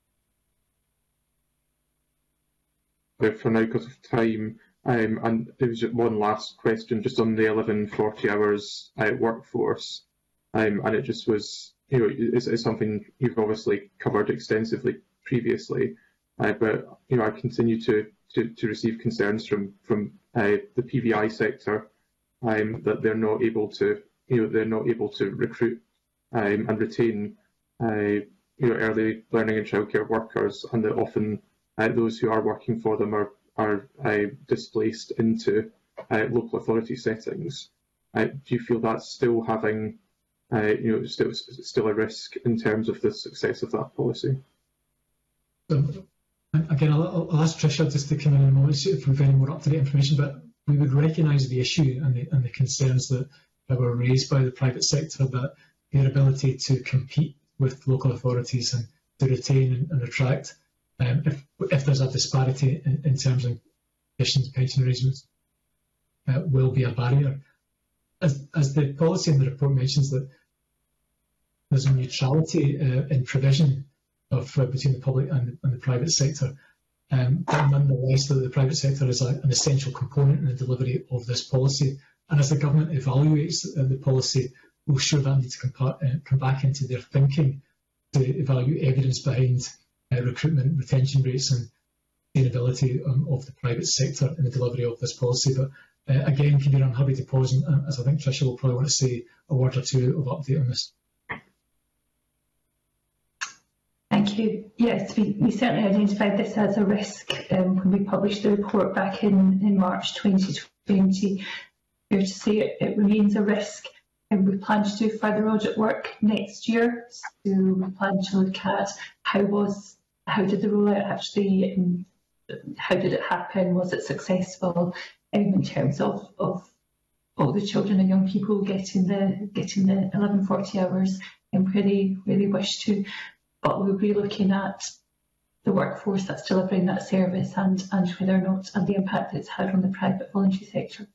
For now, because of time, and there was just one last question just on the 1140 hours workforce, and it just was, it's something you've obviously covered extensively previously, but I continue to receive concerns from the PVI sector that they're not able to recruit and retain early learning and childcare workers, and that often those who are working for them are displaced into local authority settings. Do you feel that's still having still a risk in terms of the success of that policy? Again, I'll ask Tricia just to come in a moment if we've any more up-to-date information, but we would recognise the issue and the concerns that were raised by the private sector about their ability to compete with local authorities and to retain and attract if there's a disparity in terms of conditions, pension arrangements, will be a barrier. As the policy in the report mentions, that there's a neutrality in provision of between the public and the private sector, but nonetheless the private sector is an essential component in the delivery of this policy. And as the government evaluates the policy, we'll sure that needs to come back into their thinking to evaluate evidence behind recruitment, retention rates and sustainability of the private sector in the delivery of this policy. But again, Kabir, I'm happy to pause, and as I think Tricia will probably want to say a word or two of update on this. Thank you. Yes, we certainly identified this as a risk when we published the report back in March 2020. Fair to say it remains a risk, and we plan to do further audit work next year. So we plan to look at how did the rollout actually, how did it happen? Was it successful in terms of all the children and young people getting the 1140 hours and where they wish to? But we'll be looking at the workforce that's delivering that service and whether or not, and the impact it's had on the private voluntary sector.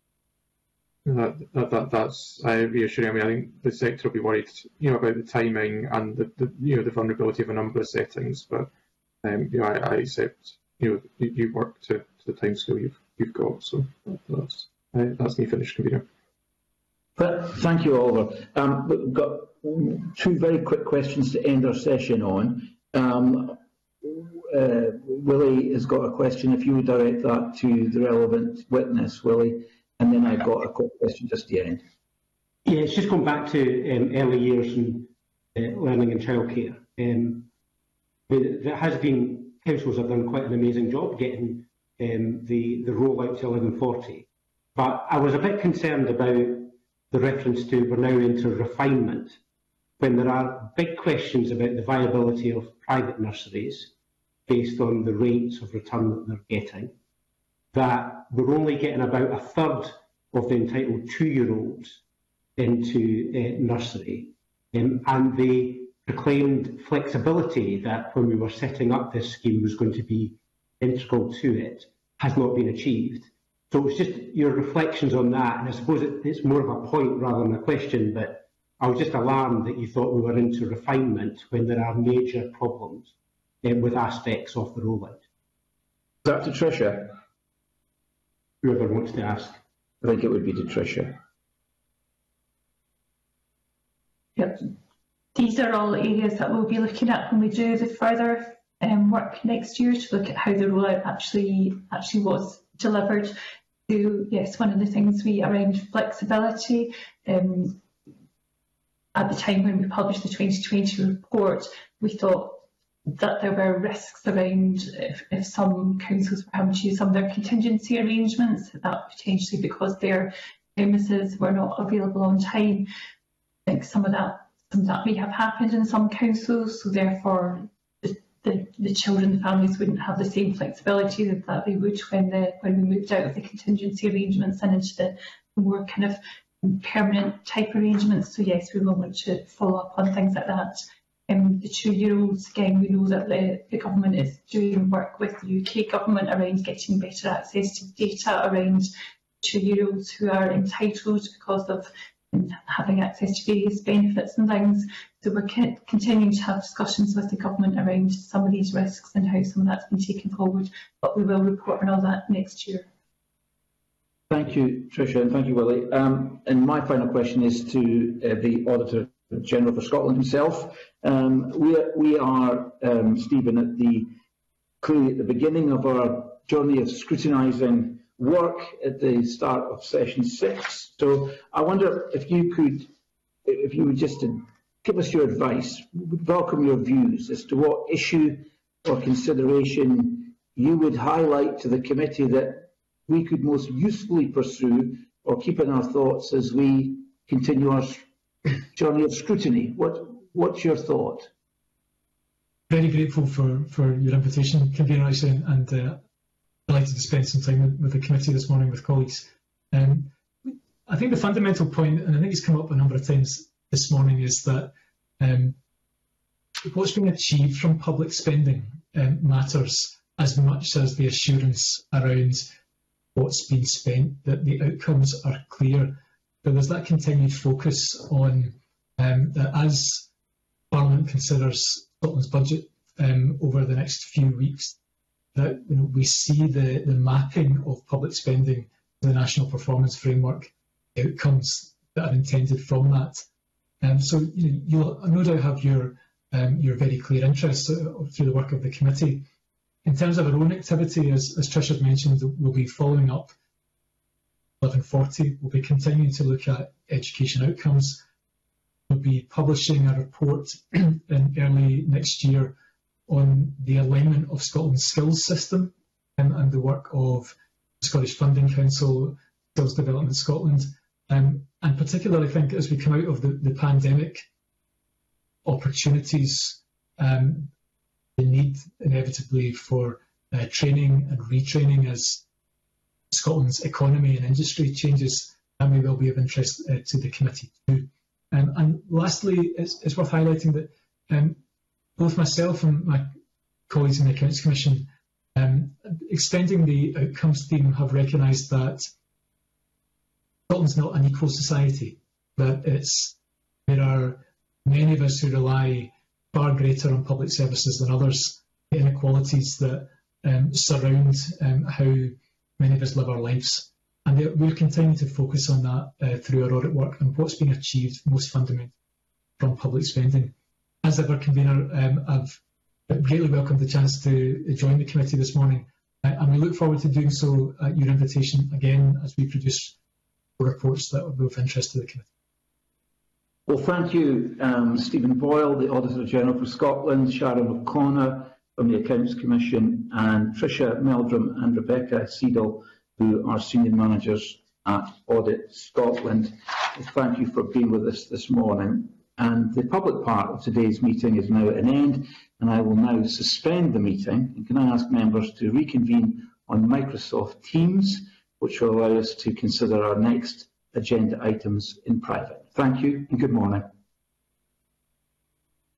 That's reassuring. I mean, I think the sector will be worried, about the timing and the vulnerability of a number of settings. But I accept, you work to the timescale you've got. So that's me finished, Convener. But thank you, Oliver. We've got two very quick questions to end our session on. Willie has got a question. If you would direct that to the relevant witness, Willie. And then I've got a quick question just at the end. Yeah, it's just going back to early years and learning and childcare. There has been, councils have done quite an amazing job getting the rollout to 1140. But I was a bit concerned about the reference to we're now into refinement, when there are big questions about the viability of private nurseries based on the rates of return that they're getting, that we're only getting about a third of the entitled 2-year-olds into nursery, and the proclaimed flexibility that when we were setting up this scheme was going to be integral to it has not been achieved. So it's just your reflections on that, and I suppose it's more of a point rather than a question, but I was just alarmed that you thought we were into refinement when there are major problems with aspects of the rollout. Is that to Tricia? Whoever wants to ask. I think it would be to Tricia. Yep. These are all areas that we'll be looking at when we do the further work next year to look at how the rollout actually was delivered. So yes, one of the things around flexibility. At the time when we published the 2020 report, we thought that there were risks around if some councils were having to use some of their contingency arrangements, that potentially because their premises were not available on time. I think some of that may have happened in some councils, so therefore the children, the families wouldn't have the same flexibility that they would when we moved out of the contingency arrangements and into the more kind of permanent type arrangements. So yes, we will want to follow up on things like that. The 2-year-olds, again, we know that the government is doing work with the UK government around getting better access to data around 2-year-olds who are entitled because of having access to various benefits and things. So we're continuing to have discussions with the government around some of these risks and how some of that's been taken forward, but we will report on all that next year. Thank you, Tricia, and thank you, Willie. And my final question is to the Auditor General for Scotland himself. We are, Stephen, clearly at the beginning of our journey of scrutinising work at the start of session 6. So I wonder if you would just give us your advice, we'd welcome your views as to what issue or consideration you would highlight to the committee that we could most usefully pursue or keep in our thoughts as we continue our journey of scrutiny. What's your thought? Very grateful for your invitation, Convener, and delighted to spend some time with the committee this morning with colleagues. I think the fundamental point, and I think it's come up a number of times this morning, is that what's being achieved from public spending matters as much as the assurance around what's been spent, that the outcomes are clear. But there's that continued focus on that as Parliament considers Scotland's budget over the next few weeks, that we see the mapping of public spending to the National Performance Framework, outcomes that are intended from that. So you'll no doubt have your very clear interests through the work of the committee. In terms of our own activity, as Tricia mentioned, we'll be following up 1140. We'll be continuing to look at education outcomes. We'll be publishing a report in early next year on the alignment of Scotland's skills system and the work of the Scottish Funding Council, Skills Development Scotland, and particularly I think as we come out of the pandemic, opportunities, the need inevitably for training and retraining as Scotland's economy and industry changes, that may well be of interest to the committee too. And lastly, it's worth highlighting that both myself and my colleagues in the Accounts Commission, extending the outcomes theme, have recognised that Scotland's not an equal society, that there are many of us who rely far greater on public services than others, the inequalities that surround how many of us live our lives. And we're continuing to focus on that through our audit work and what's being achieved most fundamentally from public spending. As ever, Convener, I've greatly welcomed the chance to join the committee this morning, and we look forward to doing so at your invitation again as we produce reports that will be of interest to the committee. Well, thank you, Stephen Boyle, the Auditor General for Scotland, Sharon O'Connor from the Accounts Commission, and Tricia Meldrum and Rebecca Seidel, who are Senior Managers at Audit Scotland. Thank you for being with us this morning. And the public part of today's meeting is now at an end, and I will now suspend the meeting. And can I ask members to reconvene on Microsoft Teams, which will allow us to consider our next agenda items in private. Thank you and good morning.